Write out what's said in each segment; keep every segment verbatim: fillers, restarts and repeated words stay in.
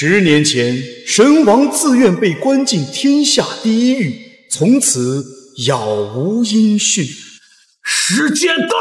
十年前，神王自愿被关进天下第一狱，从此杳无音讯。 时间到！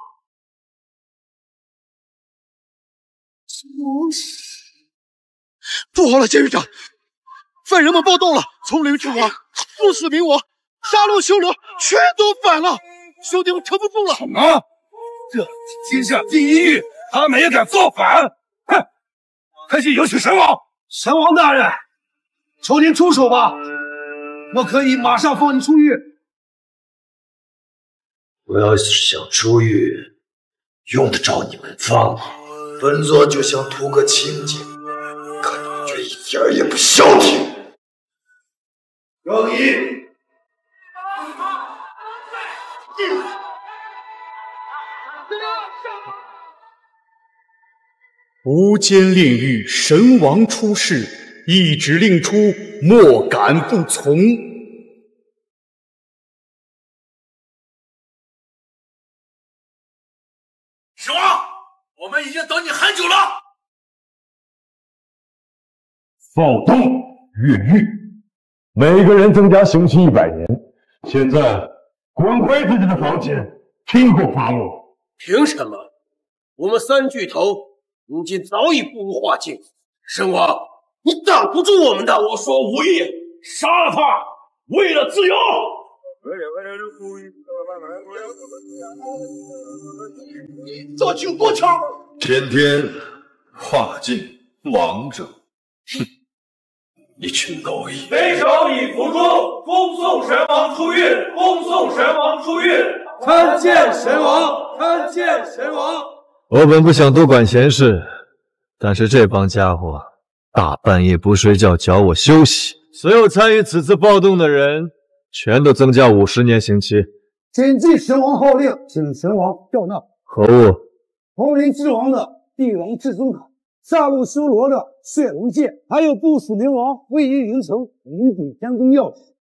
不好了，监狱长，犯人们暴动了，丛林之王，不死冥王，杀戮修罗，全都反了，兄弟们撑不住了。 什么？这是天下第一狱，他们也敢造反？哼！快去有请神王！ 神王大人，求您出手吧，我可以马上放你出狱。 我要是想出狱，用得着你们放吗？本座就想图个清净，可你们却一点儿也不消停。更衣！ 无间炼狱，神王出世，一指令出，莫敢不从。 神王，我们已经等你很久了。 暴动越狱，每个人增加刑期一百年。现在滚回自己的房间，听候发落。 凭什么？我们三巨头如今早已步入化境，神王，你挡不住我们的。我说无义，杀了他，为了自由。 做九多球， 天天化境王者，哼！一群蝼蚁！ 非手以服诛，恭送神王出狱，恭送神王出狱。 参见神王，参见神王。 我本不想多管闲事，但是这帮家伙大半夜不睡觉，叫我休息。所有参与此次暴动的人，全都增加五十年刑期。 谨记神王号令，请神王调纳。 何物？ 丛林之王的帝王至尊卡，杀戮修罗的血龙剑，还有不死冥王位于云城云顶将军钥匙。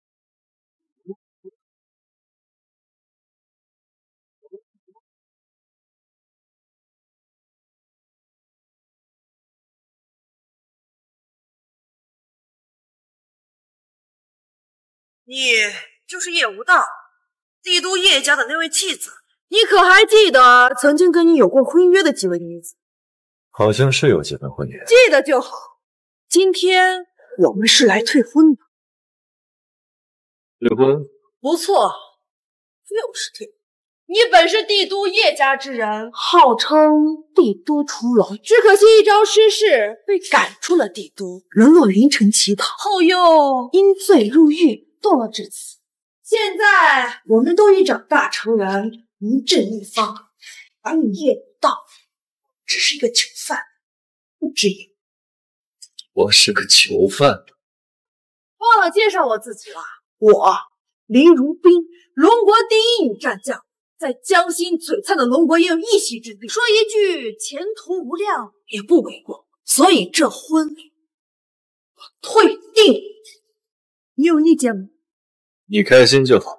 你就是叶无道，帝都叶家的那位继子。你可还记得曾经跟你有过婚约的几位女子？ 好像是有几份婚约。 记得就好。今天我们是来退婚的。 退婚？ 不错，就是退婚。你本是帝都叶家之人，号称帝都除龙，只可惜一朝失势，被赶出了帝都，沦落云城乞讨，后又因罪入狱，堕落至此。现在我们都已长大成人，名震一方，而你叶无道只是一个囚犯，不知也。 我是个囚犯。 忘了介绍我自己了，我林如冰，龙国第一女战将。在江心璀璨的龙国也有一席之地，说一句前途无量也不为过。所以这婚我退定，你有意见吗？ 你开心就好。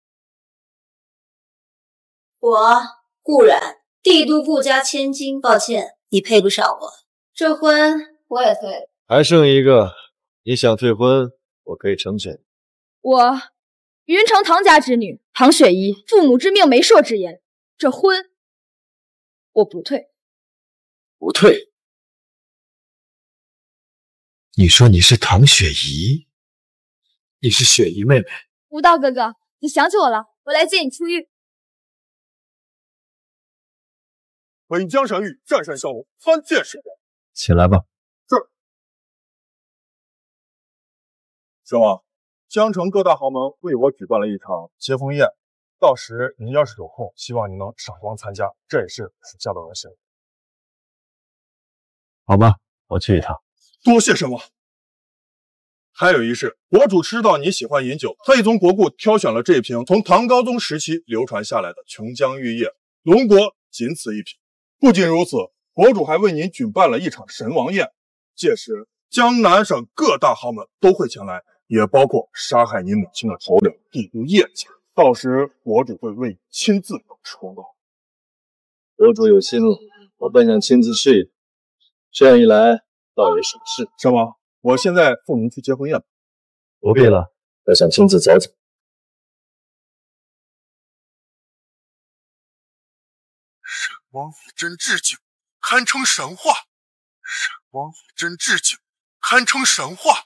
我顾然，帝都顾家千金，抱歉，你配不上我。这婚我也退了。 还剩一个，你想退婚，我可以成全。 我云城唐家之女唐雪怡，父母之命媒妁之言，这婚我不退。 不退？你说你是唐雪怡？你是雪怡妹妹？ 无道哥哥，你想起我了，我来接你出狱。 本江神域战神骁龙参见神王。 起来吧。 是。神王，江城各大豪门为我举办了一场接风宴，到时您要是有空，希望您能赏光参加，这也是属下的恩师。 好吧，我去一趟。 多谢神王。还有一事，国主知道你喜欢饮酒，特意从国库挑选了这瓶从唐高宗时期流传下来的琼浆玉液，龙国仅此一瓶。不仅如此，国主还为您举办了一场神王宴，届时江南省各大豪门都会前来，也包括杀害您母亲的头领帝都叶家。到时国主会为你亲自主持公道。 国主有心了，我本想亲自去一趟，这样一来， 倒也省事。 少王，我现在奉您去结婚宴吧。 不必了，我想亲自走走。 沈王府真致敬，堪称神话。沈王府真致敬，堪称神话。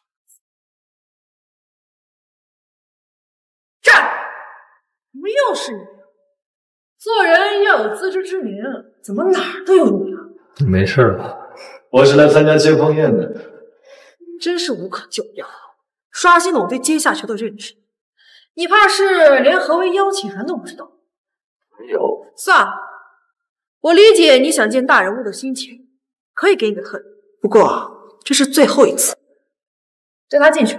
站！怎么又是你？做人要有自知之明，怎么哪儿都有你啊？ 没事吧？我是来参加结婚宴的。 真是无可救药，刷新了我对阶下囚的认知。你怕是连何为邀请函都不知道？ 没有。 算了，我理解你想见大人物的心情，可以给你个特例，不过这是最后一次。带他进去。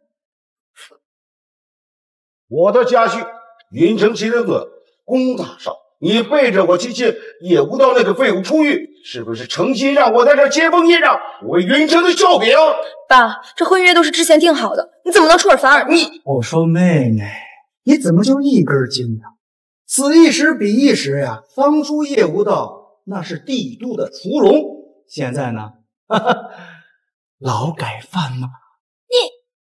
我的家训：云城麒麟子，龚大少，你背着我去见野无道那个废物出狱，是不是诚心让我在这接风宴上为云城的笑柄？ 爸，这婚约都是之前定好的，你怎么能出尔反尔呢？ 你， 我说妹妹，你怎么就一根筋呢？此一时彼一时呀！当初叶无道那是帝都的屠龙，现在呢，哈哈，劳改犯嘛。 你，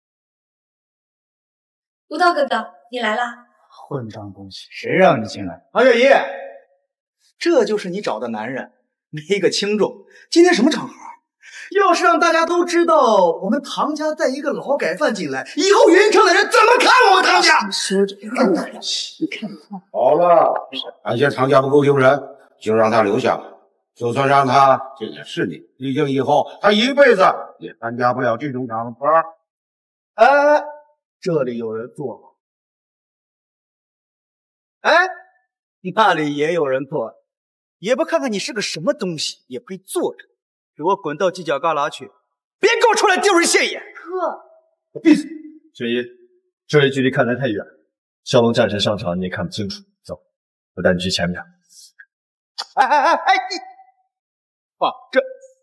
无道哥哥，你来啦！ 混账东西，谁让你进来？唐雪怡，这就是你找的男人，没个轻重。今天什么场合？要是让大家都知道我们唐家带一个劳改犯进来，以后云城的人怎么看我们唐家？ 你说这个东西，你看看。好了，俺嫌唐家不够丢人，就让他留下吧。就算让他见见世面，毕竟以后他一辈子也参加不了这种场合。 哎，这里有人坐吗？哎，那里也有人坐，也不看看你是个什么东西，也配坐着。给我滚到犄角旮旯去！别给我出来丢人现眼！ 哥， 闭嘴！雪姨，这里距离看台太远，骁龙战神上场你也看不清楚。走，我带你去前面。 哎哎哎哎！你放这！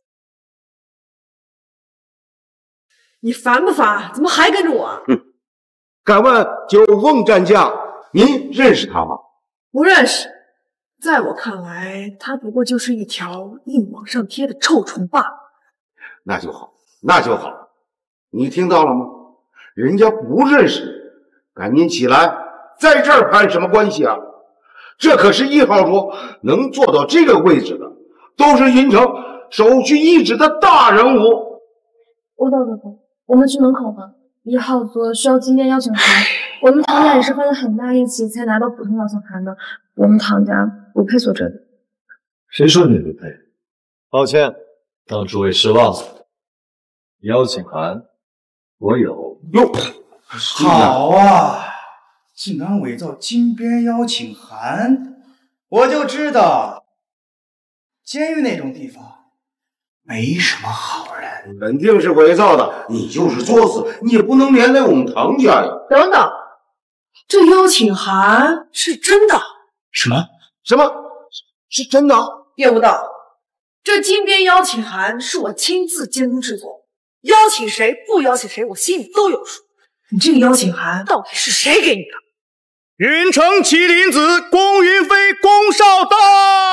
你烦不烦？怎么还跟着我啊？ 哼！敢问九凤战将，您认识他吗？ 不认识。在我看来，他不过就是一条硬往上贴的臭虫罢了。 那就好，那就好。你听到了吗？人家不认识你，赶紧起来，在这儿攀什么关系啊？这可是一号桌，能坐到这个位置的，都是云城首屈一指的大人物。 无道哥哥，我们去门口吧。一号桌需要今天邀请函，我们唐家也是花了很大力气才拿到普通邀请函的，我们唐家不配坐这里。 谁说你不配？抱歉，让诸位失望了。邀请函我有。 哟， 好啊，竟然伪造金边邀请函，我就知道，监狱那种地方没什么好人。 肯定是伪造的，你就是作死，你也不能连累我们唐家呀。 等等，这邀请函是真的？ 什么？ 什么？是真的？ 叶无道，这金边邀请函是我亲自监督制作，邀请谁不邀请谁，我心里都有数。你这个邀请函到底是谁给你的？ 云城麒麟子龚云飞，龚少道，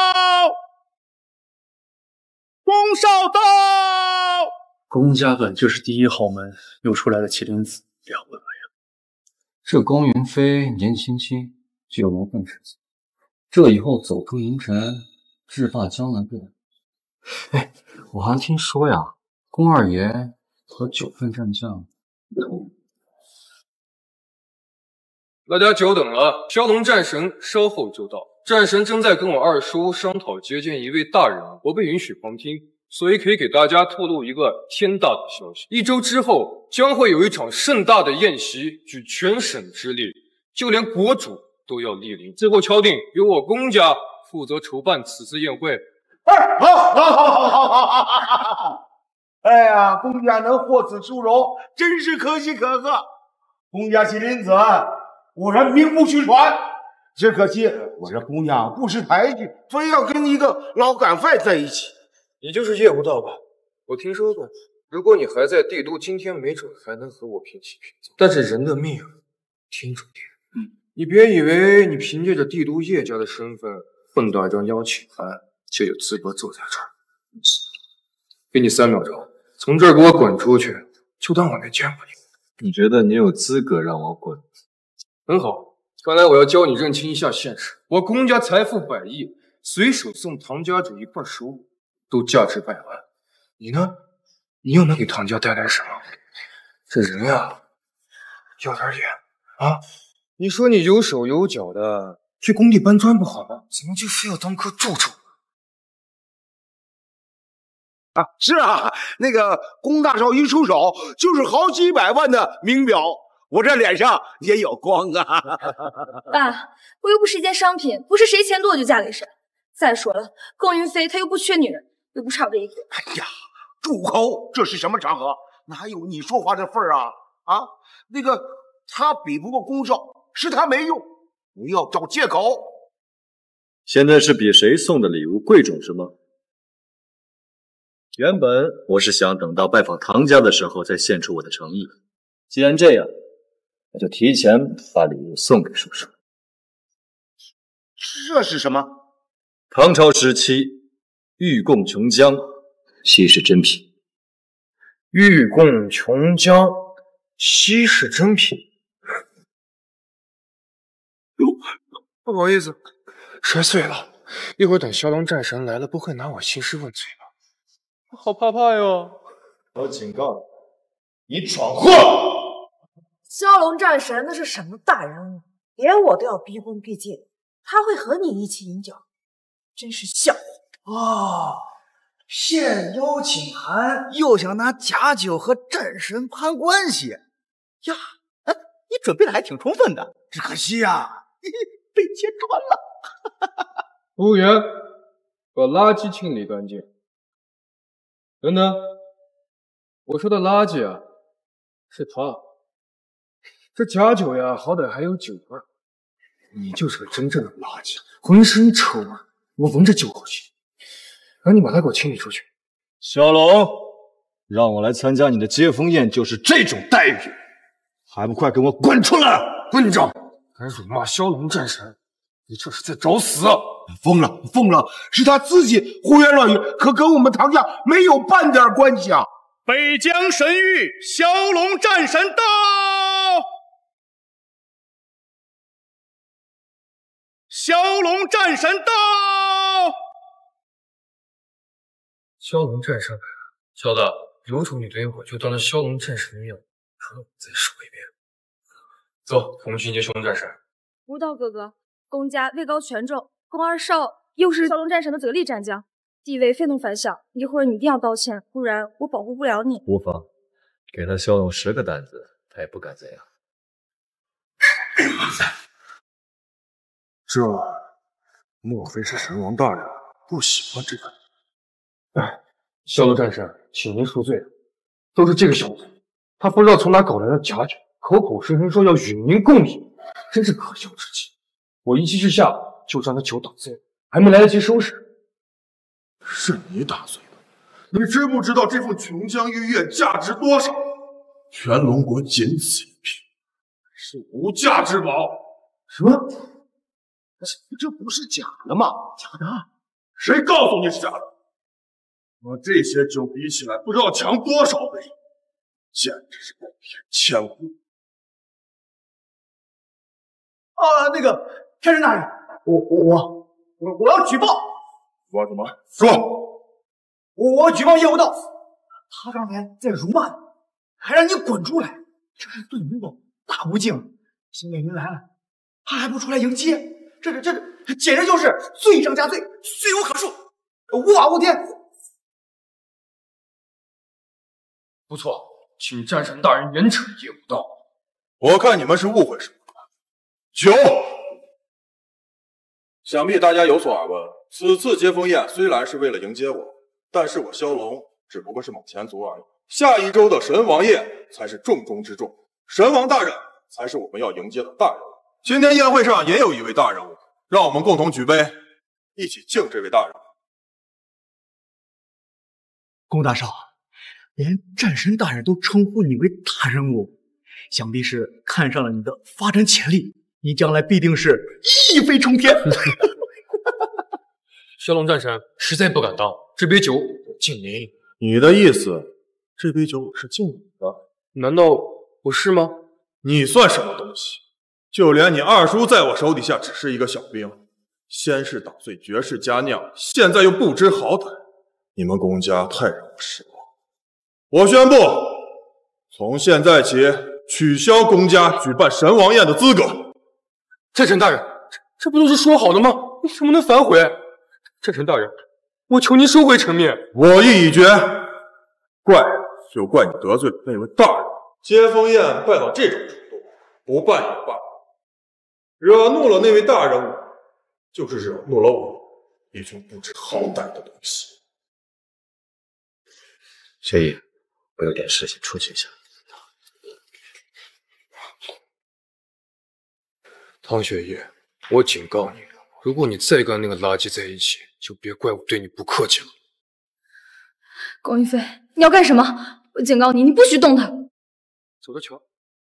龚少道。 龚家本就是第一豪门，又出来的麒麟子，了不得呀！ 这龚云飞年纪轻轻就有谋份之心，这以后走出银尘，制霸江南队。哎，我还听说呀，龚二爷和九份战将。 大家久等了，骁龙战神稍后就到。战神正在跟我二叔商讨接见一位大人物，我被允许旁听，所以可以给大家透露一个天大的消息：一周之后将会有一场盛大的宴席，举全省之力，就连国主都要莅临。最后敲定由我龚家负责筹办此次宴会。 哎，好，好，好，好，好，好，好，好！哎呀，龚家能获此殊荣，真是可喜可贺。龚家麒麟子果然名不虚传，只可惜我这姑娘不识抬举，非要跟一个劳改犯在一起。 你就是叶无道吧？我听说过，如果你还在帝都，今天没准还能和我平起平坐。但是人的命，听重点。嗯，你别以为你凭借着帝都叶家的身份，混到一张邀请函就有资格坐在这儿。给你三秒钟， 从这儿给我滚出去，就当我没见过你。 你觉得你有资格让我滚？ 很好，看来我要教你认清一下现实。我公家财富百亿，随手送唐家主一块食物，都价值百万。你呢？你又能给唐家带来什么？这人呀，要点脸啊！你说你有手有脚的，去工地搬砖不好吗？怎么就非要当个柱柱？ 啊，是啊，那个龚大少一出手就是好几百万的名表，我这脸上也有光啊！ 爸，我又不是一件商品，不是谁钱多就嫁给谁。再说了，龚云飞她又不缺女人，又不差我这一个。 哎呀，住口！这是什么场合？哪有你说话的份儿啊？啊，那个他比不过龚少，是他没用，不要找借口。 现在是比谁送的礼物贵重是吗？原本我是想等到拜访唐家的时候再献出我的诚意。既然这样，那就提前把礼物送给叔叔。 这是什么？ 唐朝时期，玉供琼浆，稀世珍品。 玉供琼浆，稀世珍品。哟，不好意思，摔碎了。一会儿等骁龙战神来了，不会拿我兴师问罪吧？我好怕怕哟！ 我警告你，你闯祸！ 骁龙战神那是什么大人物，连我都要逼婚逼戒，他会和你一起饮酒，真是笑话哦！现邀请函，又想拿假酒和战神攀关系呀？哎，你准备的还挺充分的，只可惜呀、啊，被揭穿了。 服务员，把垃圾清理干净。等等，我说的垃圾啊，是他。这假酒呀，好歹还有酒味儿，你就是个真正的垃圾，浑身臭味，我闻着就恶心。赶紧把他给我清理出去。 小龙，让我来参加你的接风宴就是这种待遇，还不快给我滚出来！ 混账！敢辱骂骁龙战神，你这是在找死！ 疯了，疯了！是他自己胡言乱语，可跟我们唐家没有半点关系啊！ 北疆神域骁龙战神到！骁龙战神到！ 骁龙战神来了，小子，有种你对我就当着骁龙战神的面，让我再说一遍。走，我们去迎接骁龙战神。 无道哥哥，龚家位高权重，龚二少又是骁龙战神的得力战将，地位非同凡响。一会儿你一定要道歉，不然我保护不了你。 无妨，给他骁龙十个胆子，他也不敢怎样。 这莫非是神王大人不喜欢这个？ 哎，骁龙战神，请您恕罪，都是这个小子，他不知道从哪搞来的假酒，口口声声说要与您共饮，真是可笑之极。我一气之下就将他酒打碎了，还没来得及收拾。 是你打碎的？你知不知道这副琼浆玉液价值多少？全龙国仅此一瓶，是无价之宝。 什么？这不是假的吗？ 假的？谁告诉你是假的？和这些酒比起来，不知道强多少倍，简直是暴殄千古。 啊，那个天神大人，我我我我我要举报！ 说什么？说！ 我我举报叶无道，他刚才在辱骂你，还让你滚出来，这是对你的大不敬。新美云来了，他还不出来迎接，这这这这简直就是罪上加罪，罪无可恕，无法无天。 不错，请战神大人严惩叶无道。 我看你们是误会什么了。酒，想必大家有所耳闻，此次接风宴虽然是为了迎接我，但是我骁龙只不过是往前卒而已。下一周的神王宴才是重中之重，神王大人才是我们要迎接的大人物。今天宴会上也有一位大人物，让我们共同举杯，一起敬这位大人物。 龚大少，连战神大人都称呼你为大人物，想必是看上了你的发展潜力，你将来必定是一飞冲天。 骁龙战神实在不敢当，这杯酒敬您。 你的意思这杯酒是敬你的。 难道我是吗？ 你算什么东西？就连你二叔在我手底下只是一个小兵，先是打碎绝世佳酿，现在又不知好歹，你们公家太让我失望。我宣布，从现在起取消公家举办神王宴的资格。 战神大人，这这不都是说好的吗？你怎么能反悔？战神大人，我求您收回成命。 我意已决，怪就怪你得罪了那位大人。接风宴败到这种程度，不办也罢。惹怒了那位大人物，就是惹怒了我，一群不知好歹的东西。 雪姨，我有点事情出去一下。 汤雪夜，我警告你，如果你再跟那个垃圾在一起，就别怪我对你不客气了。 龚云飞，你要干什么？我警告你，你不许动他。 走着瞧。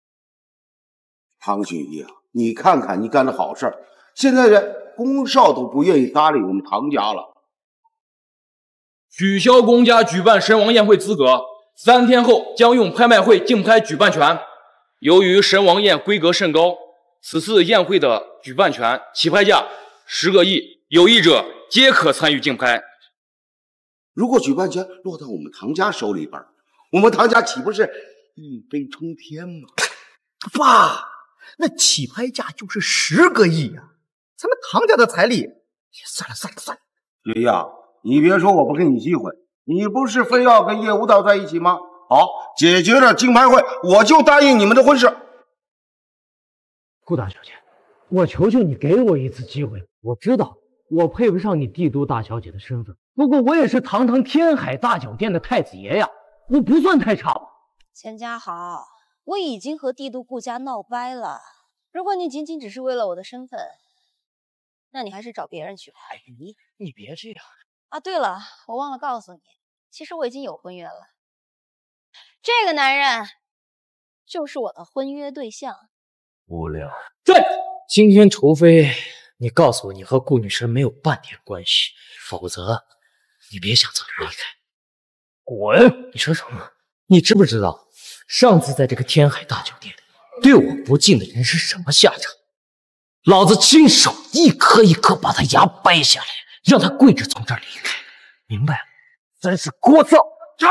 汤雪夜，你看看你干的好事儿，现在人龚少都不愿意搭理我们唐家了。 取消公家举办神王宴会资格，三天后将用拍卖会竞拍举办权。由于神王宴规格甚高，此次宴会的举办权起拍价十个亿，有意者皆可参与竞拍。 如果举办权落到我们唐家手里边，我们唐家岂不是一飞冲天吗？ 爸，那起拍价就是十个亿呀、啊！咱们唐家的财力，算了算了算了。 爷爷，你别说我不给你机会，你不是非要跟叶无道在一起吗？好，解决了竞拍会，我就答应你们的婚事。 顾大小姐，我求求你给我一次机会。我知道我配不上你帝都大小姐的身份，不过我也是堂堂天海大酒店的太子爷呀，我不算太差吧？ 钱家豪，我已经和帝都顾家闹掰了。如果你仅仅只是为了我的身份，那你还是找别人去吧。 哎，你你别这样啊！对了，我忘了告诉你，其实我已经有婚约了。这个男人就是我的婚约对象。 无聊。 对，今天除非你告诉我你和顾女士没有半点关系，否则你别想早点离开。滚！你说什么？你知不知道上次在这个天海大酒店对我不敬的人是什么下场？老子亲手一颗一颗把他牙掰下来，让他跪着从这儿离开，明白了？真是聒噪！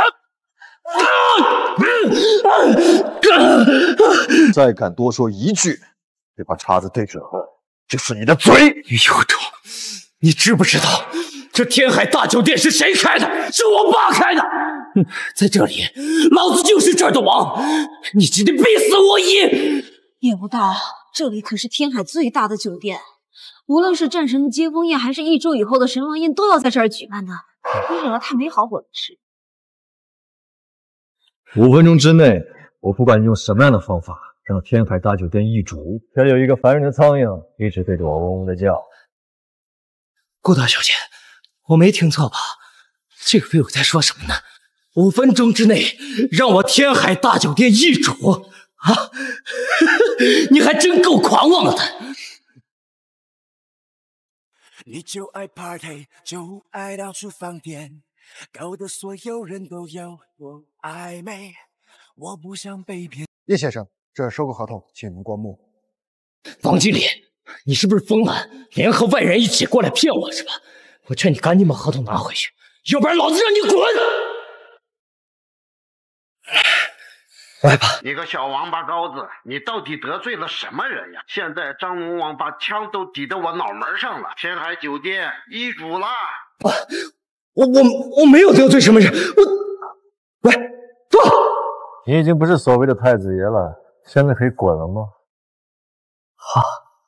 再敢多说一句，这把叉子对准后就是你的嘴！ 有种！你知不知道这天海大酒店是谁开的？是我爸开的！在这里，老子就是这儿的王！你今天必死无疑！ 叶无道，这里可是天海最大的酒店，无论是战神的接风宴，还是一周以后的神王宴，都要在这儿举办的。你惹了太美好我的事。 五分钟之内，我不管你用什么样的方法，让天海大酒店易主，却有一个烦人的苍蝇一直对着我嗡嗡的叫。 顾大小姐，我没听错吧？这个废物在说什么呢？五分钟之内让我天海大酒店易主啊！你还真够狂妄的！ 你就爱 party， 就爱到处放电，搞得所有人都有多暧昧。我不想被骗。 叶先生，这收购合同，请您过目。 王经理，你是不是疯了？联合外人一起过来骗我是吧？我劝你赶紧把合同拿回去，要不然老子让你滚！来吧， 你个小王八羔子，你到底得罪了什么人呀？现在张龙王把枪都抵到我脑门上了，天海酒店易主了。 啊、我我我没有得罪什么人，我喂，坐。 你已经不是所谓的太子爷了，现在可以滚了吗？ 好。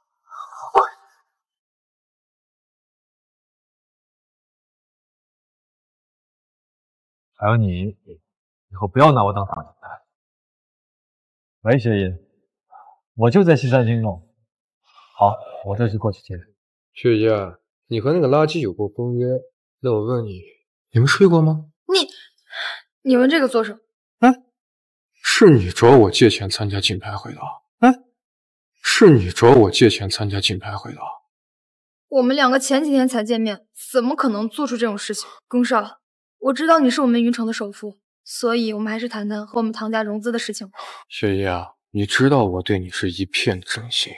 还有你，以后不要拿我当挡箭牌。喂，雪姨，我就在西山京弄。好，我这就过去接。 雪姨，你和那个垃圾有过婚约，那我问你，你们睡过吗？ 你，你问这个做什么？ 哎，是你找我借钱参加竞拍会的。哎，是你找我借钱参加竞拍会的。 我们两个前几天才见面，怎么可能做出这种事情？龚少，我知道你是我们云城的首富， 所以我们还是谈谈和我们唐家融资的事情吧。 雪姨啊，你知道我对你是一片真心，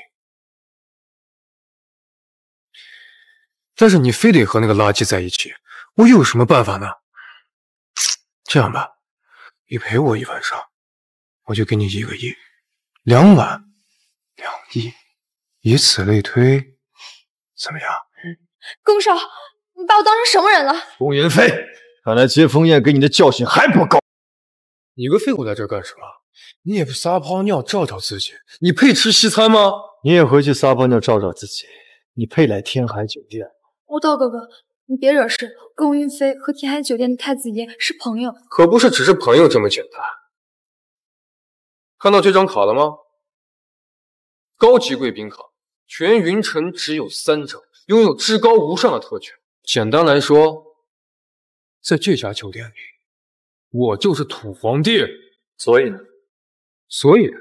但是你非得和那个垃圾在一起，我又有什么办法呢？这样吧，你陪我一晚上，我就给你一个亿，两晚两亿，以此类推，怎么样？ 宫少，你把我当成什么人了？ 宫云飞，看来接风宴给你的教训还不够。 你个废物来这儿干什么？你也不撒泡尿照照自己，你配吃西餐吗？ 你也回去撒泡尿照照自己，你配来天海酒店？ 悟道哥哥，你别惹事。宫云飞和天海酒店的太子爷是朋友， 可不是只是朋友这么简单。看到这张卡了吗？高级贵宾卡，全云城只有三张，拥有至高无上的特权。简单来说，在这家酒店里，我就是土皇帝。 所以呢？ 所以，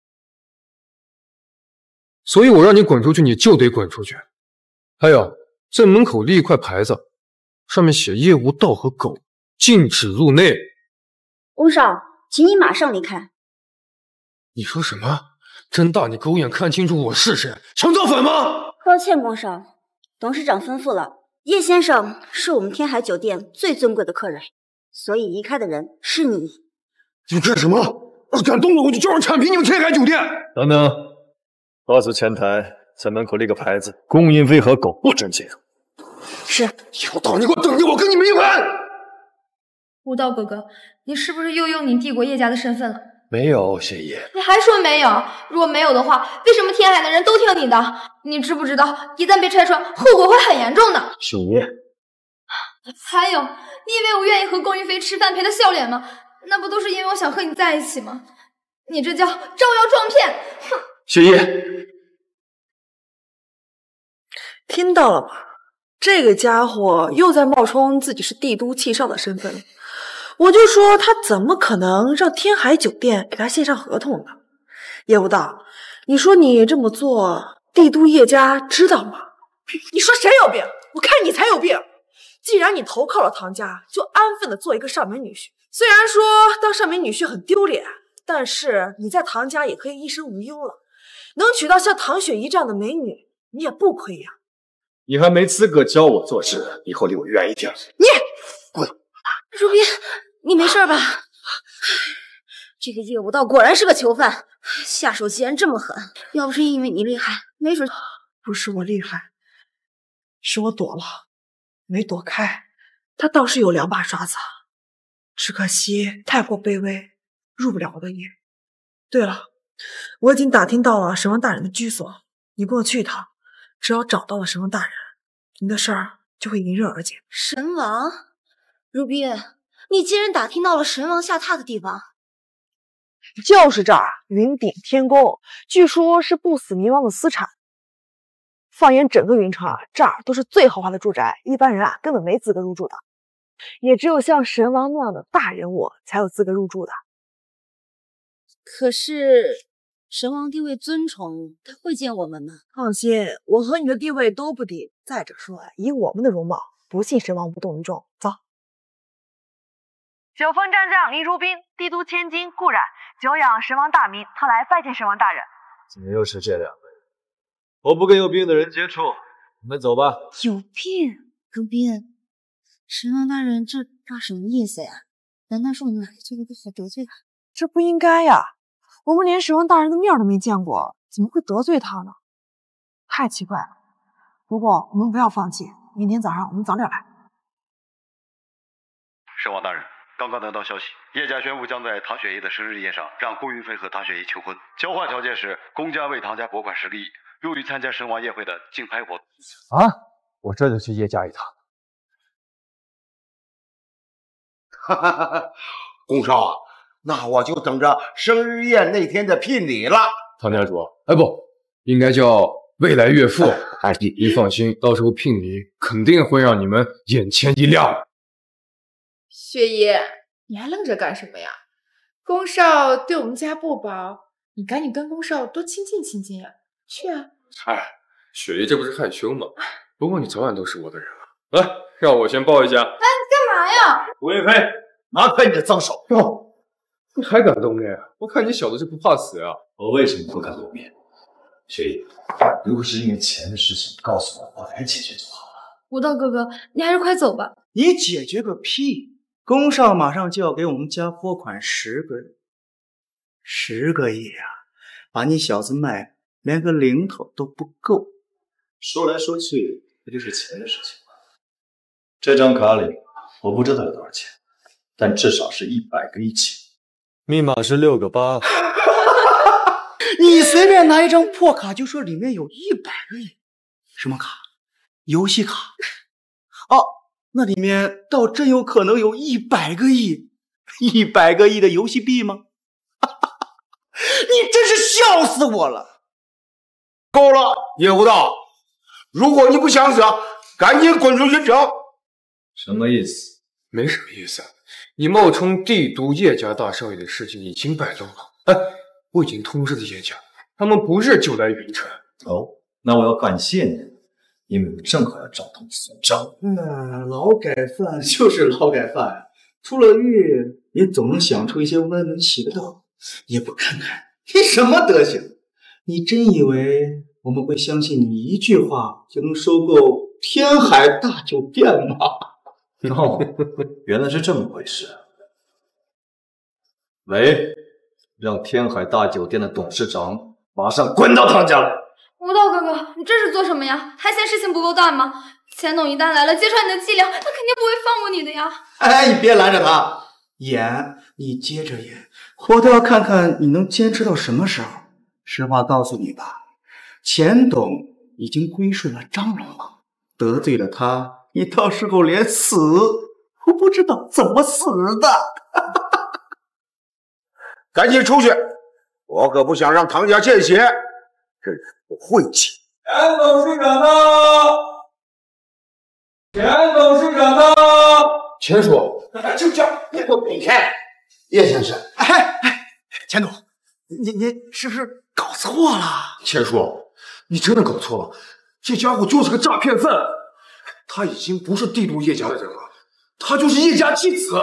所以我让你滚出去，你就得滚出去。还有，在门口立一块牌子，上面写业务道和狗，禁止入内。 翁少，请你马上离开。 你说什么？睁大你狗眼看清楚我是谁？抢造反吗？ 抱歉，翁少，董事长吩咐了，叶先生是我们天海酒店最尊贵的客人，所以离开的人是你。 你干什么？敢动我，我就叫人铲平你们天海酒店！ 等等，告诉前台，在门口立个牌子，宫云飞和狗不准进入。 是。 有道你给我等着，我跟你们一盘！ 悟道哥哥，你是不是又用你帝国叶家的身份了？ 没有，谢爷。 你还说没有？如果没有的话，为什么天海的人都听你的？你知不知道，一旦被拆穿，后果会很严重的？ 谢爷。 还有，你以为我愿意和宫云飞吃饭陪他笑脸吗？那不都是因为我想和你在一起吗？你这叫招摇撞骗！哼！ 谢爷， 听到了吧？这个家伙又在冒充自己是帝都气少的身份，我就说他怎么可能让天海酒店给他线上合同呢？叶无道，你说你这么做，帝都叶家知道吗？你说谁有病？我看你才有病！既然你投靠了唐家，就安分的做一个上门女婿。虽然说当上门女婿很丢脸，但是你在唐家也可以一生无忧了。能娶到像唐雪怡这样的美女，你也不亏呀。 你还没资格教我做事，以后离我远一点。 你滚！ 如冰，你没事吧？这个叶无道果然是个囚犯，下手竟然这么狠。要不是因为你厉害，没准…… 不是我厉害，是我躲了，没躲开。他倒是有两把刷子，只可惜太过卑微，入不了我的眼。对了，我已经打听到了神王大人的居所，你跟我去一趟。只要找到了神王大人，你的事儿就会迎刃而解。 神王，如冰，你竟然打听到了神王下榻的地方？ 就是这儿，云顶天宫，据说是不死冥王的私产。放眼整个云城啊，这儿都是最豪华的住宅，一般人啊根本没资格入住的，也只有像神王那样的大人物才有资格入住的。 可是神王地位尊崇，他会见我们吗？ 放心，我和你的地位都不低。再者说，以我们的容貌，不信神王不动于众。走。 九峰战将林如冰，帝都千金顾冉，久仰神王大名，特来拜见神王大人。 怎么又是这两位？我不跟有病的人接触，你们走吧。 有病？如冰，神王大人这话什么意思呀？难道是我们哪里做的不好得罪他？ 这不应该呀！我们连神王大人的面都没见过，怎么会得罪他呢？太奇怪了。不过我们不要放弃，明天早上我们早点来。 神王大人，刚刚得到消息，叶家宣布将在唐雪怡的生日宴上让宫云飞和唐雪怡求婚，交换条件是宫家为唐家拨款十个亿，用于参加神王宴会的竞拍活动。 啊！我这就去叶家一趟。 哈哈哈哈！宫少啊，那我就等着生日宴那天的聘礼了。 唐家主，哎不，应该叫未来岳父。哎，你放心，到时候聘礼肯定会让你们眼前一亮。 雪姨，你还愣着干什么呀？宫少对我们家不薄，你赶紧跟宫少多亲近亲近呀。去啊！ 哎，雪姨这不是害羞吗？不过你早晚都是我的人了。来，让我先抱一下。 哎，你干嘛呀？ 吴亦菲， 拿开你的脏手！ 哟，你还敢露面？我看你小子是不怕死啊！ 我为什么不敢露面？雪姨，如果是因为钱的事情，告诉我，我来解决就好了。 武道哥哥，你还是快走吧。 你解决个屁！宫少马上就要给我们家拨款十个亿，十个亿啊！把你小子卖，连个零头都不够。 说来说去，不就是钱的事情吗？这张卡里我不知道有多少钱，但至少是一百个亿起。密码是六个八。 你随便拿一张破卡就说里面有一百个亿，什么卡？游戏卡？哦，那里面倒真有可能有一百个亿，一百个亿的游戏币吗？你真是笑死我了！ 够了，叶无道，如果你不想死，赶紧滚出去城！ 什么意思？ 没什么意思。你冒充帝都叶家大少爷的事情已经败露了。哎，我已经通知了叶家，他们不是就来云城。 哦，那我要感谢你，因为我正好要找他们算账。 那劳改犯就是劳改犯，出了狱也总能想出一些歪门邪道，也不看看你什么德行。你真以为我们会相信你一句话就能收购天海大酒店吗？ 哦，原来是这么回事。喂，让天海大酒店的董事长马上滚到唐家来！ 武道哥哥，你这是做什么呀？还嫌事情不够大吗？钱董一旦来了，揭穿你的伎俩，他肯定不会放过你的呀！ 哎，你别拦着他，演你接着演，我倒要看看你能坚持到什么时候。实话告诉你吧，钱董已经归顺了张龙王，得罪了他，你到时候连死都不知道怎么死的。 赶紧出去！我可不想让唐家见血，真是不晦气。 钱董事长呢？钱董事长呢？ 钱叔，就叫你给我滚开！叶先生， 哎哎，钱董，您您是不是搞错了？ 钱叔，你真的搞错了，这家伙就是个诈骗犯，他已经不是帝都叶家的人了，他就是叶家继子。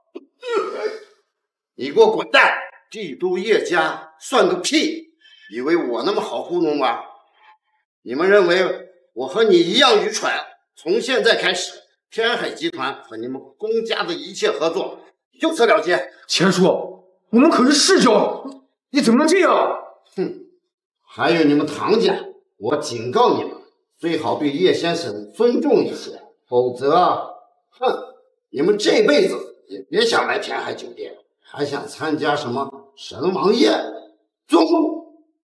你给我滚蛋！帝都叶家算个屁！以为我那么好糊弄吗？你们认为我和你一样愚蠢？从现在开始，天海集团和你们公家的一切合作就此了结。 钱叔，我们可是世交，你怎么能这样？ 哼！还有你们唐家，我警告你们，最好对叶先生尊重一些，否则，哼，你们这辈子也别想来天海酒店。还想参加什么神王宴？做梦！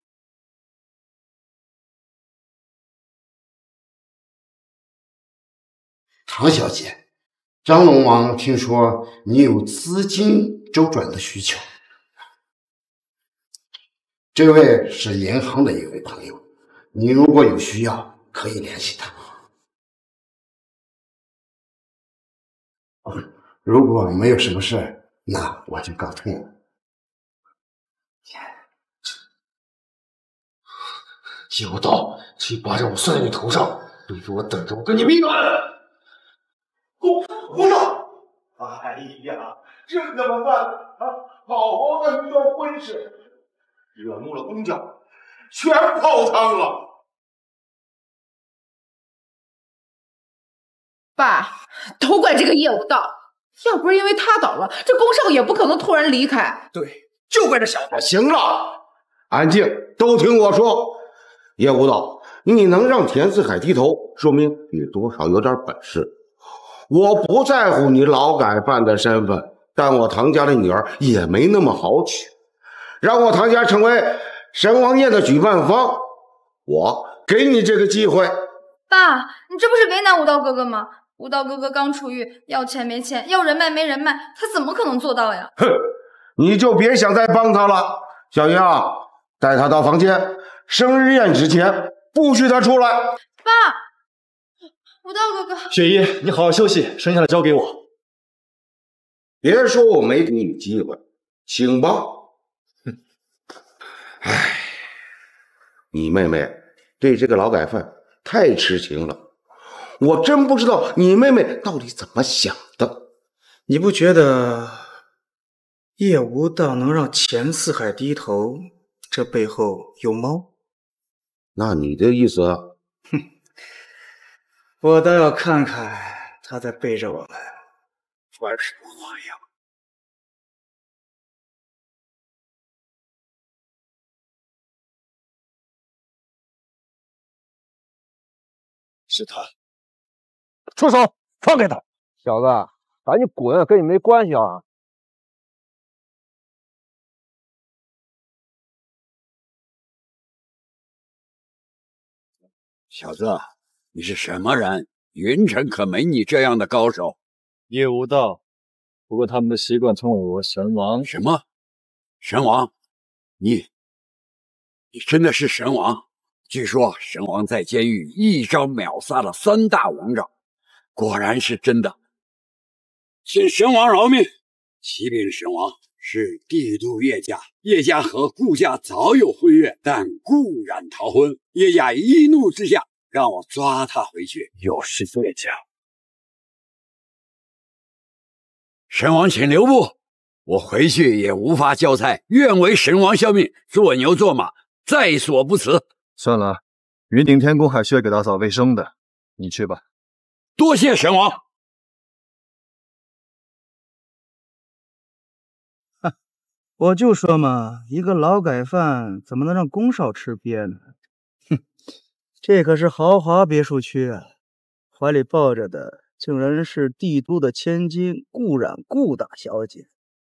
唐小姐，张龙王听说你有资金周转的需求，这位是银行的一位朋友，你如果有需要，可以联系他。嗯，如果没有什么事，那我就告退了。 叶无道，这一巴掌我扇在你头上，你给我等着，我跟你命案！ 公公道，哎呀，这怎么办啊？好好的一段婚事，惹怒了公家，全泡汤了。 爸，都怪这个叶无道。要不是因为他倒了，这宫少也不可能突然离开。 对，就怪这小子。行了，安静，都听我说。叶无道，你能让田四海低头，说明你多少有点本事。我不在乎你劳改犯的身份，但我唐家的女儿也没那么好娶。让我唐家成为神王宴的举办方，我给你这个机会。 爸，你这不是为难武道哥哥吗？武道哥哥刚出狱，要钱没钱，要人脉没人脉，他怎么可能做到呀？ 哼，你就别想再帮他了。小英啊，带他到房间，生日宴之前不许他出来。 爸，武道哥哥， 雪姨，你好好休息，剩下的交给我。 别说我没给你机会，请吧。哼，唉，你妹妹对这个劳改犯太痴情了。我真不知道你妹妹到底怎么想的， 你不觉得叶无道能让钱四海低头，这背后有猫？ 那你的意思？ 哼，我倒要看看他在背着我们玩什么花样。 是他。 住手！放开他！小子，赶紧滚，跟你没关系啊！ 小子，你是什么人？云城可没你这样的高手。 叶无道，不过他们的习惯称我为神王。 什么？神王？你，你真的是神王？据说神王在监狱一招秒杀了三大王长，果然是真的。请神王饶命！启禀神王，是帝都叶家，叶家和顾家早有婚约，但顾然逃婚。叶家一怒之下，让我抓他回去。 又是叶家。 神王请留步，我回去也无法交差，愿为神王效命，做牛做马，在所不辞。 算了，云顶天宫还需要给打扫卫生的，你去吧。 多谢神王。 我就说嘛，一个劳改犯怎么能让宫少吃瘪呢？哼，这可是豪华别墅区啊，怀里抱着的竟然是帝都的千金顾冉顾大小姐。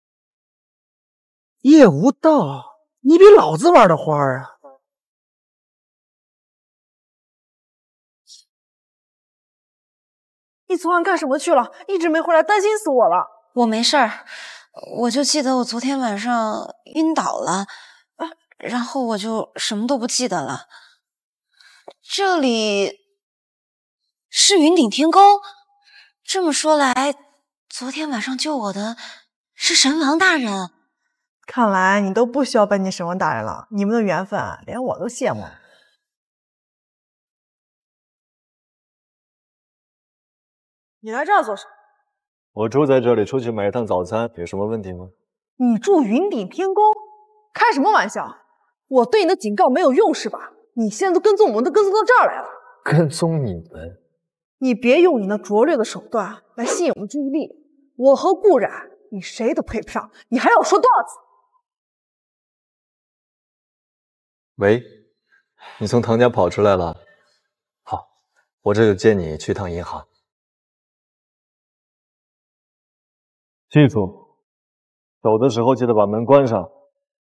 叶无道，你比老子玩的花啊！ 你昨晚干什么去了？一直没回来，担心死我了。 我没事儿。我就记得我昨天晚上晕倒了，然后我就什么都不记得了。这里是云顶天宫，这么说来，昨天晚上救我的是神王大人。 看来你都不需要拜见神王大人了，你们的缘分连我都羡慕。你来这儿做什么？ 我住在这里，出去买一趟早餐，有什么问题吗？ 你住云顶天宫？开什么玩笑！我对你的警告没有用是吧？你现在都跟踪我们，都跟踪到这儿来了。 跟踪你们？ 你别用你那拙劣的手段来吸引我们注意力。我和顾冉，你谁都配不上，你还要我说多少次？ 喂，你从唐家跑出来了？好，我这就接你去趟银行。记住，走的时候记得把门关上。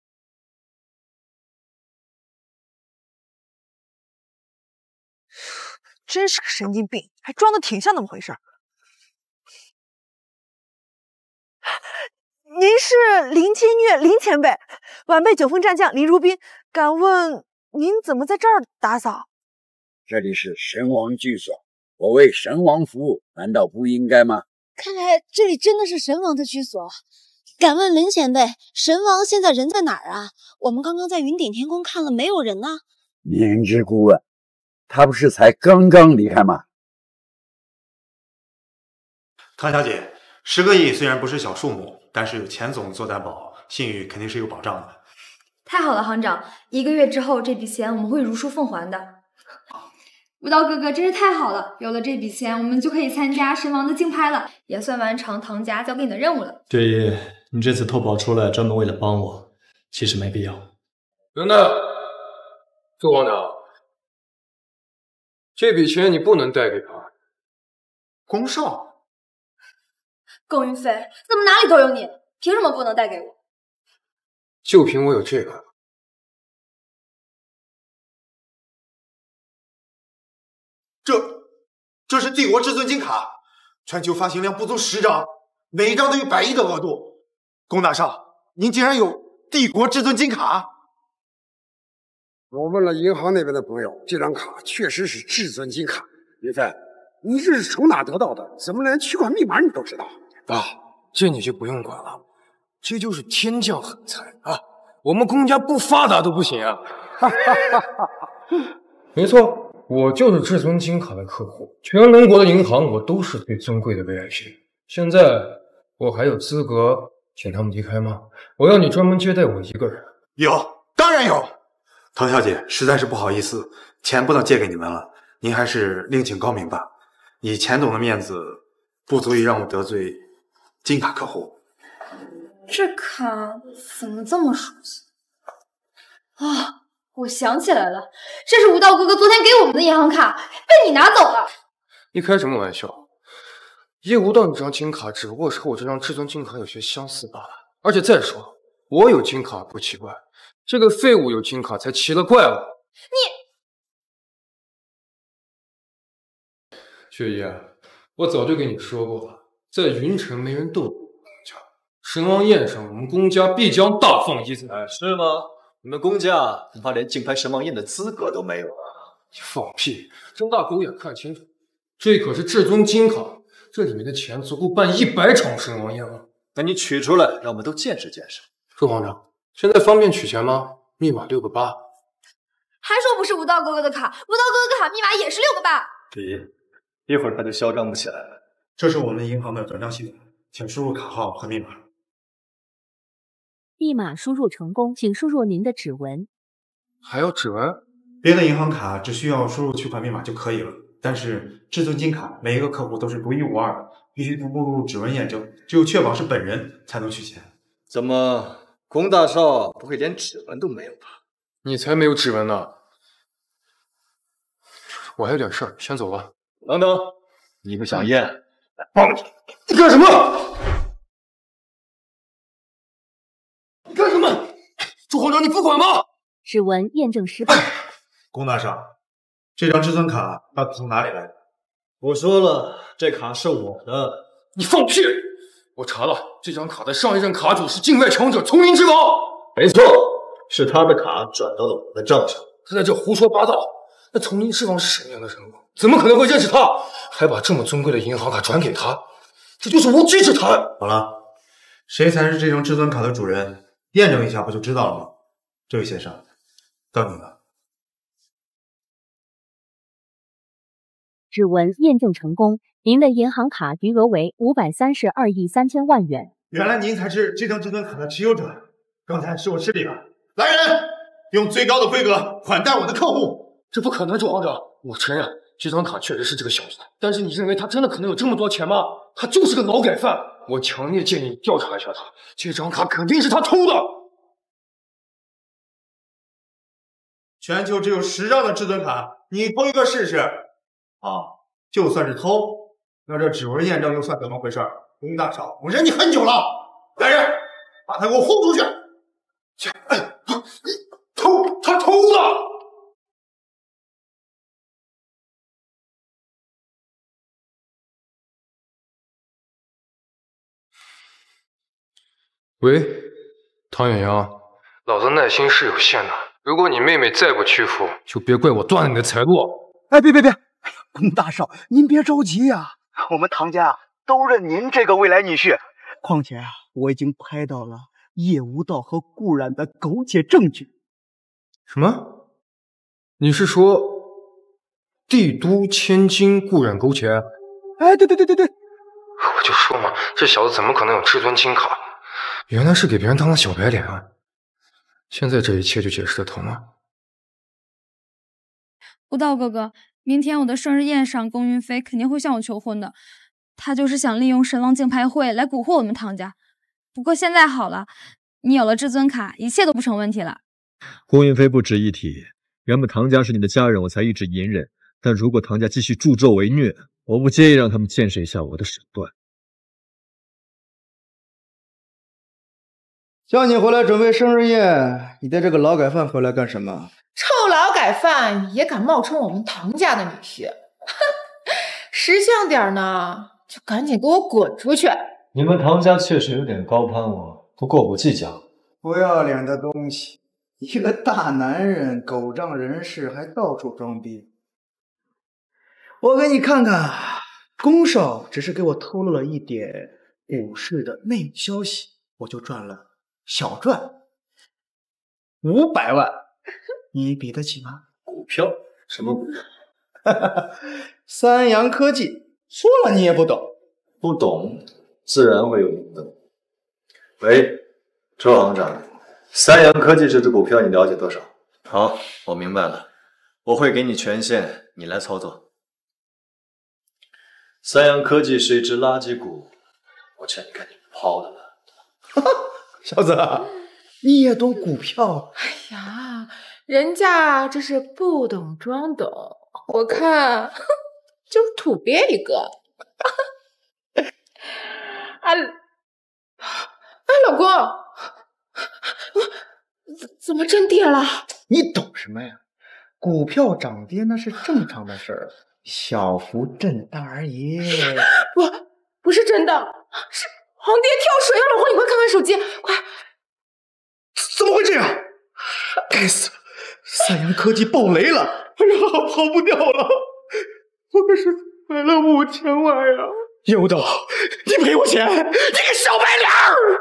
真是个神经病，还装的挺像那么回事。您是林千月，林前辈，晚辈九峰战将林如冰，敢问您怎么在这儿打扫？ 这里是神王居所，我为神王服务，难道不应该吗？ 看来这里真的是神王的居所。敢问林前辈，神王现在人在哪儿啊？我们刚刚在云顶天宫看了，没有人啊。 明知故问，他不是才刚刚离开吗？ 唐小姐，十个亿虽然不是小数目，但是有钱总做担保，信誉肯定是有保障的。 太好了，行长，一个月之后这笔钱我们会如数奉还的。无道哥哥真是太好了，有了这笔钱，我们就可以参加神王的竞拍了，也算完成唐家交给你的任务了。 对爷，你这次偷跑出来，专门为了帮我，其实没必要。 等等，周皇长，这笔钱你不能带给他。 宫少， 龚云飞，怎么哪里都有你？凭什么不能带给我？ 就凭我有这个。 这，这是帝国至尊金卡，全球发行量不足十张，每一张都有百亿的额度。龚大少，您竟然有帝国至尊金卡？ 我问了银行那边的朋友，这张卡确实是至尊金卡。云飞，你这是从哪得到的？怎么连取款密码你都知道？ 啊，这你就不用管了，这就是天降横财啊！我们公家不发达都不行啊！没错。我就是至尊金卡的客户，全龙国的银行我都是最尊贵的 V I P。现在我还有资格请他们离开吗？我要你专门接待我一个人。 有，当然有。唐小姐，实在是不好意思，钱不能借给你们了，您还是另请高明吧。以钱总的面子，不足以让我得罪金卡客户。 这卡怎么这么熟悉啊？我想起来了，这是吴道哥哥昨天给我们的银行卡，被你拿走了。 你开什么玩笑？叶无道那张金卡只不过是和我这张至尊金卡有些相似罢了。而且再说，我有金卡不奇怪，这个废物有金卡才奇了怪了。 你， 雪姨，我早就跟你说过了，在云城没人斗我公家，神王宴上我们公家必将大放异彩。 是吗？你们公家恐怕连竞拍神王宴的资格都没有啊！ 你放屁！睁大狗眼看清楚，这可是至尊金卡，这里面的钱足够办一百场神王宴了。 那你取出来，让我们都见识见识。 周皇长，现在方便取钱吗？密码六个八。 还说不是吴道哥哥的卡，吴道哥哥的卡密码也是六个八。 雪姨，一会儿他就嚣张不起来了。 这是我们银行的转账系统，请输入卡号和密码。 密码输入成功，请输入您的指纹。 还要指纹？ 别的银行卡只需要输入取款密码就可以了，但是至尊金卡每一个客户都是独一无二的，必须同步入指纹验证，只有确保是本人才能取钱。 怎么，龚大少不会连指纹都没有吧？ 你才没有指纹呢！我还有点事儿，先走了。 等等，你不想验？来帮你！ 你干什么？你干什么？朱皇长，你不管吗？ 指纹验证失败。 龚大少，这张至尊卡到底从哪里来的？ 我说了，这卡是我的。 你放屁！我查了，这张卡的上一任卡主是境外强者丛林之王。 没错，是他的卡转到了我的账上。 他在这胡说八道。那丛林之王是什么样的人物？怎么可能会认识他？还把这么尊贵的银行卡转给他，这就是无稽之谈。 好了，谁才是这张至尊卡的主人？验证一下不就知道了吗？这位先生，到你了。 指纹验证成功，您的银行卡余额为五百三十二亿三千万元。 原来您才是这张至尊卡的持有者，刚才是我失礼了。来人，用最高的规格款待我的客户。 这不可能，朱行长，我承认这张卡确实是这个小子的，但是你认为他真的可能有这么多钱吗？他就是个劳改犯，我强烈建议你调查一下他，这张卡肯定是他偷的。 全球只有十张的至尊卡，你偷一个试试？啊，就算是偷，那这指纹验证又算怎么回事？龚大少，我忍你很久了。来人，把他给我轰出去！这，哎，偷，他偷的！ 喂，唐远阳，老子耐心是有限的，如果你妹妹再不屈服，就别怪我断了你的财路。 哎，别别别！哎呀，龚大少，您别着急呀、啊，我们唐家都认您这个未来女婿。况且啊，我已经拍到了叶无道和顾冉的苟且证据。 什么？你是说帝都千金顾冉苟且？ 哎，对对对对对， 我就说嘛，这小子怎么可能有至尊金卡？原来是给别人当了小白脸啊！现在这一切就解释得通了。 吴道哥哥，明天我的生日宴上，龚云飞肯定会向我求婚的。他就是想利用神王竞拍会来蛊惑我们唐家。不过现在好了，你有了至尊卡，一切都不成问题了。 顾云飞不值一提，原本唐家是你的家人，我才一直隐忍。但如果唐家继续助纣为虐，我不介意让他们见识一下我的手段。 叫你回来准备生日宴，你带这个劳改犯回来干什么？ 臭劳改犯也敢冒充我们唐家的女婿，哼！识相点呢，就赶紧给我滚出去！ 你们唐家确实有点高攀我，不过我不计较。 不要脸的东西！一个大男人狗仗人势，还到处装逼。我给你看看，龚少只是给我透露了一点股市的内幕消息，我就赚了小赚五百万，你比得起吗？ 股票？什么股？ 三洋科技，说了你也不懂。 不懂， 自然会有名的。喂，周行长，三洋科技这只股票你了解多少？好，我明白了，我会给你权限，你来操作。三洋科技是一只垃圾股，我劝你赶紧抛了吧。 小子，你也懂股票？ 哎呀，人家这是不懂装懂，我看就是土鳖一个。哎，哎，老公，怎怎么真跌了？ 你懂什么呀？股票涨跌那是正常的事儿，小幅震荡而已。 不，不是真的，是黄蝶跳水了。老公，你快看看手机，快！ 怎么会这样？该死！三洋科技爆雷了！哎呀，跑不掉了！我可是买了五千万呀！叶无道，你赔我钱！你个小白脸儿！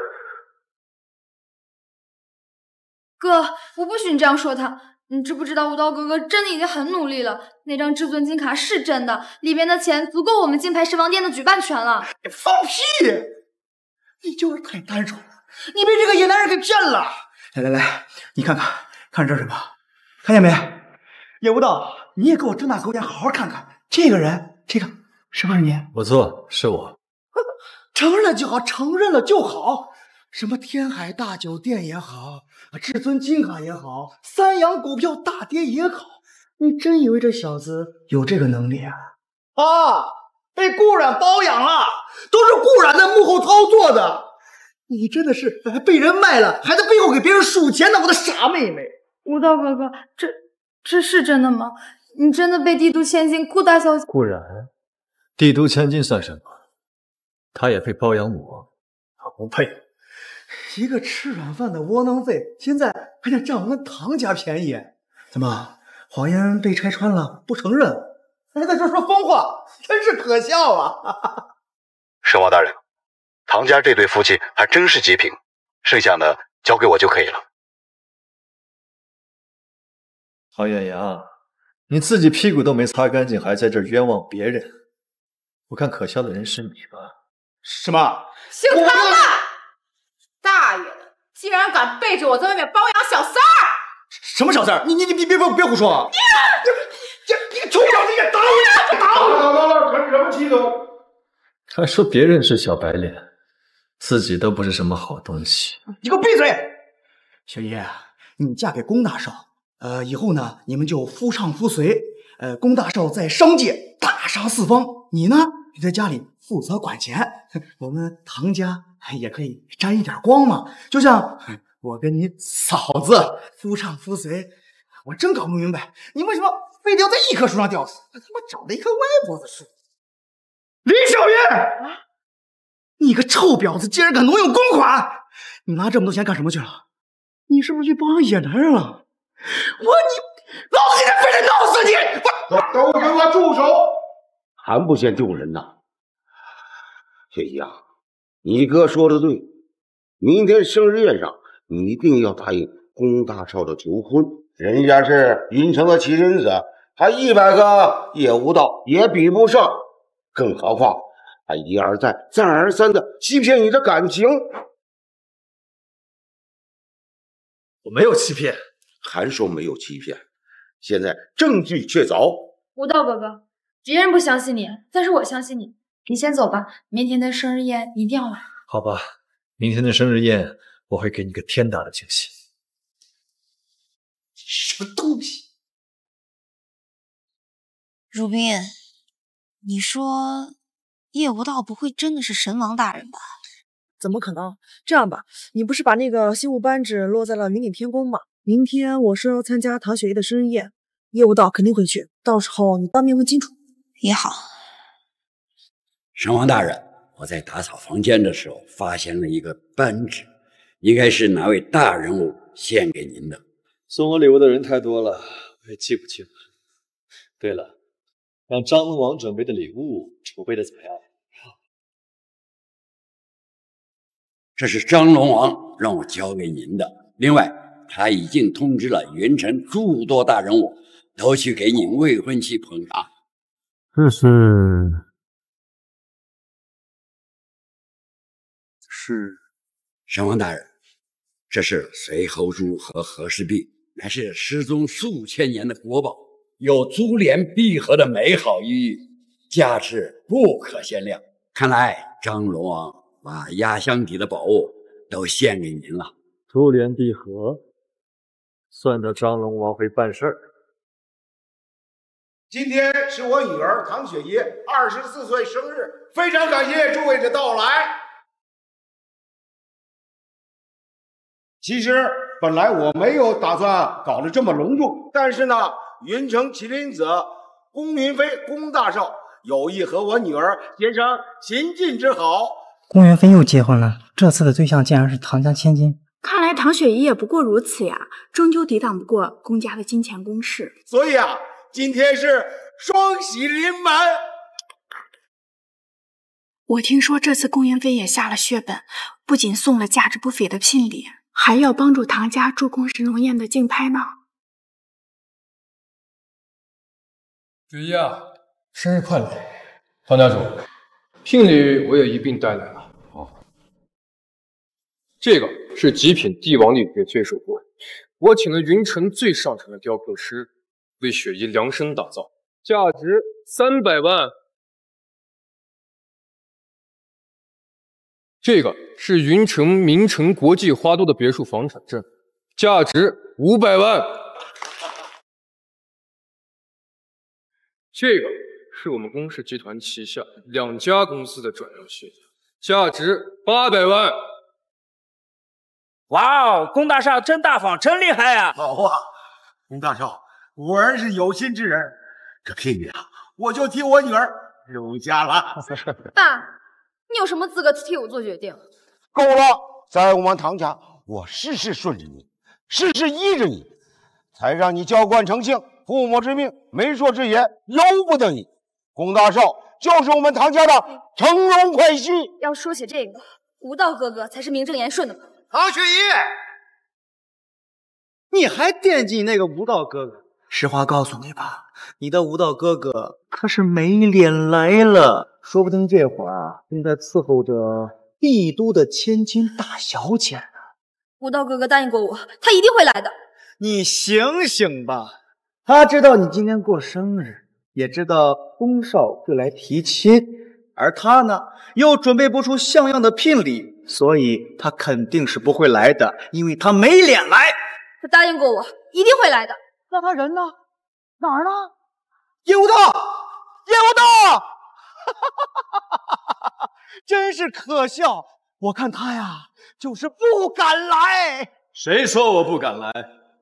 哥，我不许你这样说他。你知不知道无道哥哥真的已经很努力了？那张至尊金卡是真的，里面的钱足够我们金牌神王殿的举办权了。 放屁！你就是太单纯了，你被这个野男人给骗了。来来来，你看看，看这什么？看见没？叶无道，你也给我睁大狗眼，好好看看这个人，这个是不是你？ 不错，是我。 承认了就好，承认了就好。什么天海大酒店也好，至尊金卡也好，三洋股票大跌也好，你真以为这小子有这个能力啊？啊，被顾冉包养了，都是顾冉在幕后操作的。你真的是被人卖了，还在背后给别人数钱呢，我的傻妹妹。 无道哥哥，这这是真的吗？你真的被帝都千金顾大小姐？ 顾冉，帝都千金算什么？他也配包养我？他不配。 一个吃软饭的窝囊废，现在还想占我们唐家便宜？怎么，谎言被拆穿了，不承认，还在这说疯话，真是可笑啊！ 神王大人，唐家这对夫妻还真是极品，剩下的交给我就可以了。 唐远阳，你自己屁股都没擦干净，还在这儿冤枉别人，我看可笑的人是你吧？ 什么？ 姓唐的！大爷的，竟然敢背着我在外面包养小三儿！ 什么小三儿？你你你别别别别胡说！ 你这你个臭婊子，你打我！打我！ 打打打！成什么气动？ 还说别人是小白脸，自己都不是什么好东西。 你给我闭嘴！小爷，你嫁给龚大少，呃，以后呢，你们就夫唱妇随。呃，龚大少在商界大杀四方，你呢，你在家里负责管钱。我们唐家也可以沾一点光嘛，就像我跟你嫂子夫唱妇随。我真搞不明白，你为什么非得要在一棵树上吊死？他妈长了一棵歪脖子树！林小云，你个臭婊子，竟然敢挪用公款！你拿这么多钱干什么去了？你是不是去包养野男人了？我你，老子今天非得弄死你！ 我都给我住手！ 还不嫌丢人呐？雪姨啊，你哥说的对，明天生日宴上你一定要答应龚大少的求婚。人家是云城的奇人子，他一百个叶无道也比不上，更何况他一而再、再而三的欺骗你的感情。 我没有欺骗， 还说没有欺骗，现在证据确凿。 无道哥哥，别人不相信你，但是我相信你。你先走吧，明天的生日宴你一定要来。 好吧，明天的生日宴我会给你个天大的惊喜。 什么东西？ 如冰，你说叶无道不会真的是神王大人吧？ 怎么可能？这样吧，你不是把那个信物扳指落在了云顶天宫吗？明天我说要参加唐雪夜的生日宴，叶无道肯定会去，到时候你当面问清楚。 也好。 神王大人，我在打扫房间的时候发现了一个扳指，应该是哪位大人物献给您的。 送我礼物的人太多了，我也记不清了。对了，让张龙王准备的礼物储备的怎么样？ 这是张龙王让我交给您的。另外，他已经通知了云城诸多大人物，都去给您未婚妻捧场。 这是是？神王大人，这是随侯珠和和氏璧，乃是失踪数千年的国宝，有珠联璧合的美好寓意，价值不可限量。看来张龙王把压箱底的宝物都献给您了。 珠联璧合，算得张龙王会办事儿。 今天是我女儿唐雪怡二十四岁生日，非常感谢诸位的到来。其实本来我没有打算搞得这么隆重，但是呢，云城麒麟子宫云飞宫大少有意和我女儿结成秦晋之好。 宫云飞又结婚了，这次的对象竟然是唐家千金。 看来唐雪怡也不过如此呀，终究抵挡不过宫家的金钱攻势。 所以啊，今天是双喜临门。 我听说这次宫云飞也下了血本，不仅送了价值不菲的聘礼，还要帮助唐家助攻神龙宴的竞拍呢。 雪怡啊，生日快乐！唐家主，聘礼我也一并带来了。哦，这个是极品帝王礼乐最手工，我请了云城最上乘的雕刻师为雪怡量身打造，价值三百万。这个是云城名城国际花都的别墅房产证，价值五百万。这个是我们宫氏集团旗下两家公司的转让协议，价值八百万。 哇哦，宫大少真大方，真厉害啊！ 好啊，宫大少果然是有心之人，这聘礼啊，我就替我女儿留下了。 爸，你有什么资格替我做决定？ 够了，在我们唐家，我事事顺着你，事事依着你，才让你娇惯成性，父母之命，媒妁之言，由不得你。宫大少就是我们唐家的乘龙快婿。 要说起这个，吴道哥哥才是名正言顺的嘛。 唐雪怡， 你还惦记那个吴道哥哥？实话告诉你吧，你的吴道哥哥可是没脸来了，说不定这会儿啊正在伺候着帝都的千金大小姐呢。 吴道哥哥答应过我，他一定会来的。 你醒醒吧，他知道你今天过生日，也知道宫少会来提亲，而他呢又准备不出像样的聘礼，所以他肯定是不会来的，因为他没脸来。 他答应过我，一定会来的。 那他人呢？哪儿呢？业务道，业务道，真是可笑！我看他呀，就是不敢来。 谁说我不敢来？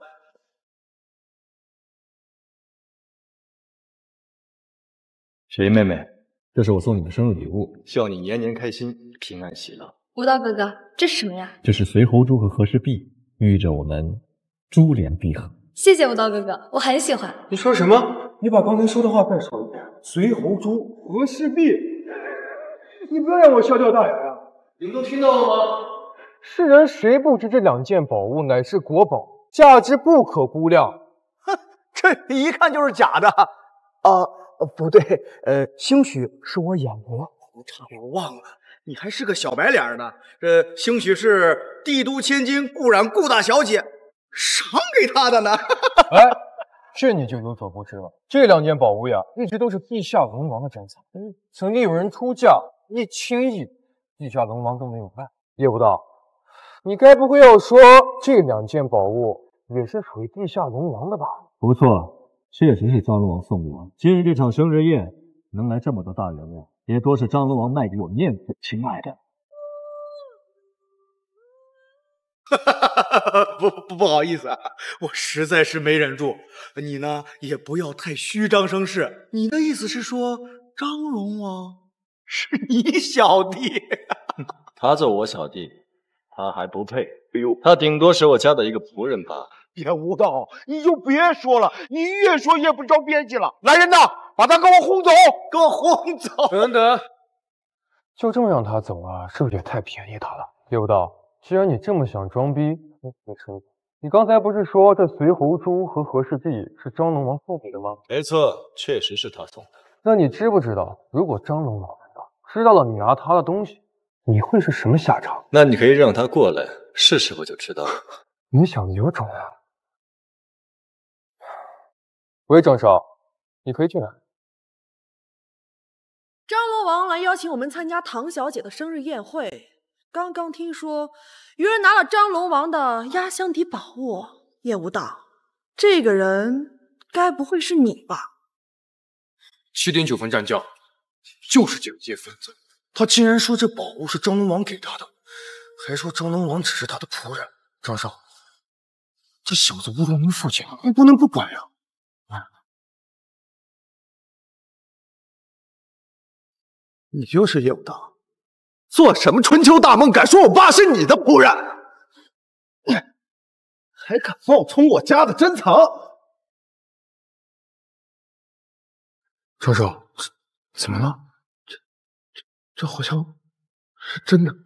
雪姨妹妹，这是我送你的生日礼物，希望你年年开心，平安喜乐。 吴道哥哥，这是什么呀？ 这是随侯珠和和氏璧，寓意着我们珠联璧合。 谢谢吴道哥哥，我很喜欢。 你说什么？你把刚才说的话再说一遍。随侯珠和氏璧，你不要让我笑掉大牙呀！你们都听到了吗？世人谁不知这两件宝物乃是国宝，价值不可估量。 哼，这一看就是假的。啊，不对，呃，兴许是我眼拙，我差点忘了，你还是个小白脸呢。这兴许是帝都千金顾冉顾大小姐赏给他的呢。 哎，这你就有所不知了。这两件宝物呀，一直都是地下龙王的珍藏。嗯，曾经有人出价一千亿，地下龙王都没有卖。叶不道，你该不会要说这两件宝物也是属于地下龙王的吧？ 不错，确实是张龙王送我。今日这场生日宴能来这么多大人物，也多是张龙王卖给我面子，亲爱的。 不不不好意思啊，我实在是没忍住。你呢，也不要太虚张声势。你的意思是说，张龙王是你小弟？ 他做我小弟，他还不配。哎呦，他顶多是我家的一个仆人罢了。 别无道，你就别说了，你越说越不着边际了。来人呐，把他给我轰走！ 给我轰走！ 等等，就这么让他走啊，是不是也太便宜他了？叶不道，既然你这么想装逼，没事。你刚才不是说这随侯珠和和氏璧是张龙王送给的吗？ 没错，确实是他送的。 那你知不知道，如果张龙王知道知道了你拿他的东西， 你会是什么下场？ 那你可以让他过来试试，我就知道了。 你想有种啊！ 喂，张少，你可以进来。 张罗王来邀请我们参加唐小姐的生日宴会。刚刚听说有人拿了张龙王的压箱底宝物，叶无道，这个人该不会是你吧？ 七点九分战将，就是这个叶分子。他竟然说这宝物是张龙王给他的，还说张龙王只是他的仆人。张少，这小子侮辱您父亲，你不能不管呀！啊， 你就是叶无道。做什么春秋大梦，敢说我爸是你的仆人，还敢冒充我家的珍藏？ 张少，怎么了？这这这好像是真的。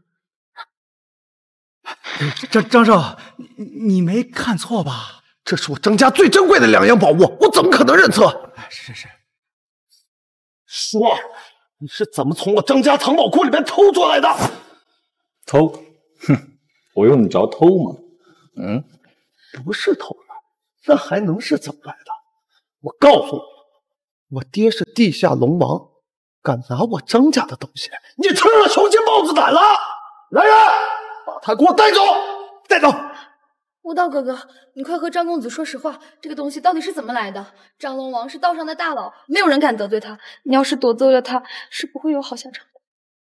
张张少，你你没看错吧？ 这是我张家最珍贵的两样宝物，我怎么可能认错？ 是是是， 说。你是怎么从我张家藏宝库里面偷出来的？ 偷？哼，我用得着偷吗？嗯， 不是偷来，那还能是怎么来的？我告诉你，我爹是地下龙王，敢拿我张家的东西，你吃了雄心豹子胆了！来人，把他给我带走！带走！ 无道哥哥，你快和张公子说实话，这个东西到底是怎么来的？张龙王是道上的大佬，没有人敢得罪他。你要是得罪了他，是不会有好下场的。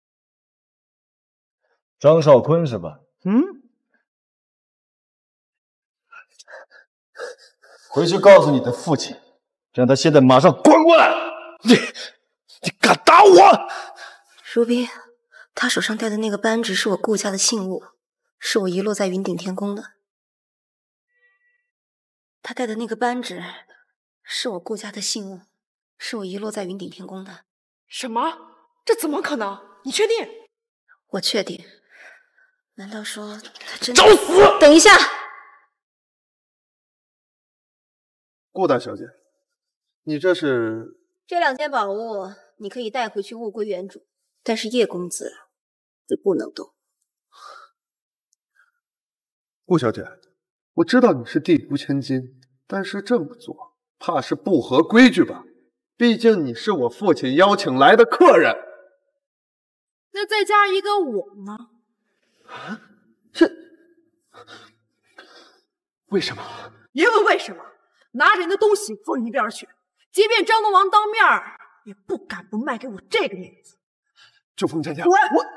张少坤是吧？ 嗯。 回去告诉你的父亲，让他现在马上滚过来！ 你，你敢打我？ 如冰，他手上戴的那个扳指是我顾家的信物，是我遗落在云顶天宫的。他戴的那个扳指是我顾家的信物，是我遗落在云顶天宫的。 什么？这怎么可能？你确定？ 我确定。难道说他真的？ 找死！ 等一下， 顾大小姐，你这是…… 这两件宝物你可以带回去物归原主，但是叶公子你不能动。 顾小姐，我知道你是地图千金，但是这么做怕是不合规矩吧？毕竟你是我父亲邀请来的客人。 那再加一个我呢？ 啊？这为什么？ 别问为什么，拿着你的东西滚一边去！即便张龙王当面儿，也不敢不卖给我这个面子。 周凤战将， 滚！ 我。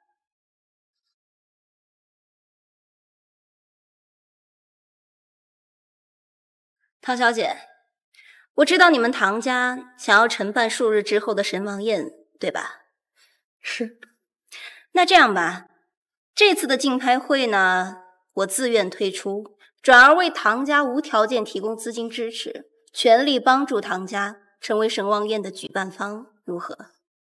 唐小姐，我知道你们唐家想要承办数日之后的神王宴，对吧？ 是。 那这样吧，这次的竞拍会呢，我自愿退出，转而为唐家无条件提供资金支持，全力帮助唐家成为神王宴的举办方，如何？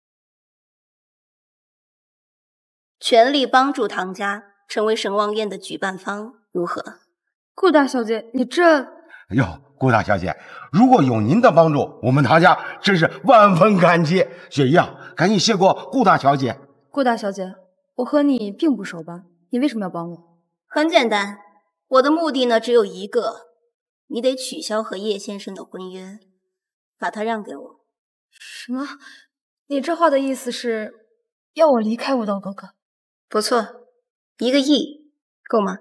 全力帮助唐家成为神王宴的举办方，如何？ 顾大小姐，你这…… 哎呦，顾大小姐，如果有您的帮助，我们唐家真是万分感激。雪姨啊，赶紧谢过顾大小姐。 顾大小姐，我和你并不熟吧？你为什么要帮我？ 很简单，我的目的呢只有一个，你得取消和叶先生的婚约，把他让给我。 什么？你这话的意思是要我离开无道哥哥？ 不错，一个亿够吗？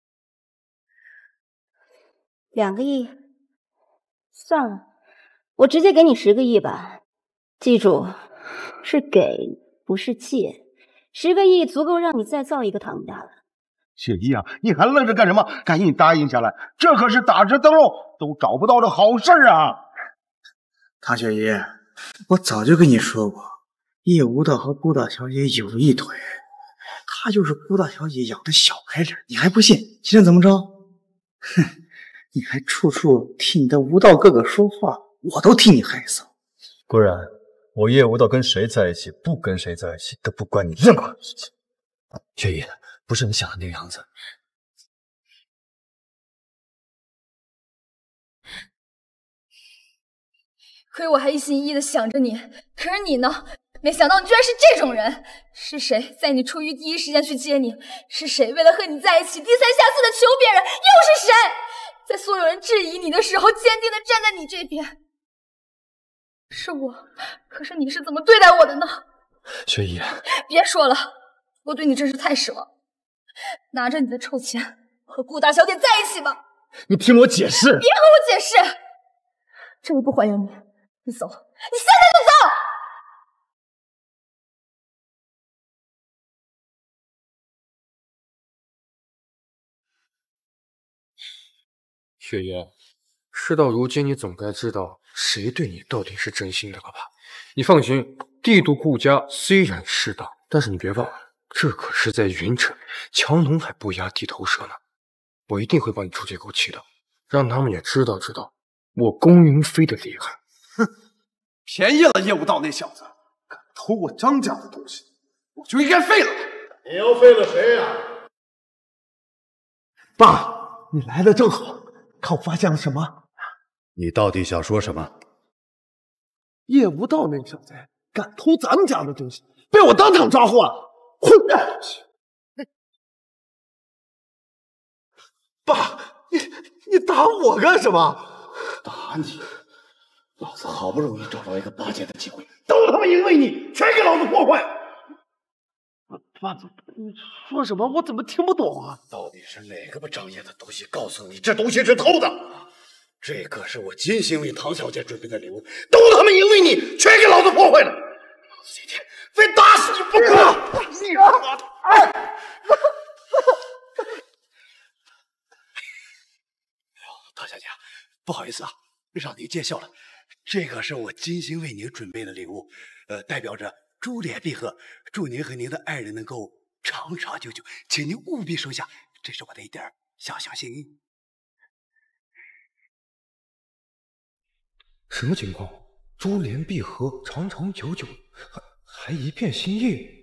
两个亿？算了，我直接给你十个亿吧。记住，是给，不是借。十个亿足够让你再造一个唐家了。 雪姨啊，你还愣着干什么？赶紧答应下来，这可是打着灯笼都找不到的好事啊！ 唐雪姨，我早就跟你说过，叶无道和顾大小姐有一腿，他就是顾大小姐养的小白脸，你还不信？今天怎么着？哼，你还处处替你的无道哥哥说话，我都替你害臊。 顾然，我叶无道跟谁在一起，不跟谁在一起，都不关你任何事情。雪姨，不是你想的那个样子。 亏我还一心一意的想着你，可是你呢， 没想到你居然是这种人！是谁在你出狱第一时间去接你？是谁为了和你在一起低三下四的求别人？又是谁在所有人质疑你的时候坚定的站在你这边？是我，可是你是怎么对待我的呢？ 雪姨， 别说了，我对你真是太失望。拿着你的臭钱和顾大小姐在一起吧！ 你听我解释！ 别和我解释！这里不欢迎你，你走，你现在就走！ 雪爷，事到如今，你总该知道谁对你到底是真心的了吧？你放心，帝都顾家虽然势大，但是你别忘了，这可是在云城，强龙还不压地头蛇呢。我一定会帮你出这口气的，让他们也知道知道我宫云飞的厉害。 哼，便宜了业务道那小子，敢偷我张家的东西，我就应该废了他。 你又废了谁呀、啊？ 爸，你来的正好。看我发现了什么？ 你到底想说什么？ 叶无道那小子敢偷咱们家的东西，被我当场抓获了！混蛋！爸，你你打我干什么？ 打你！老子好不容易找到一个巴结的机会，都他妈因为你，全给老子破坏！ 爸，你说什么？我怎么听不懂啊？ 到底是哪个不长眼的东西告诉你这东西是偷的？这可是我精心为唐小姐准备的礼物，都他妈因为你，全给老子破坏了！老子今天非打死你不可！你他妈的！哎！唐小姐，不好意思啊，让您见笑了。这可是我精心为您准备的礼物，呃，代表着珠联璧合，祝您和您的爱人能够长长久久，请您务必收下，这是我的一点小小心意。 什么情况？珠联璧合，长长久久，还还一片心意。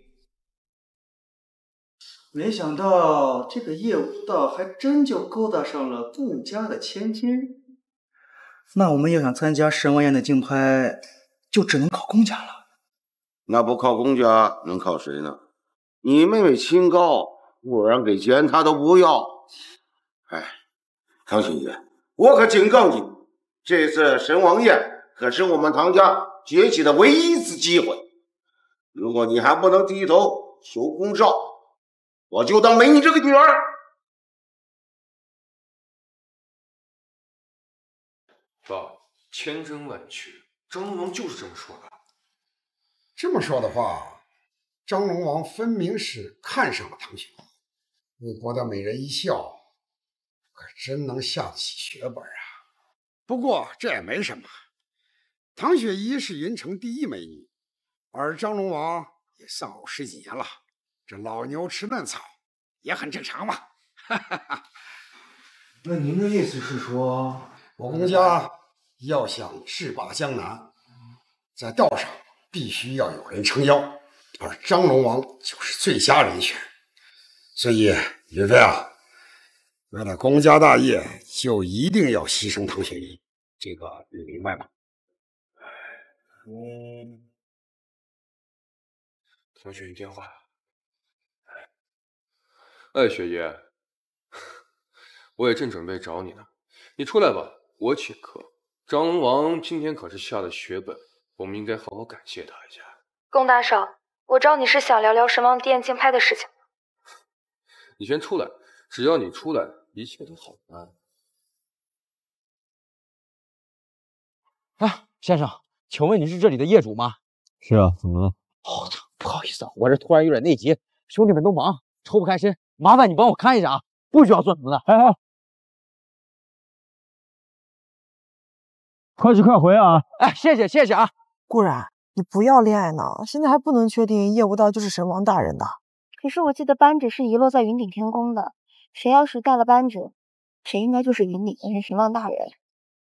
没想到这个叶无道还真就勾搭上了顾家的千金。那我们要想参加神王宴的竞拍，就只能靠顾家了。 那不靠顾家，能靠谁呢？你妹妹清高，我让给钱她都不要。哎，唐小姐，我可警告你，这次神王宴可是我们唐家崛起的唯一一次机会。如果你还不能低头求公少，我就当没你这个女儿。 爸，千真万确，张龙王就是这么说的。 这么说的话，张龙王分明是看上了唐雪宜，误国的美人一笑，可真能下得起血本啊！不过这也没什么，唐雪宜是云城第一美女，而张龙王也丧偶十几年了，这老牛吃嫩草也很正常嘛。哈哈哈。 那您的意思是说， 我公家要想制霸江南，在道上必须要有人撑腰，而张龙王就是最佳人选。所以云飞啊，为了公家大业，就一定要牺牲唐雪宜，这个你明白吗？ 嗯，唐雪宜电话。哎，雪姨，我也正准备找你呢，你出来吧，我请客。张龙王今天可是下了血本，我们应该好好感谢他一下。 龚大少，我知道你是想聊聊神王殿竞拍的事情。 你先出来，只要你出来，一切都好办。 啊，先生，请问你是这里的业主吗？ 是啊，怎么了？ 哦，不好意思啊，我这突然有点内急，兄弟们都忙，抽不开身，麻烦你帮我看一下啊，不需要做什么的。 哎哎，快去快回啊！ 哎，谢谢谢谢啊。 顾然，你不要恋爱脑，现在还不能确定叶无道就是神王大人的。 可是我记得扳指是遗落在云顶天宫的，谁要是带了扳指，谁应该就是云顶的神王大人。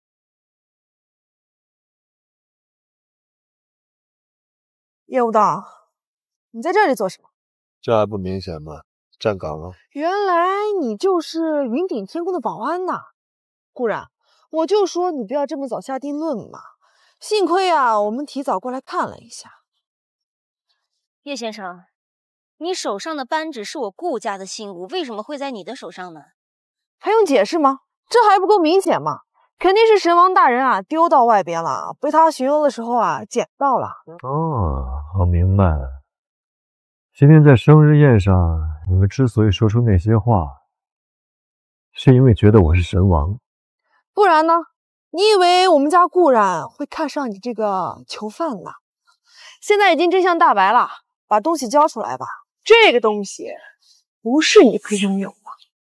叶无道，你在这里做什么？ 这还不明显吗？站岗了。 原来你就是云顶天宫的保安呐！顾然，我就说你不要这么早下定论嘛。幸亏啊，我们提早过来看了一下。 叶先生，你手上的扳指是我顾家的信物，为什么会在你的手上呢？ 还用解释吗？这还不够明显吗？肯定是神王大人啊丢到外边了，被他巡游的时候啊捡到了。 哦，我明白了。今天在生日宴上，你们之所以说出那些话，是因为觉得我是神王。 不然呢？你以为我们家顾然会看上你这个囚犯呢？现在已经真相大白了，把东西交出来吧。这个东西不是你可以拥有的。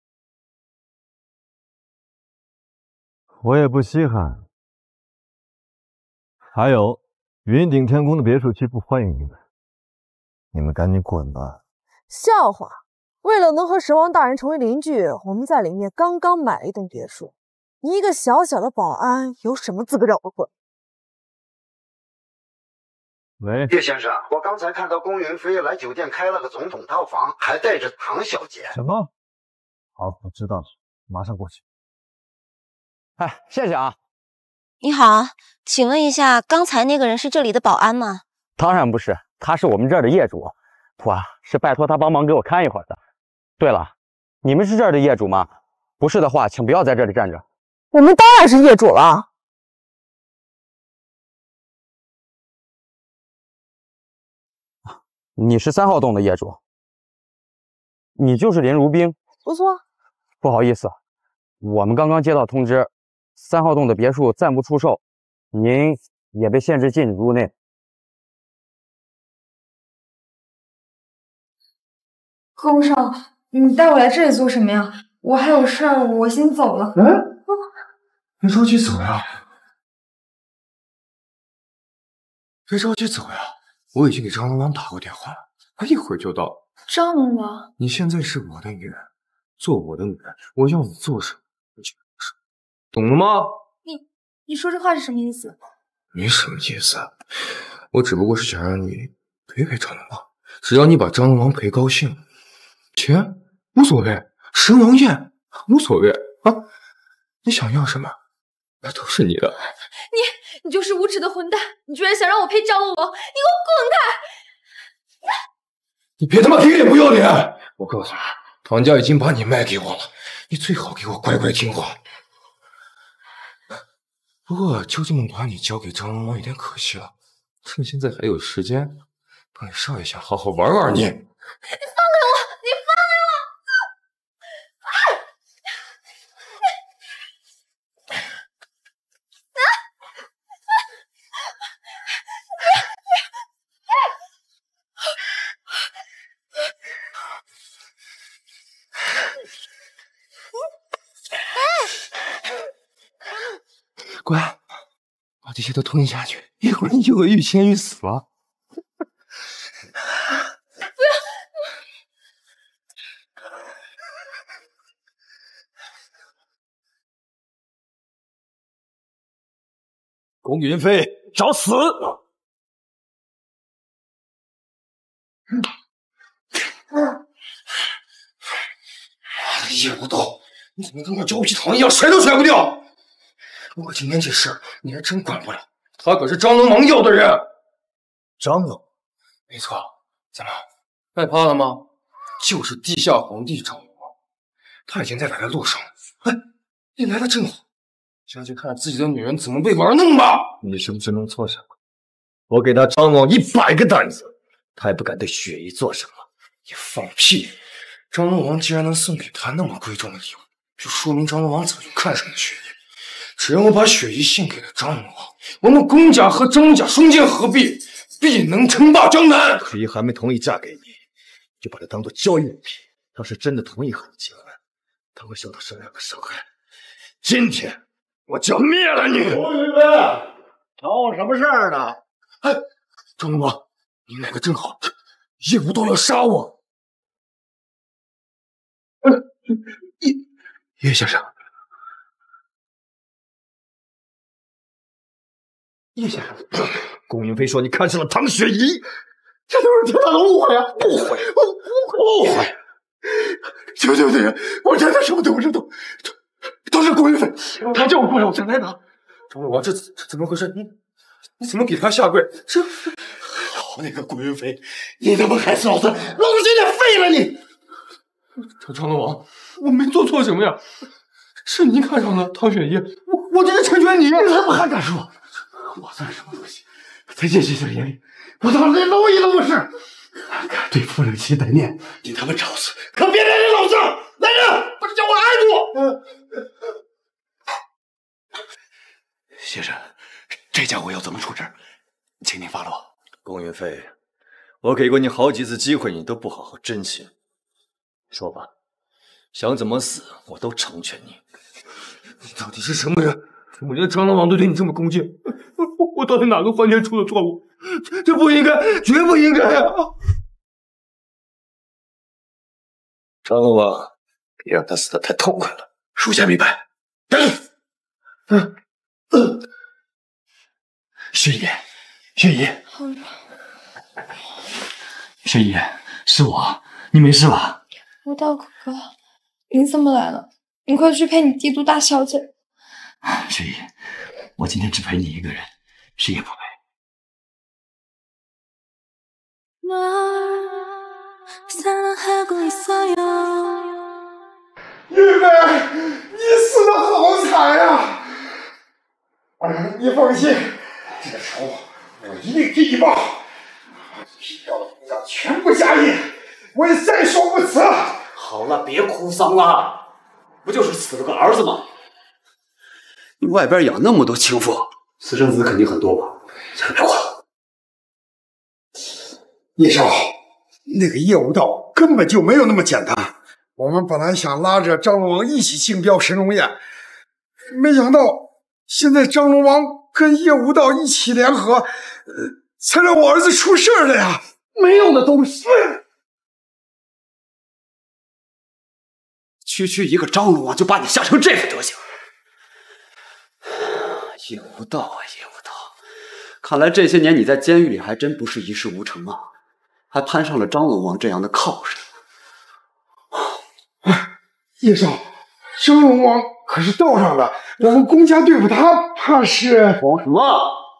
我也不稀罕。还有，云顶天宫的别墅区不欢迎你们，你们赶紧滚吧。 笑话！为了能和神王大人成为邻居，我们在里面刚刚买了一栋别墅。你一个小小的保安，有什么资格让我滚？ 喂， 叶先生，我刚才看到龚云飞来酒店开了个总统套房，还带着唐小姐。 什么？好，我知道了，马上过去。 哎，谢谢啊。 你好，请问一下，刚才那个人是这里的保安吗？ 当然不是，他是我们这儿的业主，我是拜托他帮忙给我看一会儿的。对了，你们是这儿的业主吗？不是的话，请不要在这里站着。 我们当然是业主了。 你是三号栋的业主，你就是林如冰。 不错。 不好意思，我们刚刚接到通知，三号栋的别墅暂不出售，您也被限制禁止入内。 顾少，你带我来这里做什么呀？我还有事儿，我先走了。 嗯。别着急走呀，别着急走呀！我已经给张龙王打过电话了，他一会儿就到。 张龙王， 你现在是我的女人，做我的女人，我要你做什么你就做什么，懂了吗？ 你你说这话是什么意思？ 没什么意思，我只不过是想让你陪陪张龙王，只要你把张龙王陪高兴，钱无所谓，神王宴无所谓啊！你想要什么？那都是你的。 你你就是无耻的混蛋！你居然想让我陪张龙王，你给我滚开！ 你别他妈给脸不要脸！我告诉你，唐家已经把你卖给我了，你最好给我乖乖听话。不过就这么把你交给张龙王有点可惜了，趁现在还有时间，帮你少爷想好好玩玩你。你放开我！你放开我！ 乖，把这些都吞下去，一会儿你就会欲仙欲死了。 不要！ 龚云飞，找死！ 叶无道，你怎么跟块胶皮糖一样，甩都甩不掉？不过今天这事你还真管不了，他可是张龙王要的人。张龙，没错。怎么，害怕了吗？就是地下皇帝张龙王，他已经在来的路上了。哎，你来的正好，下去看自己的女人怎么被玩弄吧。 你是不是弄错什么？我给他张龙一百个胆子，他还不敢对雪姨做什么。 你放屁！张龙王既然能送给他那么贵重的礼物，就说明张龙王早就看上了雪姨。只要我把雪姨献给了张龙王，我们龚家和张家双剑合璧，必能称霸江南。 雪姨还没同意嫁给你，就把她当做交易物品。她是真的同意和你结婚，她会受到什么样的伤害？今天我就要灭了你！ 龚云飞，找我什么事儿呢？ 哎，张龙王，你来的正好，叶无道要杀我。叶叶先生。 叶先生，龚云飞说你看上了唐雪姨， 这都是天大的误会啊！ 误会， 误会！求求你，我真的什么都不知道，都是龚云飞，他叫我过来，我才来的。 张龙王，这这怎么回事？你你怎么给他下跪？这那个顾云飞，你他妈害死老子，老子今天废了你！ 张张龙王，我没做错什么呀，是你看上了唐雪夜，我我这是成全你。 你他妈还敢说？我算什么东西？在这些人眼里，我他妈连蝼蚁都不是。敢对父母亲歹念，你他妈找死！可别连累老子！来人，把这家伙按住！ 先生，这家伙要怎么处置？请您发落。 龚云飞，我给过你好几次机会，你都不好好珍惜。说吧，想怎么死，我都成全你。 你到底是什么人？怎么连张龙王都对你这么恭敬？我我我到底哪个环节出了错误？这这不应该，绝不应该呀！ 张龙王，别让他死得太痛快了。属下明白。嗯嗯， 雪姨，雪姨，雪姨，是我，你没事吧？ 吴道哥哥，你怎么来了？你快去陪你帝都大小姐。 雪姨，我今天只陪你一个人，谁也不陪。 玉梅，你死的好惨呀！哎，你放心，这个仇我一定替你报。提掉了东家全部家业，我也在所不辞。 好了，别哭丧了，不就是死了个儿子吗？你外边养那么多情妇，私生子肯定很多吧？别哭了。 叶少，那个叶无道根本就没有那么简单。我们本来想拉着张龙王一起竞标神龙宴，没想到现在张龙王跟叶无道一起联合，呃，才让我儿子出事了呀！没用的东西！ 区区一个张龙王就把你吓成这副德行！叶无道啊，叶无道，看来这些年你在监狱里还真不是一事无成啊，还攀上了张龙王这样的靠山。 叶少，张龙王可是道上的，我们公家对付他，怕是…… 慌什么？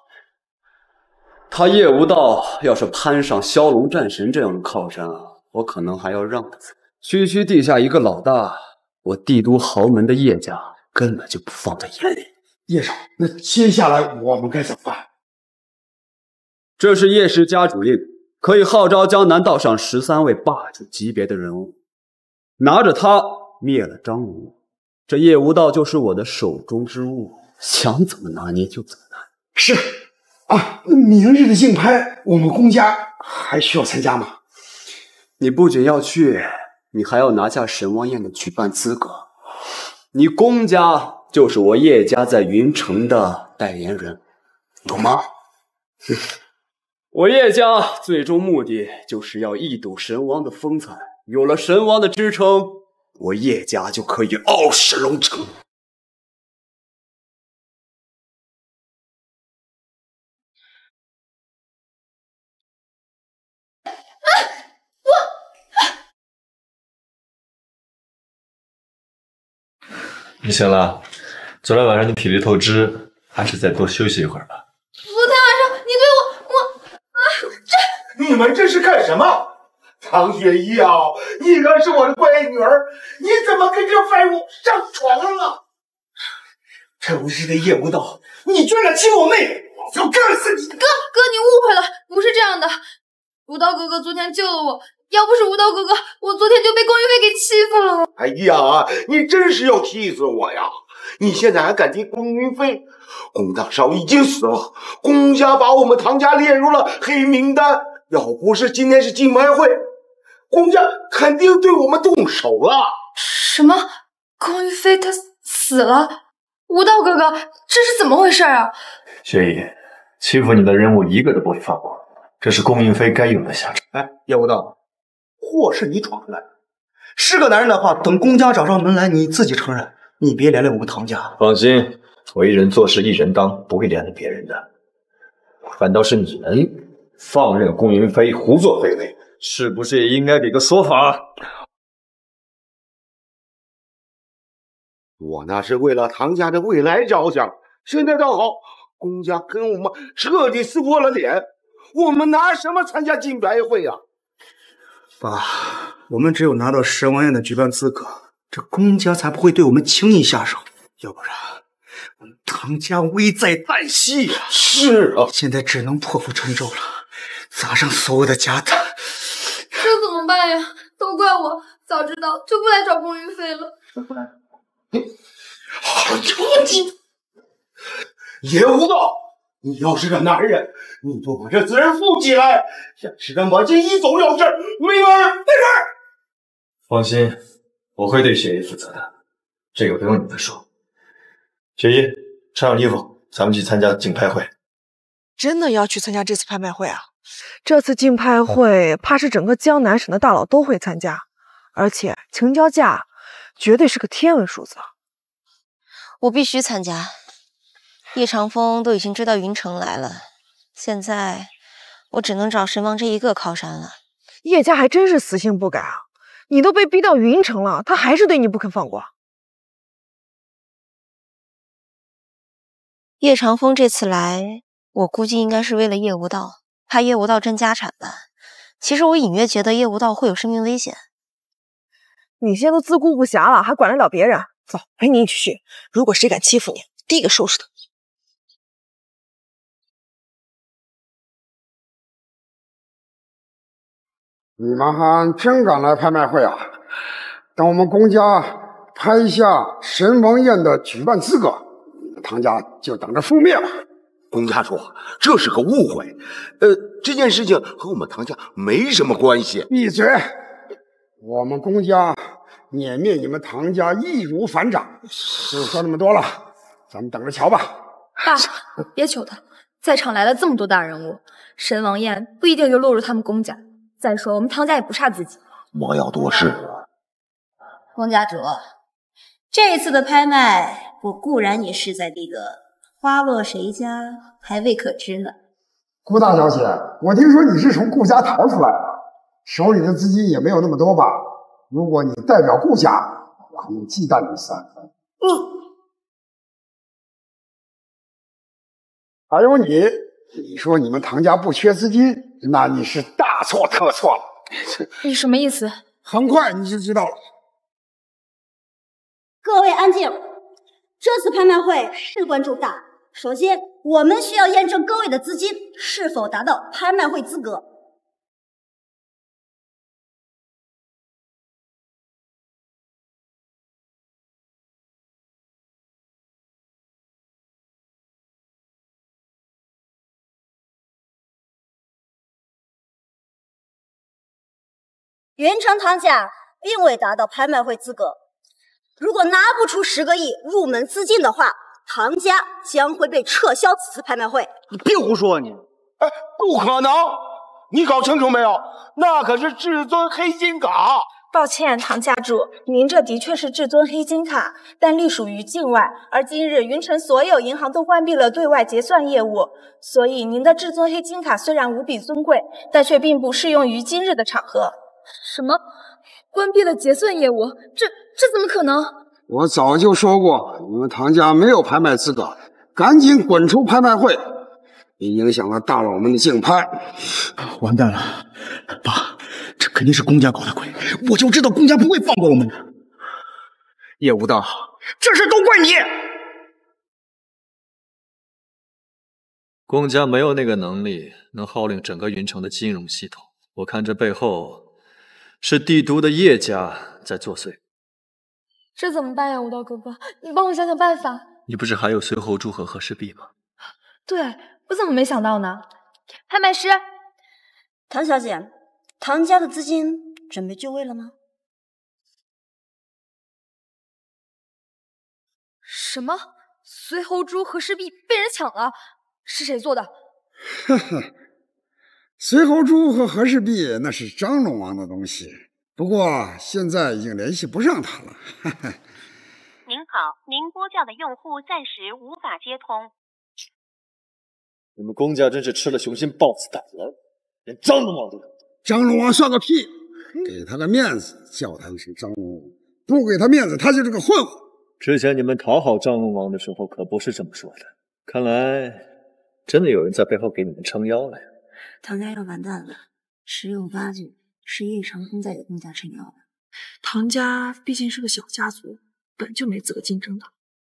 他叶无道要是攀上骁龙战神这样的靠山啊，我可能还要让他。区区地下一个老大，我帝都豪门的叶家根本就不放在眼里。 叶少，那接下来我们该怎么办？ 这是叶氏家主令，可以号召江南道上十三位霸主级别的人物，拿着他灭了张龙，这叶无道就是我的手中之物，想怎么拿捏就怎么拿捏。 是啊，明日的竞拍，我们公家还需要参加吗？ 你不仅要去，你还要拿下神王宴的举办资格。你公家就是我叶家在云城的代言人， 懂吗？ 我叶家最终目的就是要一睹神王的风采，有了神王的支撑，我叶家就可以傲视龙城。 你醒了？昨天晚上你体力透支，还是再多休息一会儿吧。 昨天晚上你对我，我啊，这你们这是干什么？唐雪依啊，你可是我的乖女儿，你怎么跟这废物上床了？这无知的叶无道，你居然欺负我妹妹，我要干死你！ 哥哥，你误会了，不是这样的。无道哥哥昨天救了我，要不是无道哥哥，我昨天就被宫玉飞给欺负了。 哎呀，你真是要气死我呀！你现在还敢提宫云飞？宫大少已经死了，宫家把我们唐家列入了黑名单。要不是今天是竞拍会，宫家肯定对我们动手了。 什么？宫玉飞他死了？无道哥哥，这是怎么回事啊？ 雪姨，欺负你的人我一个都不会放过，这是宫云飞该有的下场。 哎，叶无道，祸是你闯的，是个男人的话，等宫家找上门来，你自己承认，你别连累我们唐家。 放心，我一人做事一人当，不会连累别人的。反倒是你们放任宫云飞胡作非为，是不是也应该给个说法？ 我那是为了唐家的未来着想，现在倒好，宫家跟我们彻底撕破了脸， 我们拿什么参加金牌会啊？ 爸，我们只有拿到神王宴的举办资格，这公家才不会对我们轻易下手。要不然，我们唐家危在旦夕呀！ 是啊， 现在只能破釜沉舟了，砸上所有的家产。 这怎么办呀？都怪我，早知道就不来找龚云飞了。 好着急！叶无道，你要是个男人，你就把这责任负起来，要是敢把这一走了之，没门儿，没门儿！ 放心，我会对雪姨负责的，这个不用你们说。雪姨，穿上衣服，咱们去参加竞拍会。 真的要去参加这次拍卖会啊？这次竞拍会怕是整个江南省的大佬都会参加，而且成交价绝对是个天文数字。 我必须参加。叶长风都已经追到云城来了，现在我只能找神王这一个靠山了。 叶家还真是死性不改啊！你都被逼到云城了，他还是对你不肯放过。 叶长风这次来，我估计应该是为了叶无道，怕叶无道争家产吧。其实我隐约觉得叶无道会有生命危险。 你现在都自顾不暇了，还管得了别人？走，陪你一起去。如果谁敢欺负你，第一个收拾他。 你们还真敢来拍卖会啊？等我们公家拍下神王宴的举办资格，唐家就等着覆灭吧。 龚家主，这是个误会，呃，这件事情和我们唐家没什么关系。 闭嘴！我们龚家碾灭你们唐家易如反掌。不说那么多了，咱们等着瞧吧。 爸，别求他，在场来了这么多大人物，神王宴不一定就落入他们龚家。再说我们唐家也不差自己。 莫要多事。 龚家主，这次的拍卖，我固然也势在必得，花落谁家还未可知呢。 顾大小姐，我听说你是从顾家逃出来的，手里的资金也没有那么多吧？如果你代表顾家，我还能忌惮你三分。嗯。还有你，你说你们唐家不缺资金，那你是大错特错了。 你什么意思？ 很快你就知道了。 各位安静，这次拍卖会事关重大。首先，我们需要验证各位的资金是否达到拍卖会资格。云城唐家并未达到拍卖会资格，如果拿不出十个亿入门资金的话，唐家将会被撤销此次拍卖会。 你别胡说你！哎，不可能！你搞清楚没有？那可是至尊黑金卡。 抱歉，唐家主，您这的确是至尊黑金卡，但隶属于境外，而今日云城所有银行都关闭了对外结算业务，所以您的至尊黑金卡虽然无比尊贵，但却并不适用于今日的场合。 什么？关闭了结算业务？这这怎么可能？ 我早就说过，你们唐家没有拍卖资格，赶紧滚出拍卖会！你影响了大佬们的竞拍。 完蛋了，爸，这肯定是公家搞的鬼，我就知道公家不会放过我们的。叶无道，这事都怪你！ 公家没有那个能力能号令整个云城的金融系统，我看这背后是帝都的叶家在作祟。 这怎么办呀，无道哥哥，你帮我想想办法。 你不是还有随侯珠和和氏璧吗？ 对，我怎么没想到呢？拍卖师， 唐小姐，唐家的资金准备就位了吗？ 什么？随侯珠和氏璧被人抢了？是谁做的？ 呵呵，随侯珠和和氏璧那是张龙王的东西，不过现在已经联系不上他了。呵呵。 您好，您拨叫的用户暂时无法接通。 你们公家真是吃了雄心豹子胆了，连张龙王都有。 张龙王算个屁！给他个面子，叫他一声张龙王；不给他面子，他就是个混混。 之前你们讨好张龙王的时候，可不是这么说的。看来真的有人在背后给你们撑腰了呀。 唐家要完蛋了，十有八九是叶长空在给公家撑腰的。 唐家毕竟是个小家族，本就没资格竞争的。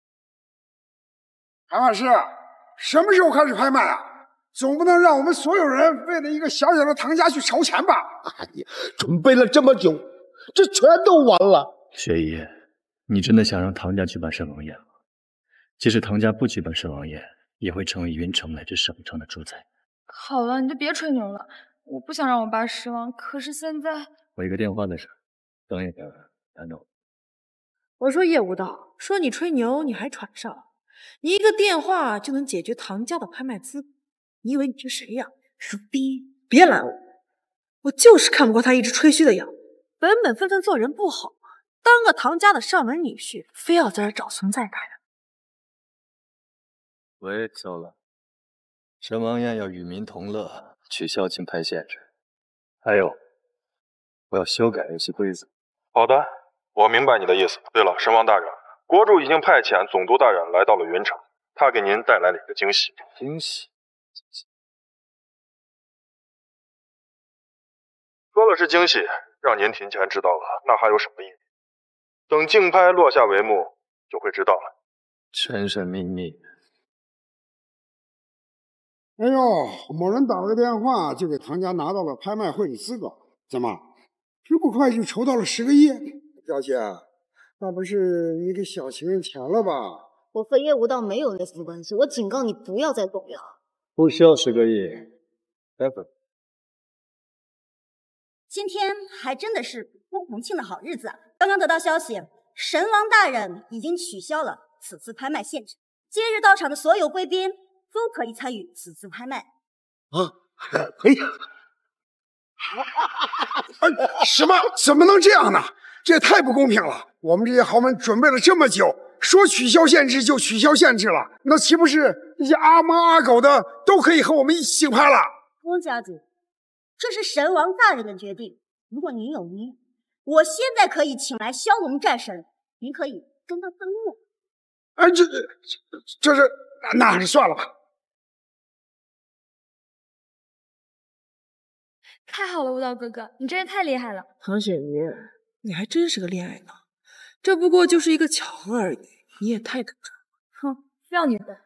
拍卖师，什么时候开始拍卖啊？总不能让我们所有人为了一个小小的唐家去筹钱吧？ 哎呀，准备了这么久，这全都完了。 雪姨，你真的想让唐家举办神王宴吗？即使唐家不举办神王宴，也会成为云城乃至省城的主宰。 好了，你就别吹牛了，我不想让我爸失望。可是现在， 我一个电话的事，等一等，等等。 我说叶无道，说你吹牛，你还喘上？你一个电话就能解决唐家的拍卖资格？你以为你是谁呀？是逼！别拦我，我就是看不过他一直吹嘘的样子，本本分分做人不好吗？当个唐家的上门女婿，非要在这找存在感。 喂，走了。神王宴要与民同乐，取消竞拍限制。还有，我要修改游戏规则。 好的，我明白你的意思。对了，神王大人，国主已经派遣总督大人来到了云城，他给您带来了一个惊喜。 惊喜？ 说了是惊喜，让您提前知道了，那还有什么意义？等竞拍落下帷幕，就会知道了。 全是秘密。 哎呦，某人打了个电话就给唐家拿到了拍卖会的资格，怎么这么快就筹到了十个亿？小姐，那不是你给小晴钱了吧？ 我和叶无道没有类似关系，我警告你不要再动摇。 不需要十个亿，待会儿。 今天还真的是公同庆的好日子啊！刚刚得到消息，神王大人已经取消了此次拍卖限制，今日到场的所有贵宾都可以参与此次拍卖。 啊，可以。什么？怎么能这样呢？这也太不公平了！我们这些豪门准备了这么久，说取消限制就取消限制了，那岂不是那些阿猫阿狗的都可以和我们一起竞拍了？ 翁家主，这是神王大人的决定。如果您有意，我现在可以请来骁龙战神，您可以跟他登录。 哎，这这这是那还是算了吧。 太好了，无道哥哥，你真是太厉害了。 唐雪姨，你还真是个恋爱脑，这不过就是一个巧合而已，你也太等着了。 哼，非要你的。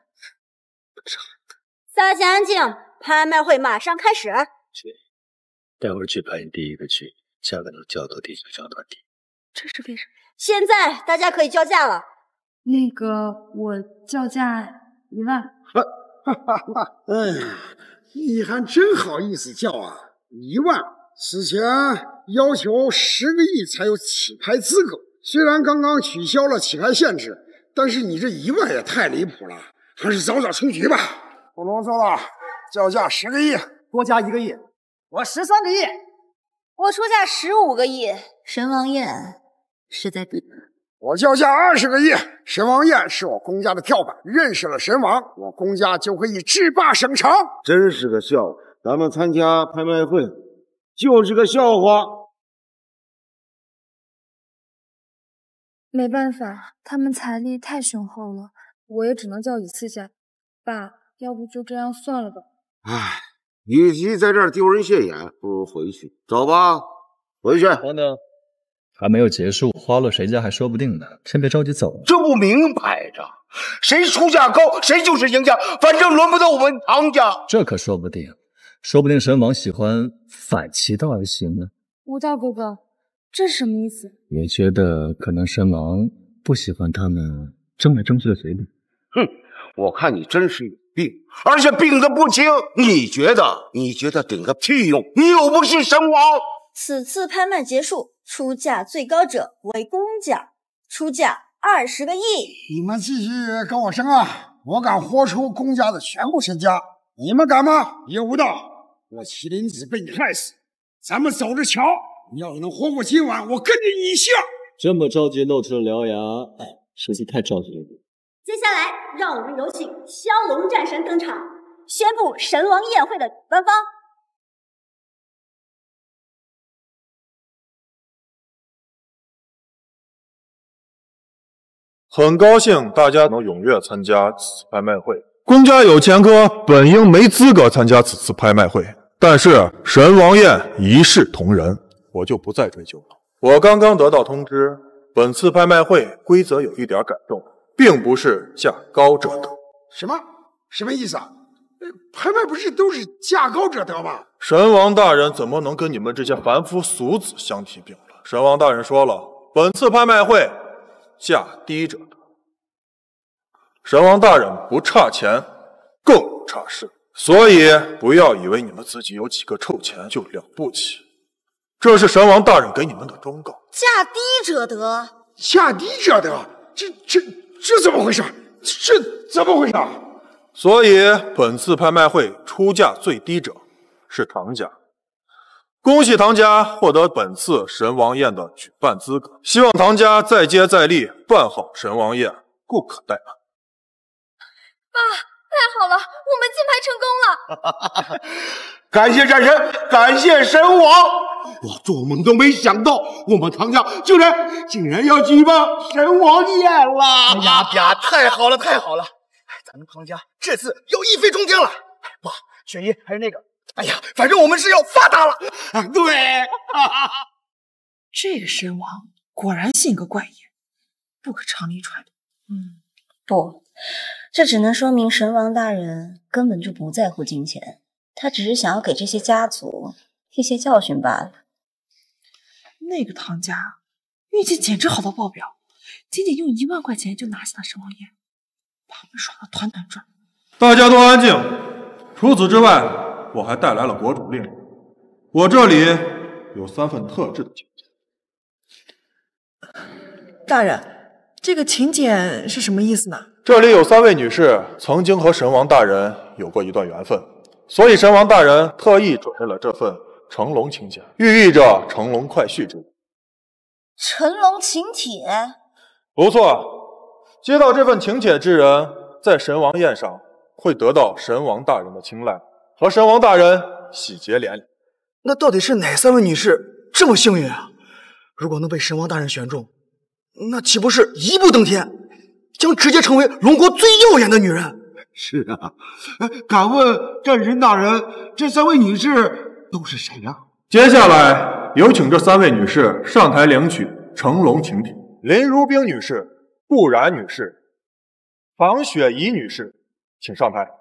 大家安静，拍卖会马上开始。 去，待会儿去排第一个区，价格能叫到底就叫到底。 这是为什么？ 现在大家可以叫价了。 那个，我叫价一万。 哈哈哈！哎呀，你还真好意思叫啊！一万，此前要求十个亿才有起拍资格，虽然刚刚取消了起拍限制，但是你这一万也太离谱了，还是早早出局吧。不啰嗦了，叫价十个亿， 多加一个亿，我十三个亿， 我出价十五个亿。神王宴是在比， 我叫价二十个亿。神王宴是我公家的跳板，认识了神王，我公家就可以制霸省城。 真是个笑话。咱们参加拍卖会就是个笑话。 没办法，他们财力太雄厚了，我也只能叫一次价。爸，要不就这样算了吧。 唉，与其在这儿丢人现眼，不如回去。走吧，回去。 等等，还没有结束，花落谁家还说不定呢，先别着急走。 这不明摆着，谁出价高，谁就是赢家，反正轮不到我们唐家。 这可说不定。说不定神王喜欢反其道而行呢。 无道哥哥，这是什么意思？ 也觉得可能神王不喜欢他们争来争去的嘴里。 哼，我看你真是有病，而且病得不轻。你觉得？你觉得顶个屁用？你又不是神王。 此次拍卖结束，出价最高者为公家，出价二十个亿。 你们继续跟我争啊！我敢豁出公家的全部身家。你们敢吗？叶无道，我麒麟子被你害死，咱们走着瞧。你要是能活过今晚，我跟你一笑。 这么着急露出了獠牙，实际太着急了。 接下来，让我们有请骁龙战神登场，宣布神王宴会的主办方。 很高兴大家能踊跃参加此次拍卖会。公家有前科，本应没资格参加此次拍卖会。 但是神王宴一视同仁，我就不再追究了。我刚刚得到通知，本次拍卖会规则有一点改动，并不是价高者得。 什么？什么意思啊？拍卖不是都是价高者得吗？ 神王大人怎么能跟你们这些凡夫俗子相提并论？神王大人说了，本次拍卖会价低者得。神王大人不差钱，更不差势，所以不要以为你们自己有几个臭钱就了不起，这是神王大人给你们的忠告。 价低者得， 价低者得，这这这怎么回事？这怎么回事？ 所以本次拍卖会出价最低者是唐家。恭喜唐家获得本次神王宴的举办资格，希望唐家再接再厉，办好神王宴，不可怠慢。 爸，太好了，我们竞拍成功了！ 感谢战神，感谢神王！我做梦都没想到，我们唐家竟然竟然要举办神王宴了！ 哎呀呀，太好了，太好了！咱们唐家这次要一飞冲天了！爸，雪姨还是那个，哎呀，反正我们是要发达了！ 啊，对， 这个神王果然性格怪异，不可常理传。 嗯，不。这只能说明神王大人根本就不在乎金钱，他只是想要给这些家族一些教训罢了。 那个唐家运气简直好到爆表，仅仅用一万块钱就拿下了神王宴，把我们耍得团团转。 大家都安静。除此之外，我还带来了国主令，我这里有三份特制的请柬。 大人，这个请柬是什么意思呢？ 这里有三位女士曾经和神王大人有过一段缘分，所以神王大人特意准备了这份成龙请柬，寓意着成龙快婿之意。 成龙请帖？ 不错，接到这份请帖之人，在神王宴上会得到神王大人的青睐，和神王大人喜结连理。 那到底是哪三位女士这么幸运啊？如果能被神王大人选中，那岂不是一步登天？将直接成为龙国最耀眼的女人。 是啊，敢问战神大人，这三位女士都是谁呀、啊？ 接下来有请这三位女士上台领取成龙请帖。林如冰女士、顾然女士、房雪怡女士，请上台。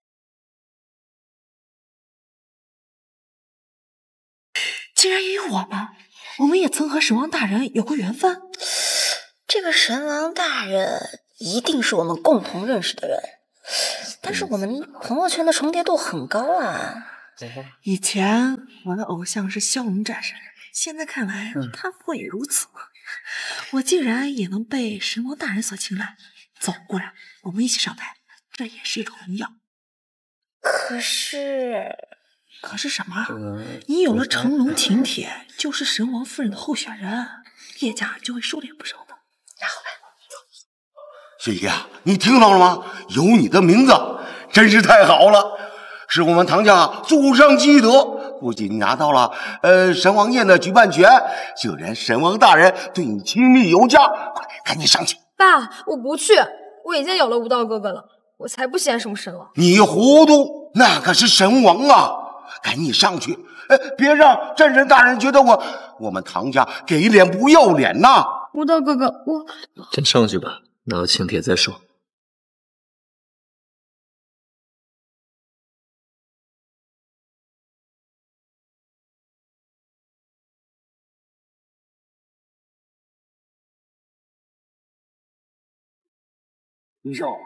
竟然也有我们，我们也曾和神王大人有过缘分。 这个神王大人一定是我们共同认识的人，但是我们朋友圈的重叠度很高啊。 以前我的偶像是骁龙战神，现在看来他不也如此吗？我竟然也能被神王大人所青睐。走，过来，我们一起上台，这也是一种荣耀。 可是， 可是什么？你有了成龙请帖，就是神王夫人的候选人，叶家就会收敛不少的。 那好吧。 雪姨啊，你听到了吗？有你的名字，真是太好了，是我们唐家祖上积德，不仅拿到了呃神王宴的举办权，就连神王大人对你亲密有加。快，赶紧上去！ 爸，我不去，我已经有了无道哥哥了，我才不嫌什么神王。 你糊涂，那可是神王啊！赶紧上去，呃，别让战神大人觉得我我们唐家给脸不要脸呐！ 无道哥哥，我先上去吧，拿到请帖再说。 林少，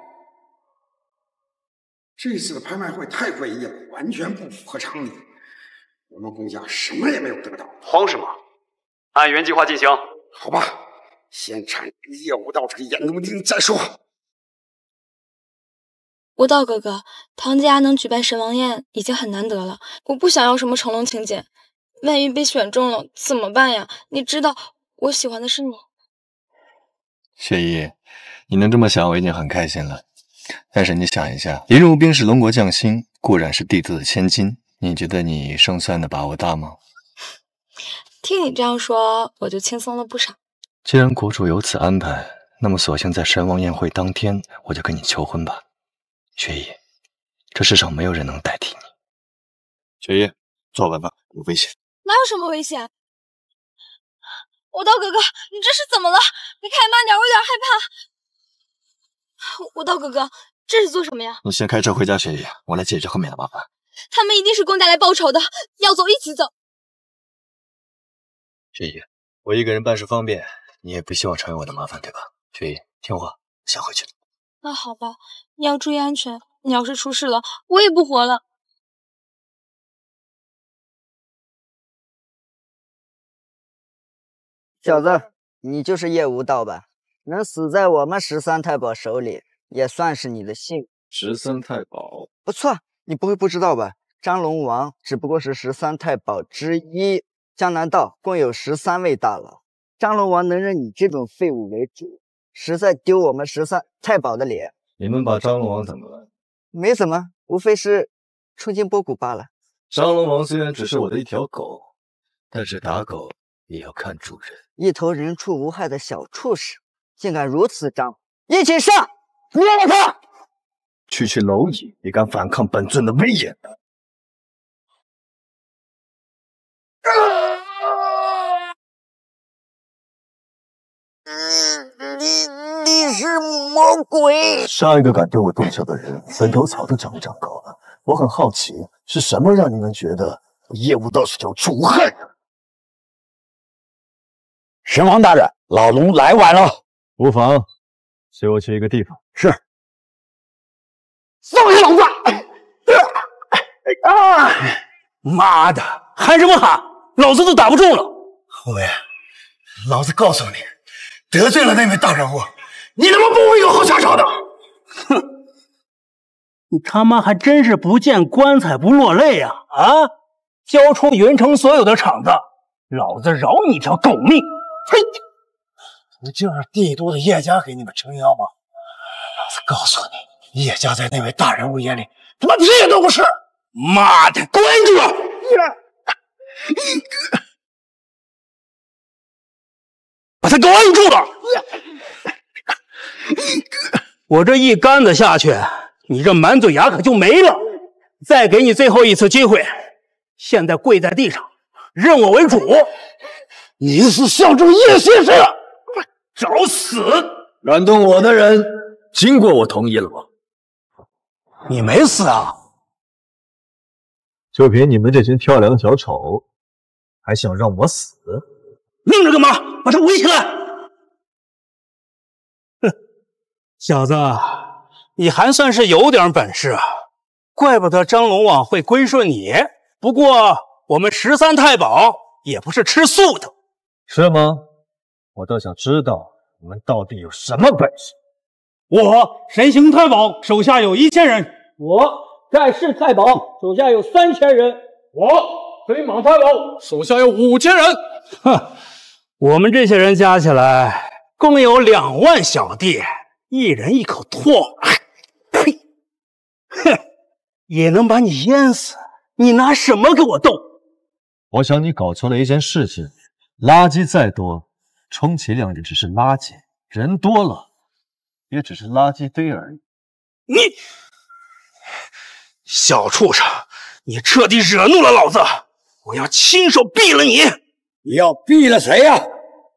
这次的拍卖会太诡异了，完全不符合常理。我们公家什么也没有得到。 慌什么？按原计划进行。 好吧，先铲业务到这个眼中钉再说。 无道哥哥，唐家能举办神王宴已经很难得了，我不想要什么成龙请柬，万一被选中了怎么办呀？你知道我喜欢的是你。 雪姨，你能这么想，我已经很开心了。但是你想一下，林如冰是龙国将星，固然是帝都的千金，你觉得你胜算的把握大吗？ 听你这样说，我就轻松了不少。 既然国主有此安排，那么索性在神王宴会当天，我就跟你求婚吧。雪姨，这世上没有人能代替你。雪姨， 做完吧，有危险。 哪有什么危险？武道哥哥，你这是怎么了？你开慢点，我有点害怕。武道哥哥，这是做什么呀？ 你先开车回家，雪姨，我来解决后面的麻烦。 他们一定是公家来报仇的，要走一起走。 雪姨，我一个人办事方便，你也不希望成为我的麻烦，对吧？雪姨，听话，先回去了。 那好吧，你要注意安全。你要是出事了，我也不活了。 小子，你就是叶无道吧？能死在我们十三太保手里，也算是你的幸运。 十三太保， 不错，你不会不知道吧？张龙王只不过是十三太保之一，江南道共有十三位大佬，张龙王能认你这种废物为主，实在丢我们十三太保的脸。 你们把张龙王怎么了？ 没怎么，无非是冲金波谷罢了。 张龙王虽然只是我的一条狗，但是打狗也要看主人。 一头人畜无害的小畜生，竟敢如此张！一起上，灭了他！ 区区蝼蚁也敢反抗本尊的威严？ 你你是魔鬼！ 上一个敢对我动手的人，坟头草都长不长高了。我很好奇，是什么让你们觉得我叶无道是有处无害的？ 神王大人，老龙来晚了。 无妨，随我去一个地方。 是。 放下老子！啊！妈的，喊什么喊？老子都打不中了。 后卫，老子告诉你，得罪了那位大人物，你他妈不会有好下场的。 哼！你他妈还真是不见棺材不落泪呀！啊！交出云城所有的场子，老子饶你一条狗命！嘿！ 不就是帝都的叶家给你们撑腰吗？老子告诉你，叶家在那位大人物眼里，他妈屁都不是！ 妈的，关住！把他给我按住了！我这一杆子下去，你这满嘴牙可就没了。再给你最后一次机会，现在跪在地上，认我为主。 你是效忠叶先生， 找死！ 敢动我的人，经过我同意了吗？ 你没死啊？ 就凭你们这群跳梁小丑，还想让我死？ 愣着干嘛？把他围起来！哼，小子，你还算是有点本事啊！怪不得张龙王会归顺你。不过我们十三太保也不是吃素的， 是吗？我倒想知道你们到底有什么本事。 我神行太保手下有一千人，我盖世太保手下有三千人，我飞马太保手下有五千人。哼，我们这些人加起来共有两万小弟，一人一口唾。呸！哼，也能把你淹死，你拿什么跟我斗？ 我想你搞错了一件事情，垃圾再多，充其量也只是垃圾，人多了，也只是垃圾堆而已。 你小畜生，你彻底惹怒了老子，我要亲手毙了你！ 你要毙了谁呀、啊？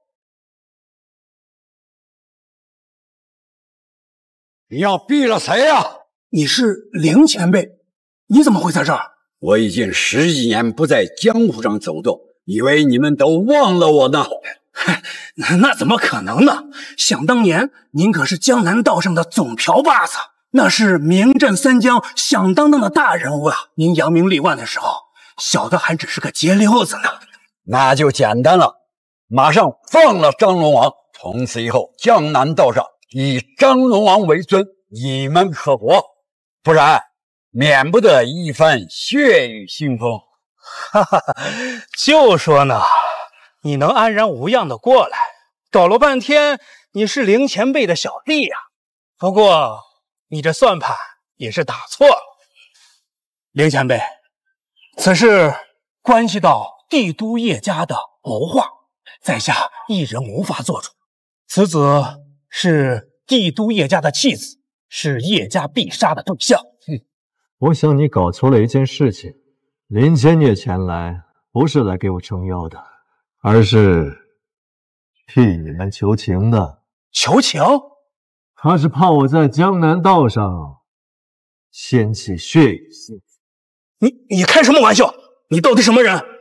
你要毙了谁呀、啊？ 你是凌前辈，你怎么会在这儿？ 我已经十几年不在江湖上走动，以为你们都忘了我呢。 那怎么可能呢？想当年，您可是江南道上的总瓢把子，那是名震三江、响当当的大人物啊！您扬名立万的时候，小的还只是个街溜子呢。 那就简单了，马上放了张龙王，从此以后江南道上以张龙王为尊，你们可活，不然免不得一番血雨腥风。 哈哈，就说呢，你能安然无恙的过来，搞了半天你是凌前辈的小弟呀、啊。不过你这算盘也是打错了，凌前辈，此事关系到帝都叶家的谋划，在下一人无法做主。此子是帝都叶家的弃子，是叶家必杀的对象。 哼，我想你搞错了一件事情， 林千叶前来不是来给我撑腰的，而是替你们求情的。 求情？ 他是怕我在江南道上掀起血雨腥风。 你你开什么玩笑？你到底什么人？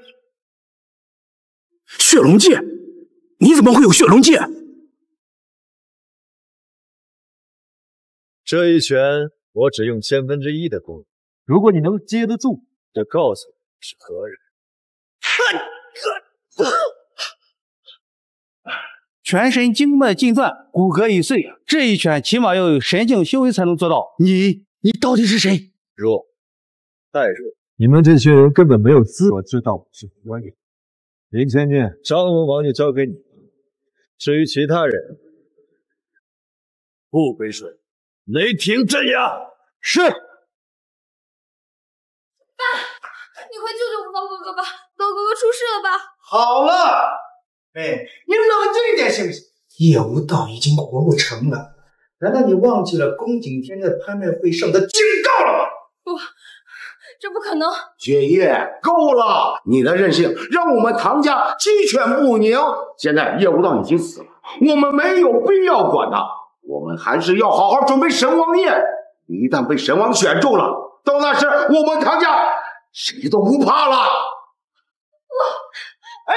血龙剑？你怎么会有血龙剑？ 这一拳我只用千分之一的功力，如果你能接得住，就告诉你是何人。 全身经脉尽断，骨骼已碎，这一拳起码要有神境修为才能做到。 你你到底是谁？ 弱，太弱！你们这群人根本没有资格知道我是何人。林千念，张文王就交给你，至于其他人，不归顺。雷霆镇压。是。 爸，你快救救武道哥哥吧！武道哥哥出事了吧？ 好了，哎，你冷静一点行不行？叶无道已经活不成了，难道你忘记了宫景天在拍卖会上的警告了吗？ 不，这不可能！ 雪夜，够了！你的任性让我们唐家鸡犬不宁。现在叶无道已经死了，我们没有必要管他。我们还是要好好准备神王宴。一旦被神王选中了，到那时我们唐家谁都不怕了。 哎，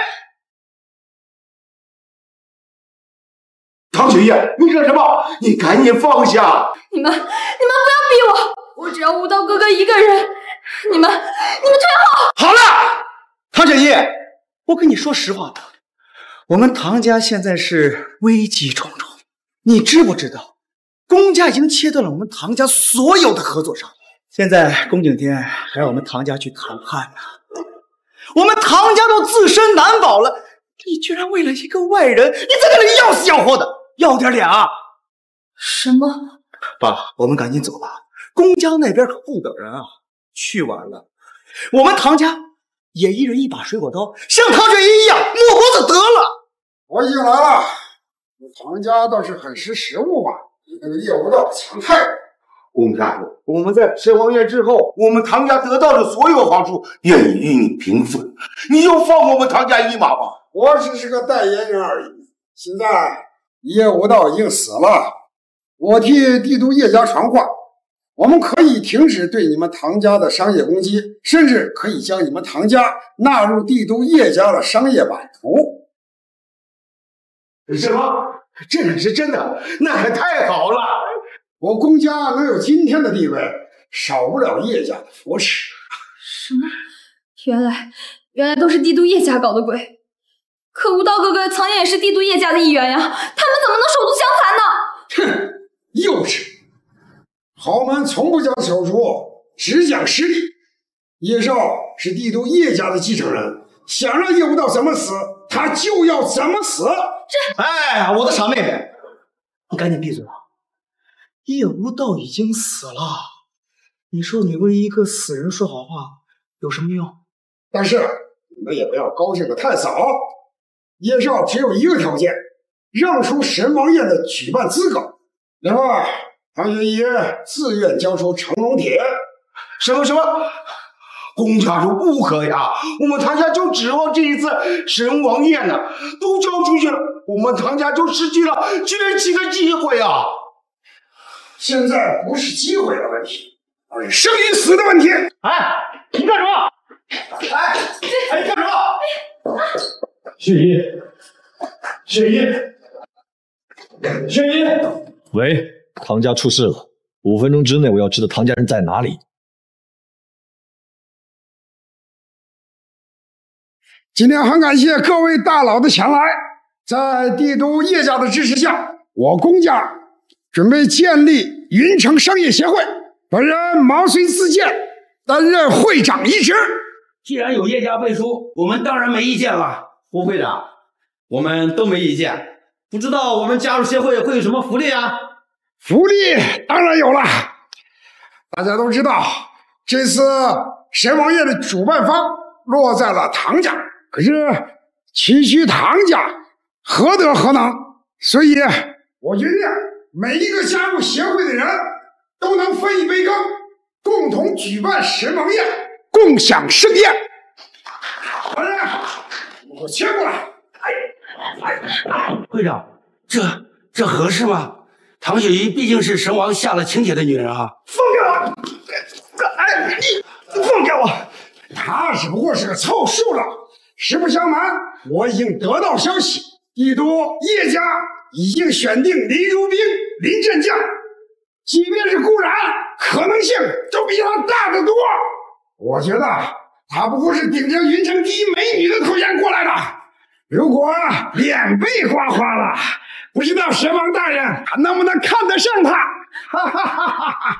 唐雪夜，你干什么？你赶紧放下！ 你们，你们不要逼我！我只要武道哥哥一个人。你们，你们退后！ 好了，唐雪夜，我跟你说实话的，我们唐家现在是危机重重。你知不知道，宫家已经切断了我们唐家所有的合作商议。现在宫景天还让我们唐家去谈判呢，我们唐家都自身难保了，你居然为了一个外人，你在这里要死要活的，要点脸啊！ 什么？ 爸，我们赶紧走吧，宫家那边可不等人啊。去晚了，我们唐家也一人一把水果刀，像唐雪一样抹脖子得了。 我已经来了。唐家倒是很识时务嘛，这个叶无道强太人。 宫家主，我们在神王宴之后，我们唐家得到的所有好处，愿意与你平分。你就放我们唐家一马吧。 我只是个代言人而已。现在叶无道已经死了，我替帝都叶家传话，我们可以停止对你们唐家的商业攻击，甚至可以将你们唐家纳入帝都叶家的商业版图。 什么？这可是真的？那可太好了！ 我宫家能有今天的地位，少不了叶家的扶持。 什么？原来原来都是帝都叶家搞的鬼。可武道哥哥曾经也是帝都叶家的一员呀，他们怎么能手足相残呢？ 哼，幼稚！豪门从不讲手足，只讲实力。叶少是帝都叶家的继承人，想让叶无道怎么死，他就要怎么死。 这…… 哎，我的傻妹妹，你赶紧闭嘴吧！叶无道已经死了，你说你为一个死人说好话有什么用？ 但是你们也不要高兴得太早。叶少只有一个条件，让出神王宴的举办资格。另外，唐学一自愿交出成龙铁。 什么什么？宫家主不可呀！我们唐家就指望这一次神王宴呢，都交出去了，我们唐家就失去了崛起的机会啊！ 现在不是机会的问题，而是生与死的问题。 哎，你干什么？哎，哎，你干什么？ 雪姨，雪姨，雪姨，喂，唐家出事了，五分钟之内我要知道唐家人在哪里。 今天很感谢各位大佬的前来，在帝都叶家的支持下，我宫家准备建立云城商业协会，本人毛遂自荐，担任会长一职。 既然有叶家背书，我们当然没意见了。胡会长，我们都没意见，不知道我们加入协会会有什么福利啊？ 福利当然有了，大家都知道，这次神王宴的主办方落在了唐家。可是区区唐家何德何能？所以我决定每一个加入协会的人都能分一杯羹，共同举办神王宴， 共享盛宴。来人，给我牵过来！ 会长，这这合适吗？唐雪怡毕竟是神王下了请帖的女人啊！ 放开我！哎，你放开我！他只不过是个凑数的。实不相瞒，我已经得到消息，帝都叶家已经选定林如冰、林振将，即便是顾然，可能性都比他大得多。我觉得他不过是顶着云城第一美女的头衔过来的。如果脸被刮花了，不知道神王大人还能不能看得上他？哈哈哈哈哈！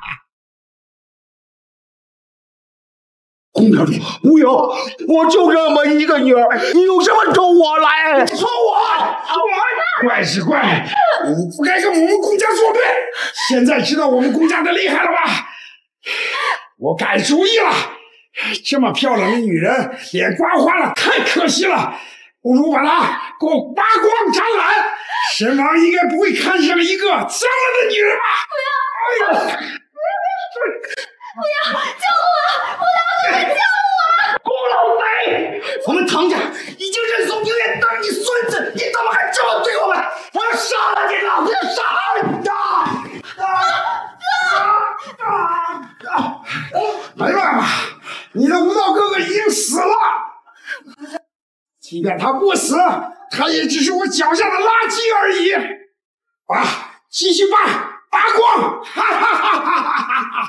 洪教主，不要！我就这么一个女儿，你有什么冲我来？ 冲我！我怪是怪，你不该跟我们顾家作对。现在知道我们顾家的厉害了吧？我改主意了，这么漂亮的女人脸刮花了，太可惜了。不如把她给我扒光展览，神王应该不会看上一个脏了的女人吧？ 不要！哎呀！不要！救我！不要！你们救我！ 顾老贼！我们唐家已经认怂，宁愿当你孙子，你怎么还这么对我们？我要杀了你了！我要杀了你！啊啊啊啊！没办法，你的无道哥哥已经死了。即便他不死，他也只是我脚下的垃圾而已。啊，继续扒，扒光！哈哈哈哈哈哈！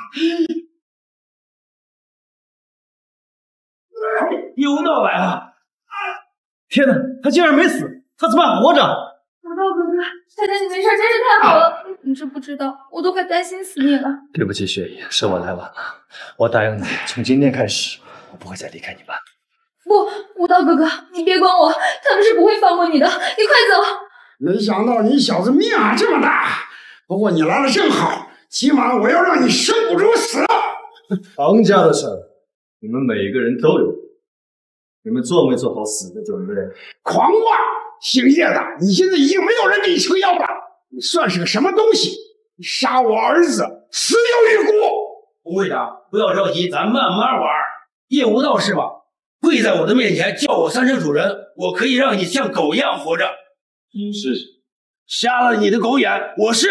有闹来了！ 天哪，他竟然没死，他怎么还活着？ 武道哥哥，太太你没事，真是太好了！你知不知道，我都快担心死你了。 对不起，雪姨，是我来晚了。我答应你，从今天开始，我不会再离开你半步。 不，武道哥哥，你别管我，他们是不会放过你的，你快走！ 没想到你小子命啊这么大，不过你来了正好，起码我要让你生不如死。 唐家的事，你们每个人都有，你们做没做好死的准备？ 狂妄！姓叶的，你现在已经没有人给你撑腰了，你算是个什么东西？你杀我儿子，死有余辜！ 吴会长，不要着急，咱慢慢玩。叶无道是吧？跪在我的面前叫我三声主人，我可以让你像狗一样活着。 是， 瞎了你的狗眼，我是。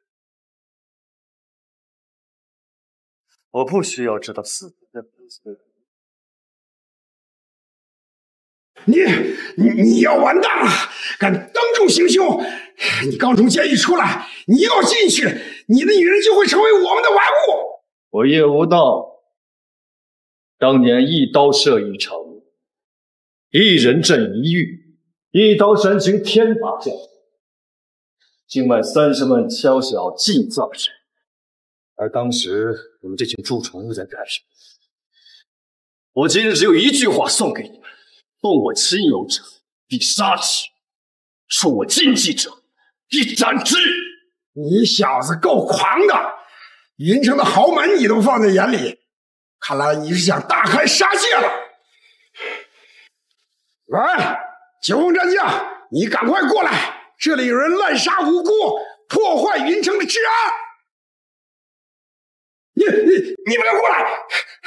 我不需要知道死的本质。 你你你要完蛋了！敢当众行凶！你刚从监狱出来，你要进去，你的女人就会成为我们的玩物。 我叶无道当年一刀射一城，一人镇一域，一刀煽情天法教，境外三十万宵小尽造之。而当时你们这群蛀虫又在干什么？我今日只有一句话送给你们：动我亲友者，必杀之；触我禁忌者，必斩之。 你小子够狂的，云城的豪门你都放在眼里，看来你是想大开杀戒了。喂，九凤战将，你赶快过来！这里有人滥杀无辜，破坏云城的治安。你你你们过来！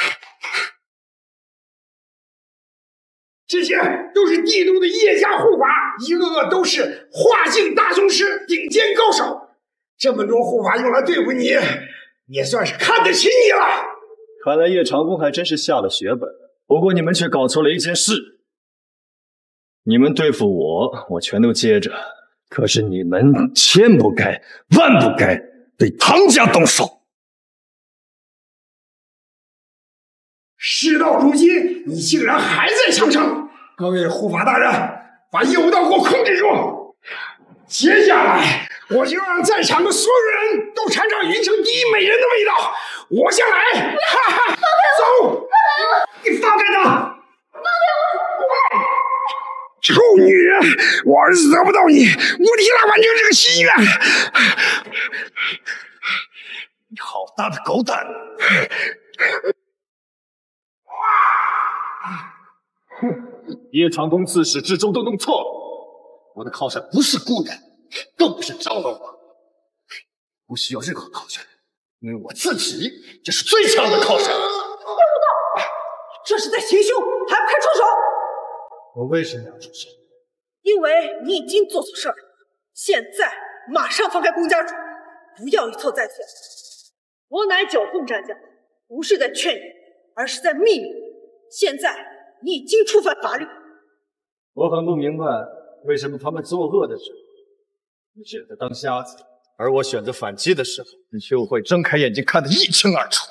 这些都是帝都的叶家护法，一个个都是化境大宗师，顶尖高手。这么多护法用来对付你，也算是看得起你了。 看来叶长风还真是下了血本，不过你们却搞错了一件事。你们对付我，我全都接着，可是你们千不该万不该对唐家动手。 事到如今，你竟然还在强撑！各位护法大人，把业务道给我控制住！接下来，我就让在场的所有人都尝尝云城第一美人的味道！我先来！哈哈，走！你放开他！放开我！臭女人，我儿子得不到你，我替他完成这个心愿。 你好大的狗胆！叶长风自始至终都弄错了，我的靠山不是顾然，更不是张龙王，不需要任何靠山，因为我自己就是最强的靠山。 这是在行凶，还不快出手！ 我为什么要出手？ 因为你已经做错事儿了。现在马上放开龚家主，不要一错再错。我乃九凤战将，不是在劝你，而是在命你。现在你已经触犯法律。 我很不明白，为什么他们作恶的时候，你选择当瞎子，而我选择反击的时候，你却会睁开眼睛看得一清二楚。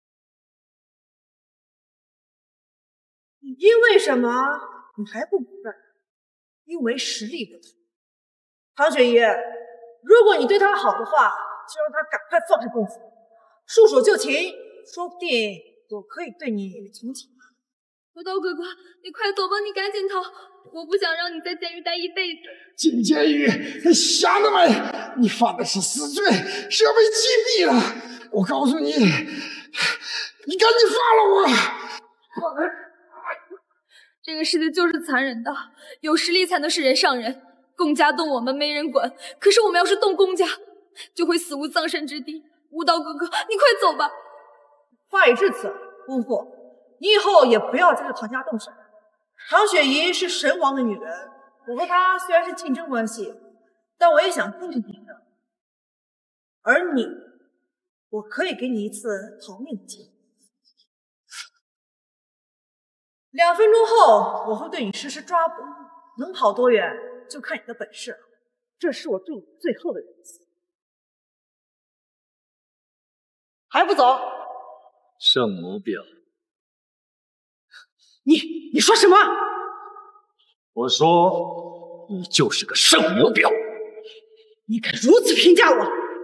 因为什么？你还不明白？因为实力不同。唐雪怡，如果你对他好的话，就让他赶快放下功夫，束手就擒，说不定我可以对你从轻。 武道哥哥，你快走吧，你赶紧逃！我不想让你在监狱待一辈子。 进监狱，想得美！你犯的是死罪，是要被击毙的。我告诉你，你赶紧放了我！ 这个世界就是残忍的，有实力才能是人上人。龚家动我们没人管，可是我们要是动龚家，就会死无葬身之地。武道哥哥，你快走吧。 话已至此，姑父，你以后也不要再对唐家动手。唐雪怡是神王的女人，我和她虽然是竞争关系，但我也想公平平等。而你，我可以给你一次逃命的机会。两分钟后，我会对你实施抓捕，能跑多远就看你的本事了。这是我对你最后的仁慈。还不走？ 圣母婊！ 你你说什么？ 我说你就是个圣母婊！ 你敢如此评价我？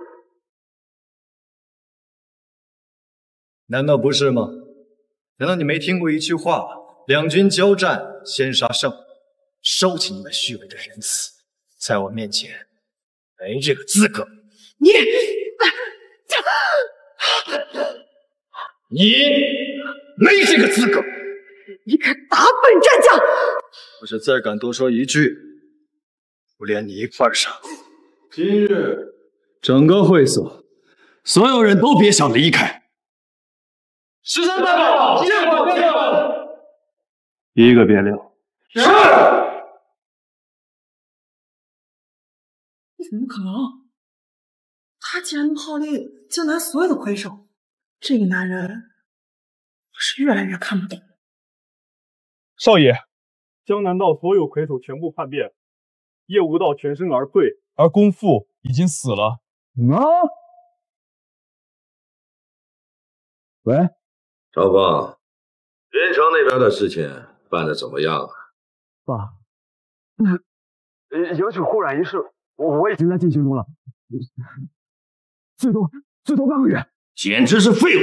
难道不是吗？难道你没听过一句话吗？两军交战，先杀圣母，收起你们虚伪的仁慈，在我面前没这个资格。 你， 你没这个资格！ 你敢打本战将！ 要是再敢多说一句，我连你一块上。今日整个会所，所有人都别想离开。十三代表，见过见过。一个别留。是。 怎么可能？他竟然能号令江南所有的魁首，这个男人我是越来越看不懂。 少爷，江南道所有魁首全部叛变，叶无道全身而退，而公父已经死了。 啊！ 喂，朝风，云城那边的事情办得怎么样啊？ 爸，嗯，有请护染仪式，我我已经在进行中了，最多最多半个月。 简直是废物！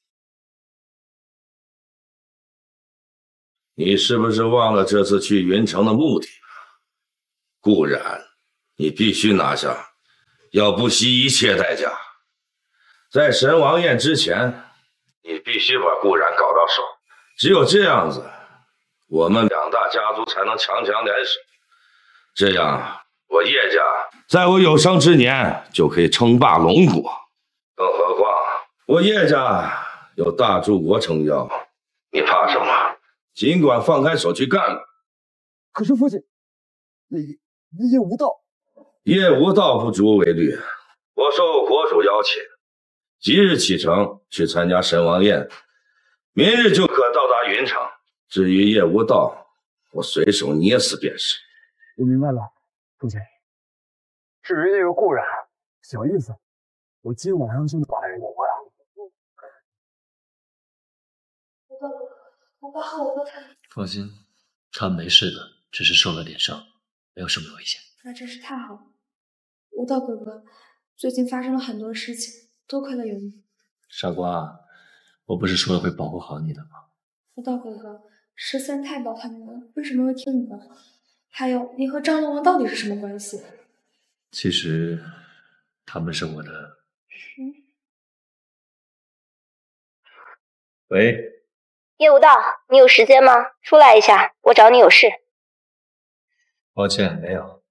你是不是忘了这次去云城的目的？顾然，你必须拿下，要不惜一切代价。在神王宴之前，你必须把顾然搞到手，只有这样子，我们两大家族才能强强联手。这样，我叶家在我有生之年就可以称霸龙国。更何况，我叶家有大柱国撑腰，你怕什么？尽管放开手去干吧。 可是父亲，那那叶无道， 叶无道不足为虑。我受国主邀请，即日启程去参加神王宴，明日就可到达云城。至于叶无道，我随手捏死便是。 我明白了，父亲。至于那个顾然，小意思，我今晚上就能把他人弄回来。 我爸和我哥他…… 放心，他们没事的，只是受了点伤，没有什么危险。 那真是太好了，武道哥哥，最近发生了很多事情，多亏了有你。 傻瓜，我不是说了会保护好你的吗？ 武道哥哥，十三太保他们为什么会听你的话？还有，你和张龙王到底是什么关系？ 其实，他们是我的…… 嗯。 喂。 叶无道，你有时间吗？出来一下，我找你有事。 抱歉，没有。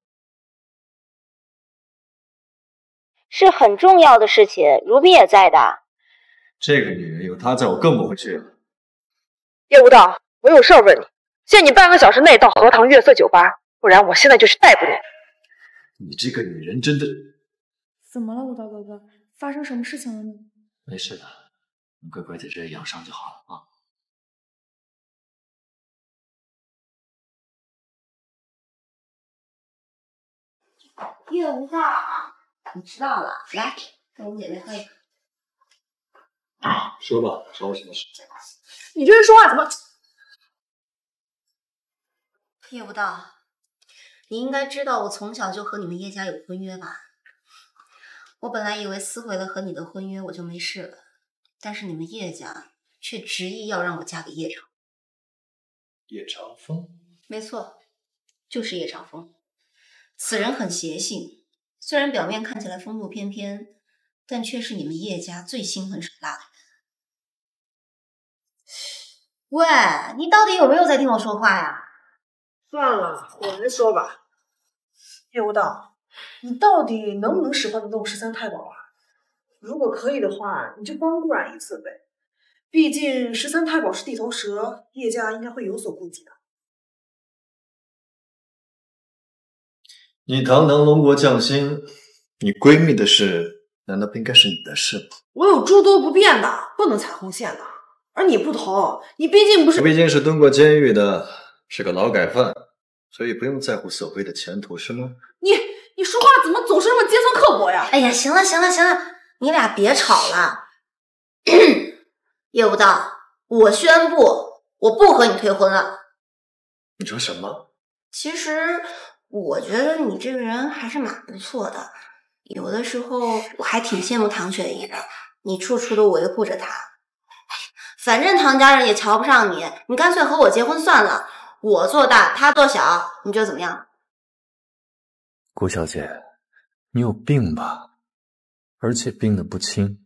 是很重要的事情，如冰也在的。 这个女人有她在，我更不会去了。 业务道，我有事儿问你，限你半个小时内到荷塘月色酒吧，不然我现在就是逮捕你。 你这个女人真的…… 怎么了，武道哥哥？发生什么事情了呢？ 没事的，你乖乖在这里养伤就好了啊。 业务道，你知道了，来跟我姐妹喝一个。 说吧，找我什么事？ 你这人说话怎么？ 业务道，你应该知道我从小就和你们叶家有婚约吧？我本来以为撕毁了和你的婚约我就没事了，但是你们叶家却执意要让我嫁给叶长。 叶长风？ 没错，就是叶长风。此人很邪性，虽然表面看起来风度翩翩，但却是你们叶家最心狠手辣的人。喂，你到底有没有在听我说话呀？ 算了，我来说吧。业务道，你到底能不能使唤得动十三太保啊？如果可以的话，你就帮顾然一次呗。毕竟十三太保是地头蛇，叶家应该会有所顾忌的。 你堂堂龙国将星，你闺蜜的事难道不应该是你的事吗？ 我有诸多不便的，不能踩红线的。而你不同，你毕竟不是…… 我毕竟是蹲过监狱的，是个劳改犯，所以不用在乎所谓的前途，是吗？ 你你说话怎么总是那么尖酸刻薄呀？ 哎呀，行了行了行了，你俩别吵了。业务道，我宣布，我不和你退婚了。 你说什么？ 其实我觉得你这个人还是蛮不错的，有的时候我还挺羡慕唐雪怡的，你处处都维护着她。反正唐家人也瞧不上你，你干脆和我结婚算了，我做大，他做小，你觉得怎么样？ 顾小姐，你有病吧？而且病得不轻。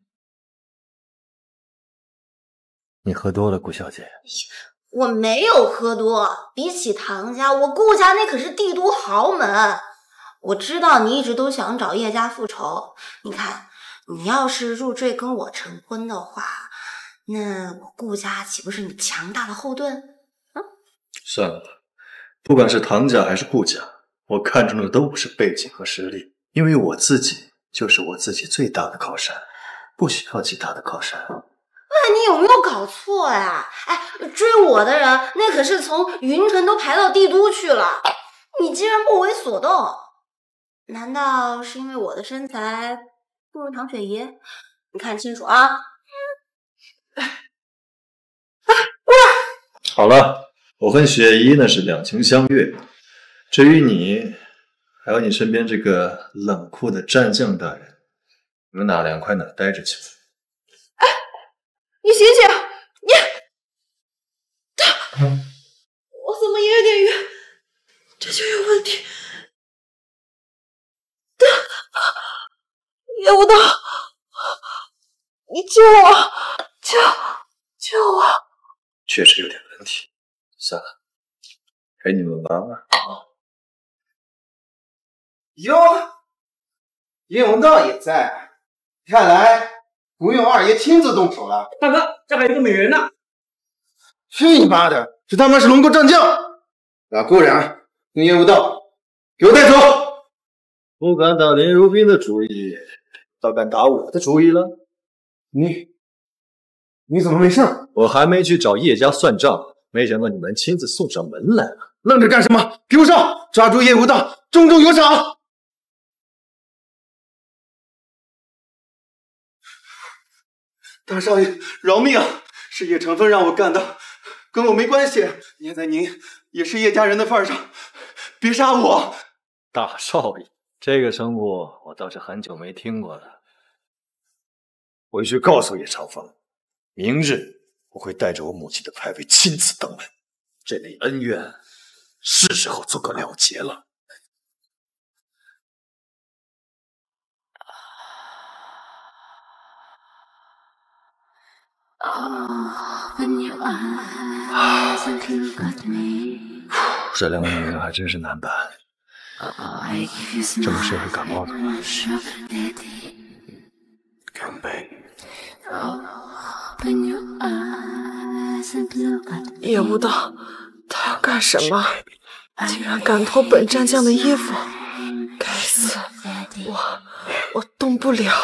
你喝多了，顾小姐。 我没有喝多，比起唐家，我顾家那可是帝都豪门。我知道你一直都想找叶家复仇，你看，你要是入赘跟我成婚的话，那我顾家岂不是你强大的后盾？嗯， 算了，不管是唐家还是顾家，我看中的都不是背景和实力，因为我自己就是我自己最大的靠山，不需要其他的靠山。 喂，你有没有搞错呀？哎，追我的人那可是从云城都排到帝都去了，你竟然不为所动，难道是因为我的身材不如唐雪怡？你看清楚啊！ 好了，我和雪姨那是两情相悦，至于你，还有你身边这个冷酷的战将大人，你们哪凉快哪待着去。 哎，你醒醒！你，我怎么也有点晕？这就有问题。业务道，你救我！救救我！ 确实有点问题，算了，陪你们玩玩。 哟，叶文道也在，看来不用二爷亲自动手了。 大哥，这还有一个美人呢。 去你妈的！这他妈是龙国战将，把顾然跟叶无道给我带走！ 不敢打林如冰的主意，倒敢打我的主意了？ 你你怎么没事？ 我还没去找叶家算账，没想到你们亲自送上门来了。 愣着干什么？给我上！抓住叶无道，重重有赏！大少爷，饶命啊！是叶长风让我干的，跟我没关系。念在您也是叶家人的份上，别杀我！ 大少爷，这个称呼我倒是很久没听过了。回去告诉叶长风，明日我会带着我母亲的牌位亲自登门，这类恩怨是时候做个了结了。这两个女人还真是难办，这么谁会感冒的吗？干杯！ 叶无道，他要干什么？竟然敢脱本战将的衣服！该死，我我动不了。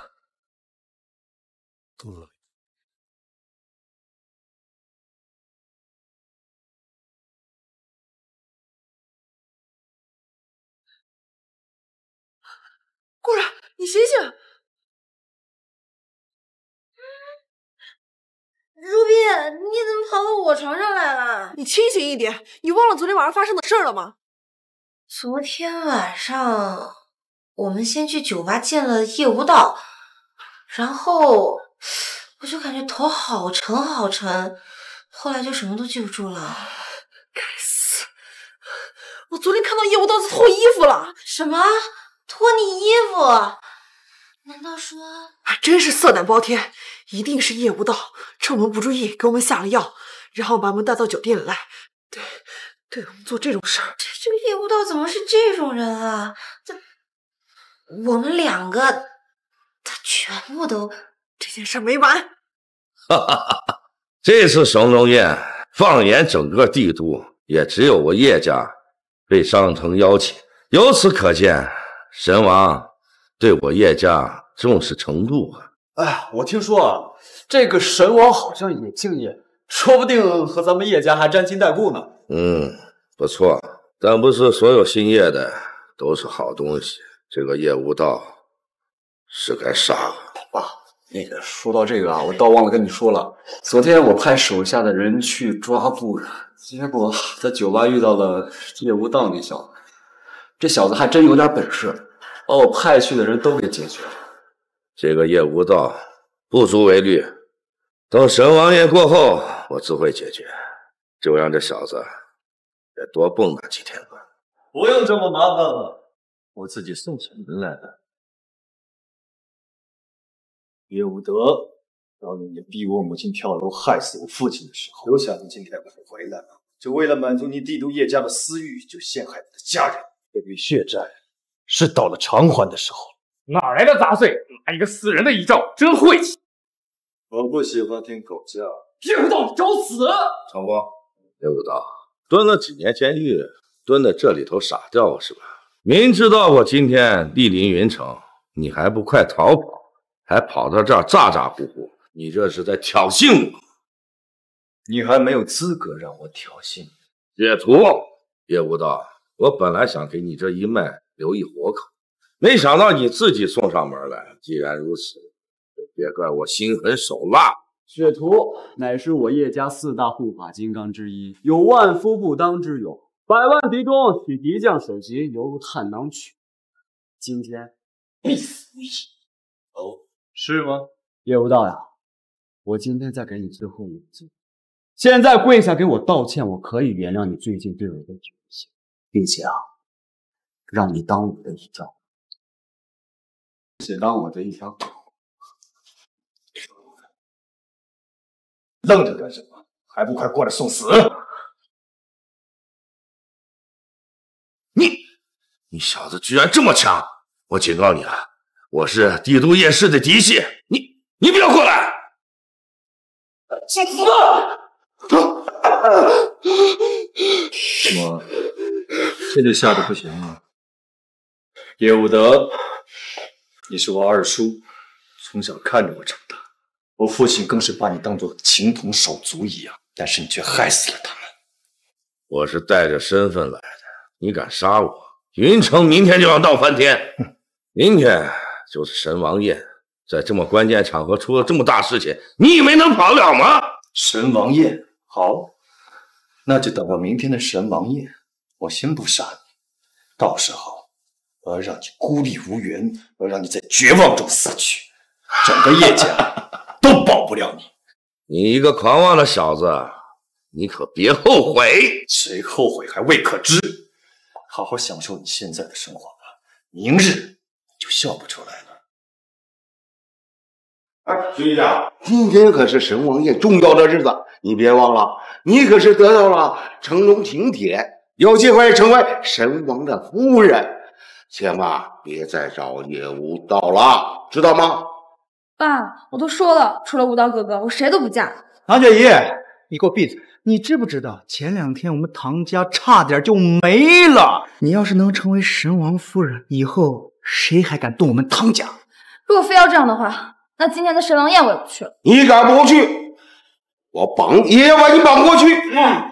顾然，你醒醒！ 如碧，你怎么跑到我床上来了？ 你清醒一点！你忘了昨天晚上发生的事儿了吗？ 昨天晚上，我们先去酒吧见了叶无道，然后我就感觉头好沉好沉，后来就什么都记不住了。 该死！我昨天看到叶无道在脱衣服了。 什么？脱你衣服？难道说…… 还真是色胆包天！一定是叶无道趁我们不注意给我们下了药，然后把我们带到酒店里来，对，对我们做这种事儿。 这这个叶无道怎么是这种人啊？这我们两个，他全部都…… 这件事没完！ 哈哈哈！这次神龙宴，放眼整个帝都，也只有我叶家被上层邀请，由此可见，神王对我叶家重视程度啊！ 哎，我听说啊，这个神王好像也敬业，说不定和咱们叶家还沾亲带故呢。 嗯，不错，但不是所有姓叶的都是好东西。这个叶无道是该杀了。 爸，那个说到这个啊，我倒忘了跟你说了，昨天我派手下的人去抓顾然，结果在酒吧遇到了叶无道那小子。这小子还真有点本事，把我派去的人都给解决了。 这个叶无道不足为虑，等神王爷过后，我自会解决。就让这小子再多蹦跶几天吧。 不用这么麻烦了，我自己送上门来的。叶无德，当年你逼我母亲跳楼害死我父亲的时候，留下你今天不是回来了，就为了满足你帝都叶家的私欲，就陷害你的家人。这笔血债是到了偿还的时候。 哪来的杂碎？拿一个死人的遗诏，真晦气！ 我不喜欢听狗叫。 叶无道，你找死！ 长风，叶无道，蹲了几年监狱，蹲在这里头傻掉是吧？明知道我今天莅临云城，你还不快逃跑，还跑到这儿咋咋呼呼，你这是在挑衅我！ 你还没有资格让我挑衅。 解除，叶无道，我本来想给你这一脉留一活口。没想到你自己送上门来，既然如此，就别怪我心狠手辣。 血屠乃是我叶家四大护法金刚之一，有万夫不当之勇，百万敌中取敌将首级，犹如探囊取。今天必死无疑。 哦，是吗？ 叶无道呀，我今天再给你最后一次，现在跪下给我道歉，我可以原谅你最近对我的挑衅，并且啊，让你当我的一条。只当我的一条狗， 愣着干什么？还不快过来送死！ 你，你小子居然这么强！我警告你啊，我是帝都夜市的嫡系，你你不要过来！ 去死！ 怎么，这就吓得不行了？叶无德。你是我二叔，从小看着我长大，我父亲更是把你当作情同手足一样，但是你却害死了他们。 我是带着身份来的，你敢杀我，云城明天就要闹翻天。明天就是神王宴，在这么关键场合出了这么大事情，你以为能跑得了吗？ 神王宴，好，那就等到明天的神王宴，我先不杀你，到时候我要让你孤立无援，我要让你在绝望中死去，整个叶家都保不了你。 你一个狂妄的小子，你可别后悔！ 谁后悔还未可知。好好享受你现在的生活吧，明日你就笑不出来了。 哎，徐家，今天可是神王宴重要的日子，你别忘了，你可是得到了城中请帖，有机会成为神王的夫人。千万别再找叶无道了，知道吗？ 爸，我都说了，除了无道哥哥，我谁都不嫁。 唐雪姨， 你给我闭嘴！你知不知道前两天我们唐家差点就没了？你要是能成为神王夫人，以后谁还敢动我们唐家？ 如果非要这样的话，那今天的神王宴我也不去了。 你敢不去？我绑也把你绑过去！嗯。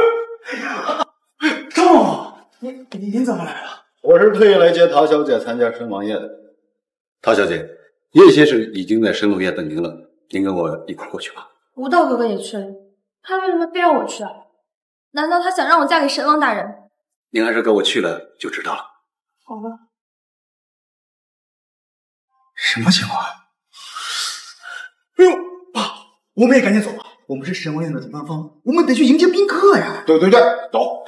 张某，您您怎么来了？ 我是特意来接陶小姐参加神王宴的。陶小姐，叶先生已经在神龙宴等您了，您跟我一块过去吧。 吴道哥哥也去了，他为什么非要我去啊？难道他想让我嫁给神王大人？ 您还是跟我去了就知道了。 好吧。 什么情况？哎呦，爸，我们也赶紧走吧。我们是神王宴的主办方，我们得去迎接宾客呀。 对对对，走。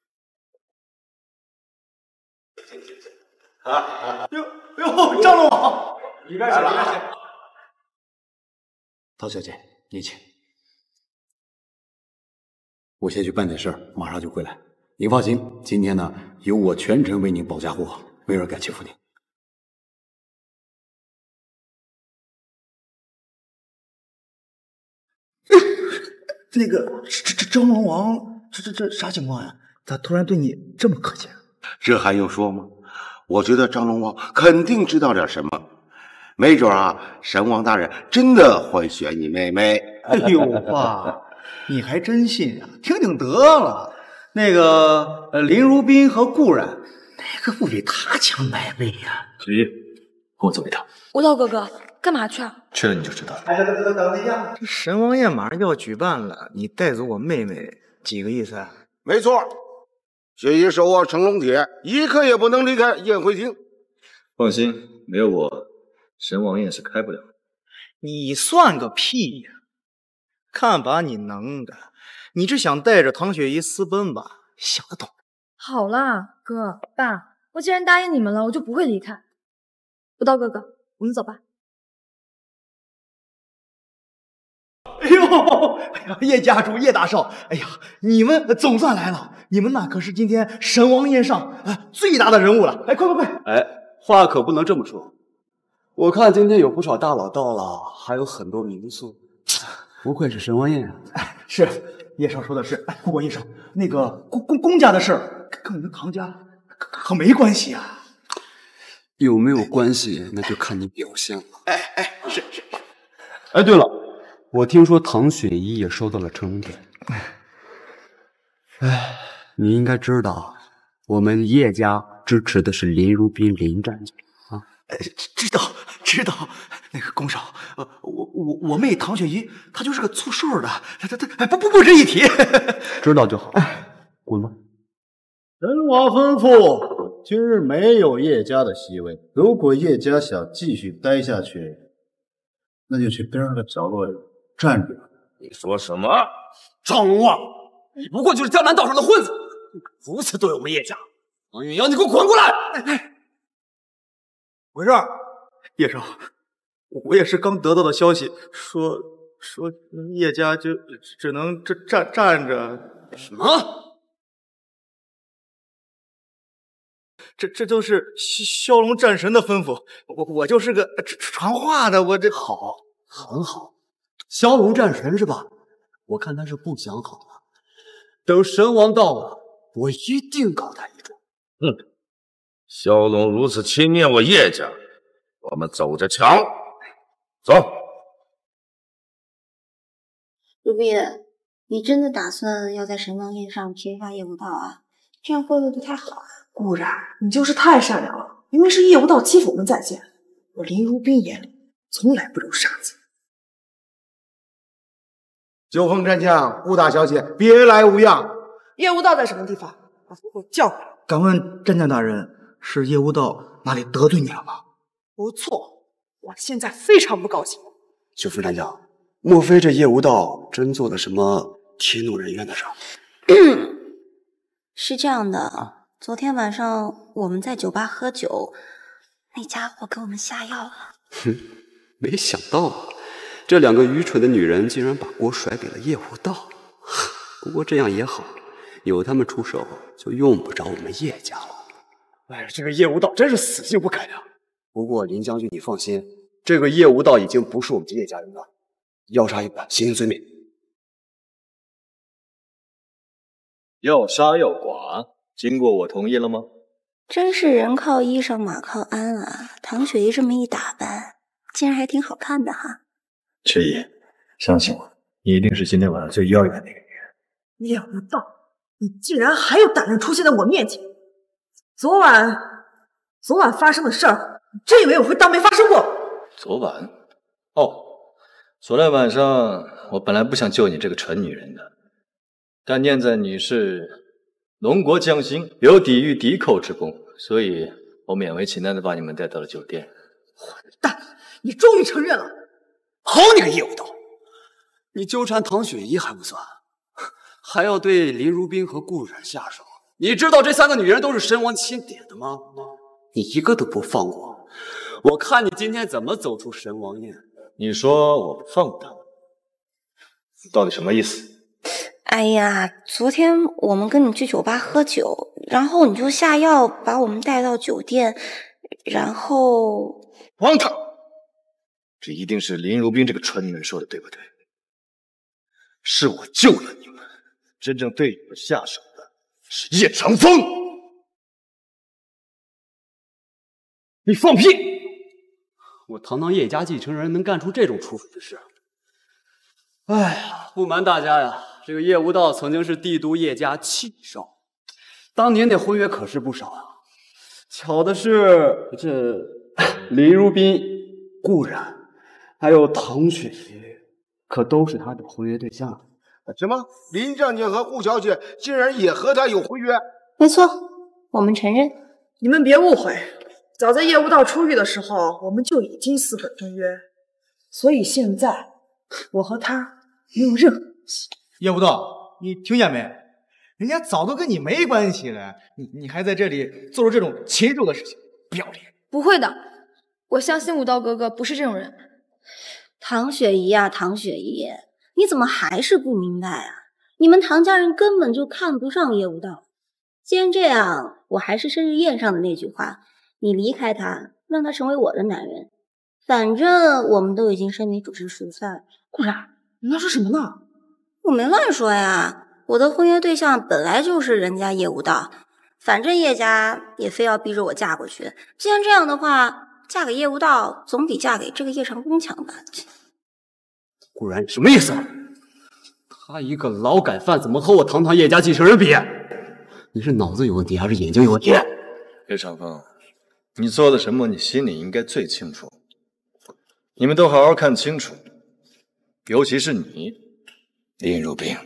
啊！哟哟，张龙王，里边请，里边请。陶小姐，你请。我先去办点事儿，马上就回来。您放心，今天呢，由我全程为您保驾护航，没人敢欺负您。那个，这这张龙王，这这这啥情况呀？咋突然对你这么客气？ 这还用说吗？我觉得张龙王肯定知道点什么，没准啊，神王大人真的会选你妹妹。 哎呦，爸，你还真信啊？听听得了。那个，呃，林如冰和顾然，哪个不比他强百倍呀？ 雪姨，跟我走一趟。 吴道哥哥，干嘛去啊？ 去了你就知道了。 哎，等等等一下，这神王宴马上就要举办了，你带走我妹妹，几个意思啊？ 没错。雪姨手握成龙铁，一刻也不能离开宴会厅。 放心，没有我，神王宴是开不了的。 你算个屁呀！看把你能的，你是想带着唐雪姨私奔吧？想得懂。 好啦，哥爸，我既然答应你们了，我就不会离开。吴道哥哥，我们走吧。 哎呦，哎呀，叶家主、叶大少，哎呀，你们总算来了！你们那可是今天神王宴上啊最大的人物了！哎，快快快！ 哎，话可不能这么说。我看今天有不少大佬到了，还有很多名宿，不愧是神王宴啊！ 哎，是叶少说的是。哎，不过叶少，那个公公公家的事儿跟我们唐家可可没关系啊。 有没有关系，那就看你表现了。 哎哎，是是。 哎，对了。我听说唐雪姨也收到了成龙帖。哎，你应该知道，我们叶家支持的是林如冰林战将啊。 呃，知道知道。那个公少，呃，我我我妹唐雪姨，她就是个凑数的，她她她，哎，不不不值一提。 知道就好。滚吧。 神王吩咐，今日没有叶家的席位，如果叶家想继续待下去，那就去边上的角落里站着。 你说什么？ 张龙王，你不过就是江南道上的混子，如此对我们叶家，王云瑶，你给我滚过来！ 哎哎，回事？叶少，我也是刚得到的消息，说说叶家就只能这站站着。 什么？ 这这都是骁龙战神的吩咐，我我就是个传话的，我这好，很好。骁龙战神是吧？我看他是不想好了。等神王到了，我一定告他一状。 哼，骁龙如此轻蔑我叶家，我们走着瞧。走。 如碧，你真的打算要在神王宴上批发叶无道啊？这样会不会不太好啊？ 顾然，你就是太善良了，明明是叶无道欺负我们在先，我林如冰眼里从来不揉沙子。 九凤战将，顾大小姐，别来无恙。 叶无道在什么地方？把他给我叫回来。 敢问战将大人，是叶无道哪里得罪你了吗？ 不错，我现在非常不高兴。 九凤战将，莫非这叶无道真做了什么天怒人怨的事？ 是这样的，昨天晚上我们在酒吧喝酒，那家伙给我们下药了。 哼，没想到啊，这两个愚蠢的女人竟然把锅甩给了叶无道。不过这样也好，有他们出手，就用不着我们叶家了。哎，这个叶无道真是死性不改啊！不过林将军，你放心，这个叶无道已经不是我们叶家人了，要杀一个，行刑随免。 要杀要剐，经过我同意了吗？ 真是人靠衣裳马靠鞍啊！唐雪姨这么一打扮，竟然还挺好看的哈。 雪姨，相信我，你一定是今天晚上最耀眼的那个女人。 叶无道，你竟然还有胆量出现在我面前！昨晚，昨晚发生的事儿，你真以为我会当没发生过？ 昨晚？哦，昨天晚上我本来不想救你这个蠢女人的，但念在你是龙国将星，有抵御敌寇之功，所以我勉为其难的把你们带到了酒店。 混蛋！你终于承认了！ 好你个叶无道！你纠缠唐雪姨还不算，还要对林如冰和顾冉下手。你知道这三个女人都是神王钦点的吗？你一个都不放过。我看你今天怎么走出神王宴。 你说我不放过他们，到底什么意思？ 哎呀，昨天我们跟你去酒吧喝酒，然后你就下药把我们带到酒店，然后…… 荒唐！这一定是林如冰这个蠢女人说的，对不对？是我救了你们，真正对你们下手的是叶长风。 你放屁！我堂堂叶家继承人能干出这种出水的事？哎呀，不瞒大家呀，这个叶无道曾经是帝都叶家七少，当年那婚约可是不少啊。巧的是，这林如冰、顾冉，还有唐雪姨，可都是他的婚约对象。 什么？林将军和顾小姐竟然也和他有婚约？ 没错，我们承认。 你们别误会，早在叶无道出狱的时候，我们就已经私本婚约，所以现在我和他没有任何关系。 叶无道，你听见没？人家早都跟你没关系了，你你还在这里做出这种禽兽的事情，不要脸！ 不会的，我相信武道哥哥不是这种人。 唐雪姨呀、啊，唐雪姨，你怎么还是不明白啊？你们唐家人根本就看不上叶无道。既然这样，我还是生日宴上的那句话，你离开他，让他成为我的男人。反正我们都已经生米煮成熟饭。 顾然，你乱说什么呢？ 我没乱说呀，我的婚约对象本来就是人家叶无道，反正叶家也非要逼着我嫁过去。既然这样的话，嫁给叶无道总比嫁给这个叶长风强吧？ 顾然，你什么意思？他一个劳改犯，怎么和我堂堂叶家继承人比？你是脑子有问题，还是眼睛有问题？ 叶长风，你做了什么，你心里应该最清楚。你们都好好看清楚，尤其是你，林如冰。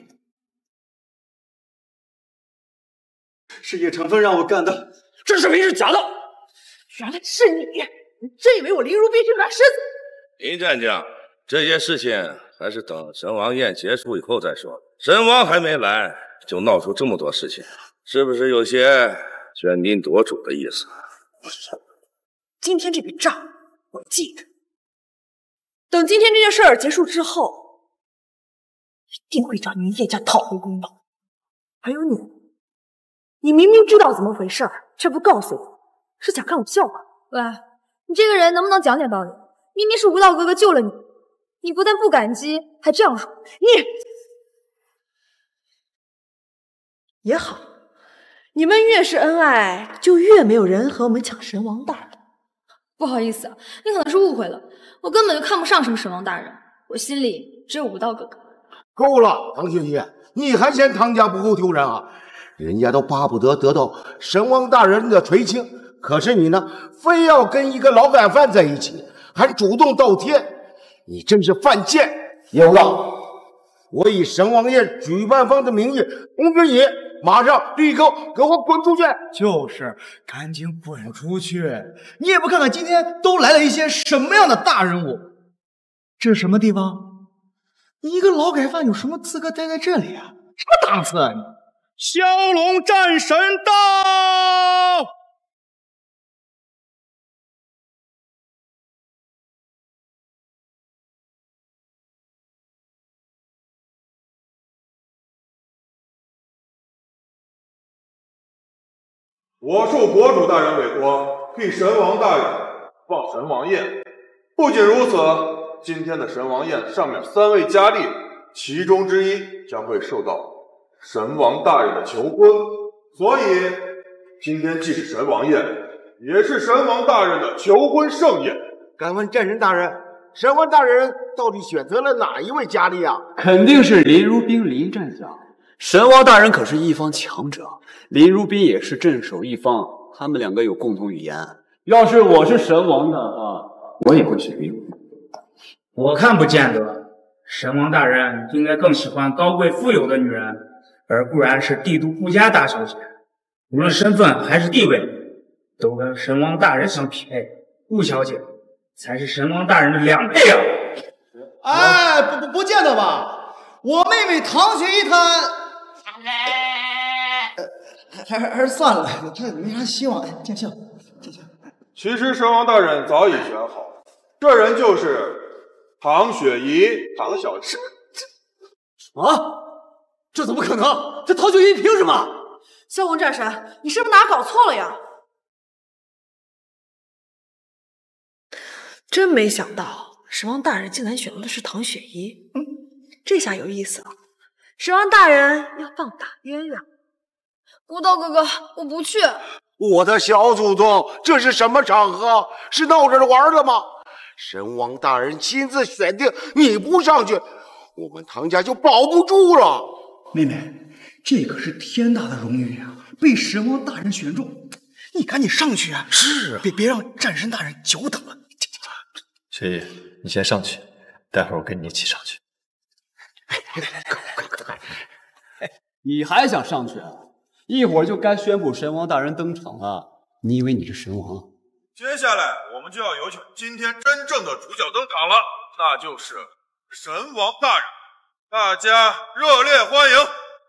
是叶长风让我干的，这视频是假的。 原来是你！你真以为我林如冰是软柿子？ 林战将，这些事情还是等神王宴结束以后再说。神王还没来，就闹出这么多事情，是不是有些喧宾夺主的意思？ 不是，今天这笔账我记着。等今天这件事儿结束之后，一定会找你们叶家讨回公道。还有你，你明明知道怎么回事儿，却不告诉我，是想看我笑话？ 喂，你这个人能不能讲点道理？明明是无道哥哥救了你，你不但不感激，还这样说。 你也好，你们越是恩爱，就越没有人和我们抢神王大人。 不好意思，你可能是误会了，我根本就看不上什么神王大人，我心里只有武道哥哥。 够了，唐雪姨，你还嫌唐家不够丢人啊？人家都巴不得得到神王大人的垂青，可是你呢，非要跟一个劳改犯在一起，还主动倒贴，你真是犯贱！叶无道，我以神王宴举办方的名义通知你，马上立刻给我滚出去！ 就是，赶紧滚出去！你也不看看今天都来了一些什么样的大人物？这是什么地方？你一个劳改犯有什么资格待在这里啊？什么档次啊你！ 骁龙战神到！ 我受国主大人委托，替神王大人放神王宴。不仅如此，今天的神王宴上面三位佳丽，其中之一将会受到神王大人的求婚，所以今天既是神王宴，也是神王大人的求婚盛宴。 敢问战神大人，神王大人到底选择了哪一位佳丽啊？ 肯定是林如冰林战将。神王大人可是一方强者，林如冰也是镇守一方，他们两个有共同语言。要是我是神王的话，我也会选林如冰。 我看不见得。神王大人应该更喜欢高贵富有的女人，而固然是帝都顾家大小姐，无论身份还是地位，都跟神王大人相匹配。顾小姐才是神王大人的两倍啊！ 哎，不不不见得吧？我妹妹唐雪一她，呃，还还还是算了吧，这没啥希望。见笑，见笑。 其实神王大人早已选好，这人就是唐雪宜，唐小姐。 什么？这怎么可能？这唐雪宜凭什么？ 萧红战神，你是不是哪搞错了呀？真没想到，神王大人竟然选择的是唐雪宜。嗯，这下有意思了。神王大人要棒打鸳鸯。 孤刀哥哥，我不去。 我的小祖宗，这是什么场合？是闹着玩的吗？神王大人亲自选定，你不上去，我们唐家就保不住了。 妹妹，这可是天大的荣誉啊！被神王大人选中，你赶紧上去啊！ 是啊， 别别让战神大人久等了。 雪姨，你先上去，待会儿我跟你一起上去。 你还想上去啊？一会儿就该宣布神王大人登场了。你以为你是神王？ 接下来我们就要有请今天真正的主角登场了，那就是神王大人，大家热烈欢迎！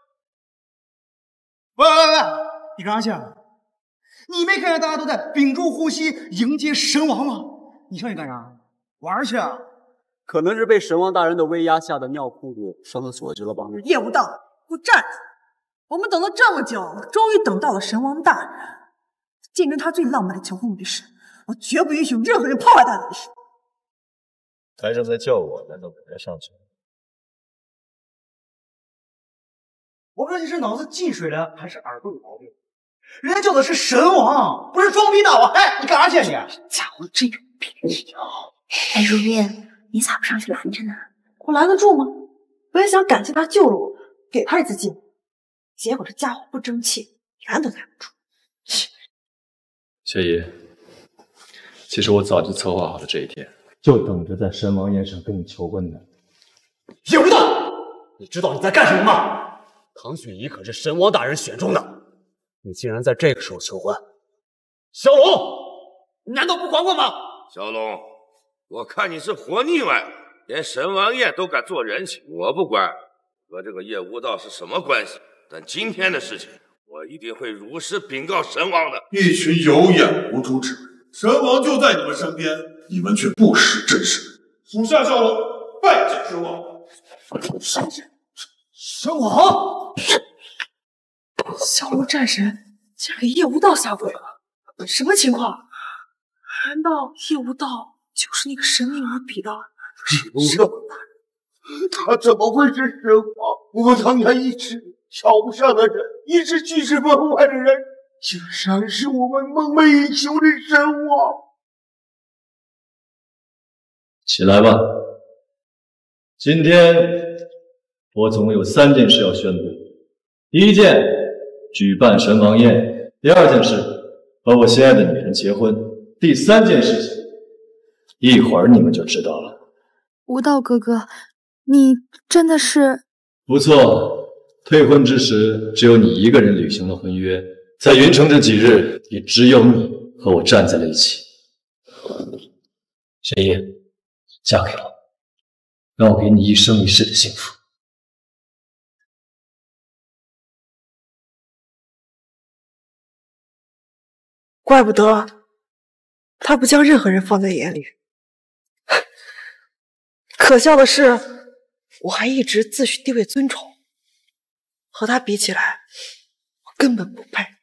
喂喂喂，你干啥去啊？你没看见大家都在屏住呼吸迎接神王吗？你上去干啥？玩去啊？ 可能是被神王大人的威压吓得尿裤子上了锁去了吧？ 业务到，给我站住！我们等了这么久，终于等到了神王大人，见证他最浪漫的求婚仪式。我绝不允许任何人破坏他的仪式。 台上在叫我，难道我该上去？ 我不知道你是脑子进水了，还是耳朵有毛病。人家叫的是神王，不是装逼大王。哎，你干啥去你？ 家伙真有病！哎，如冰，你咋不上去拦着呢？ 我拦得住吗？我也想感谢他救了我，给他一次机会。结果这家伙不争气，拦都拦不住。 雪姨，其实我早就策划好了这一天，就等着在神王宴上跟你求婚呢。 叶无道，你知道你在干什么吗？唐雪宜可是神王大人选中的，你竟然在这个时候求婚，小龙，你难道不管管吗？ 小龙，我看你是活腻歪了，连神王宴都敢做人情，我不管和这个叶无道是什么关系，但今天的事情，我一定会如实禀告神王的。 一群有眼无珠之人，神王就在你们身边，你们却不识珍视。属下小龙拜见神王。 神神王， 小龙战神竟然给叶无道下跪了，什么情况？难道叶无道就是那个神秘无比的神王？他怎么会是神王？我们唐家一直瞧不上的人，一直拒之门外的人，竟然是我们梦寐以求的神王！ 起来吧，今天我总共有三件事要宣布。第一件，举办神王宴；第二件事，和我心爱的女人结婚；第三件事情，一会儿你们就知道了。 无道哥哥，你真的是…… 不错，退婚之时，只有你一个人履行了婚约，在云城这几日，也只有你和我站在了一起。雪姨，嫁给我，让我给你一生一世的幸福。 怪不得他不将任何人放在眼里。可笑的是，我还一直自诩地位尊崇，和他比起来，我根本不配。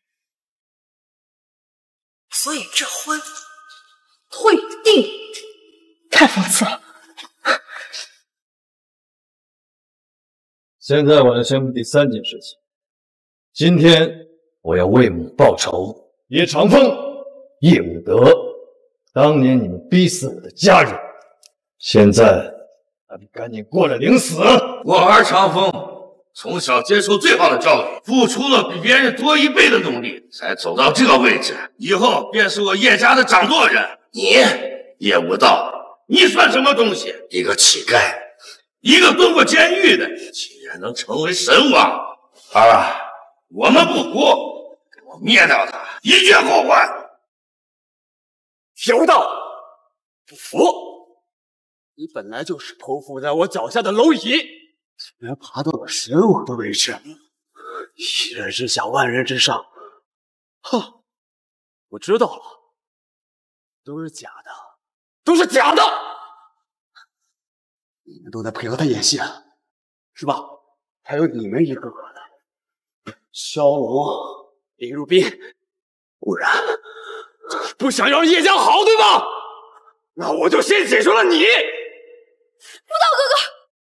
所以这婚退定，太讽刺了。 现在我要宣布第三件事情。今天我要为母报仇。叶长风、叶武德，当年你们逼死我的家人，现在还不赶紧过来领死！ 我儿长风从小接受最好的教育，付出了比别人多一倍的努力，才走到这个位置。以后便是我叶家的掌舵人。你叶无道，你算什么东西？一个乞丐，一个蹲过监狱的，竟然能成为神王！儿啊，我们不服，给我灭掉他，以绝后患！ 叶无道，不服！你本来就是头伏在我脚下的蝼蚁，竟然爬到了神王的位置，一人之下，万人之上。哼，我知道了，都是假的，都是假的！你们都在配合他演戏，是吧？还有你们一个个的，萧龙、林如冰，不然就是不想让叶家好，对吧？那我就先解除了你。 武道哥哥，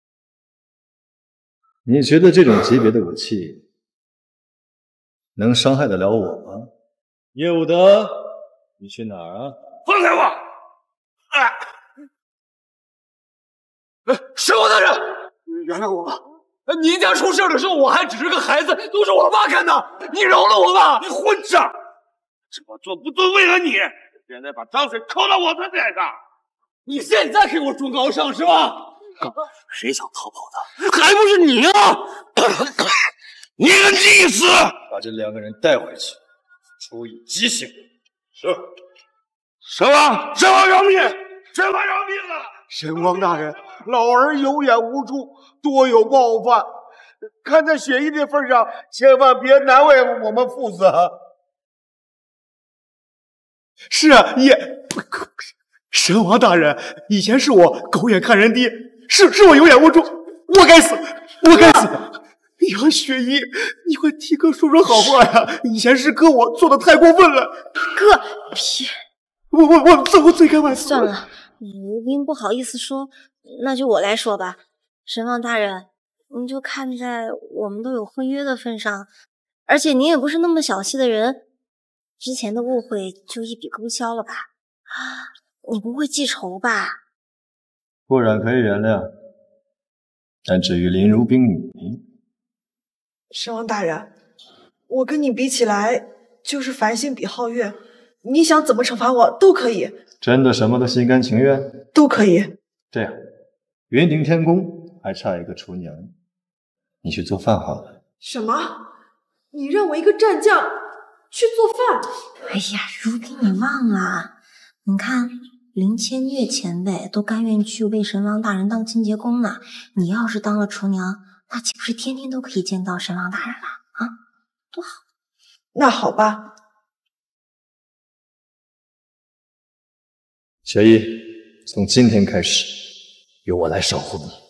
你觉得这种级别的武器能伤害得了我吗？叶武德，你去哪儿啊？ 放开我！啊！ 神王大人，原谅我吧。您家出事的时候，我还只是个孩子，都是我爸干的，你饶了我吧！ 你混账！这么做不尊为了你，现在把脏水扣到我的脸上。 你现在给我装高尚是吧？谁想逃跑的？还不是你啊！ 你个逆子！ 把这两个人带回去，处以极刑。 是。神王，神王饶命！神王饶命啊！ 神王大人，老儿有眼无珠，多有冒犯，看在雪姨的份上，千万别难为我们父子。 是啊，也。神王大人，以前是我狗眼看人低，是是我有眼无珠，我该死，我该死！你和雪姨，你快替哥说说好话呀！以前是哥我做的太过分了， 哥，别， 我我我罪我罪该万死。 算了，吴斌不好意思说，那就我来说吧。神王大人，您就看在我们都有婚约的份上，而且您也不是那么小气的人，之前的误会就一笔勾销了吧？啊。你不会记仇吧？ 顾然可以原谅，但至于林如冰你， 神王大人，我跟你比起来就是繁星比皓月，你想怎么惩罚我都可以。 真的什么都心甘情愿？ 都可以。 这样，云顶天宫还差一个厨娘，你去做饭好了。 什么？你让我一个战将去做饭？ 哎呀，如冰，你忘了？你看。林千月前辈都甘愿去为神王大人当清洁工呢，你要是当了厨娘，那岂不是天天都可以见到神王大人了啊？多好！ 那好吧。 雪姨，从今天开始，由我来守护你。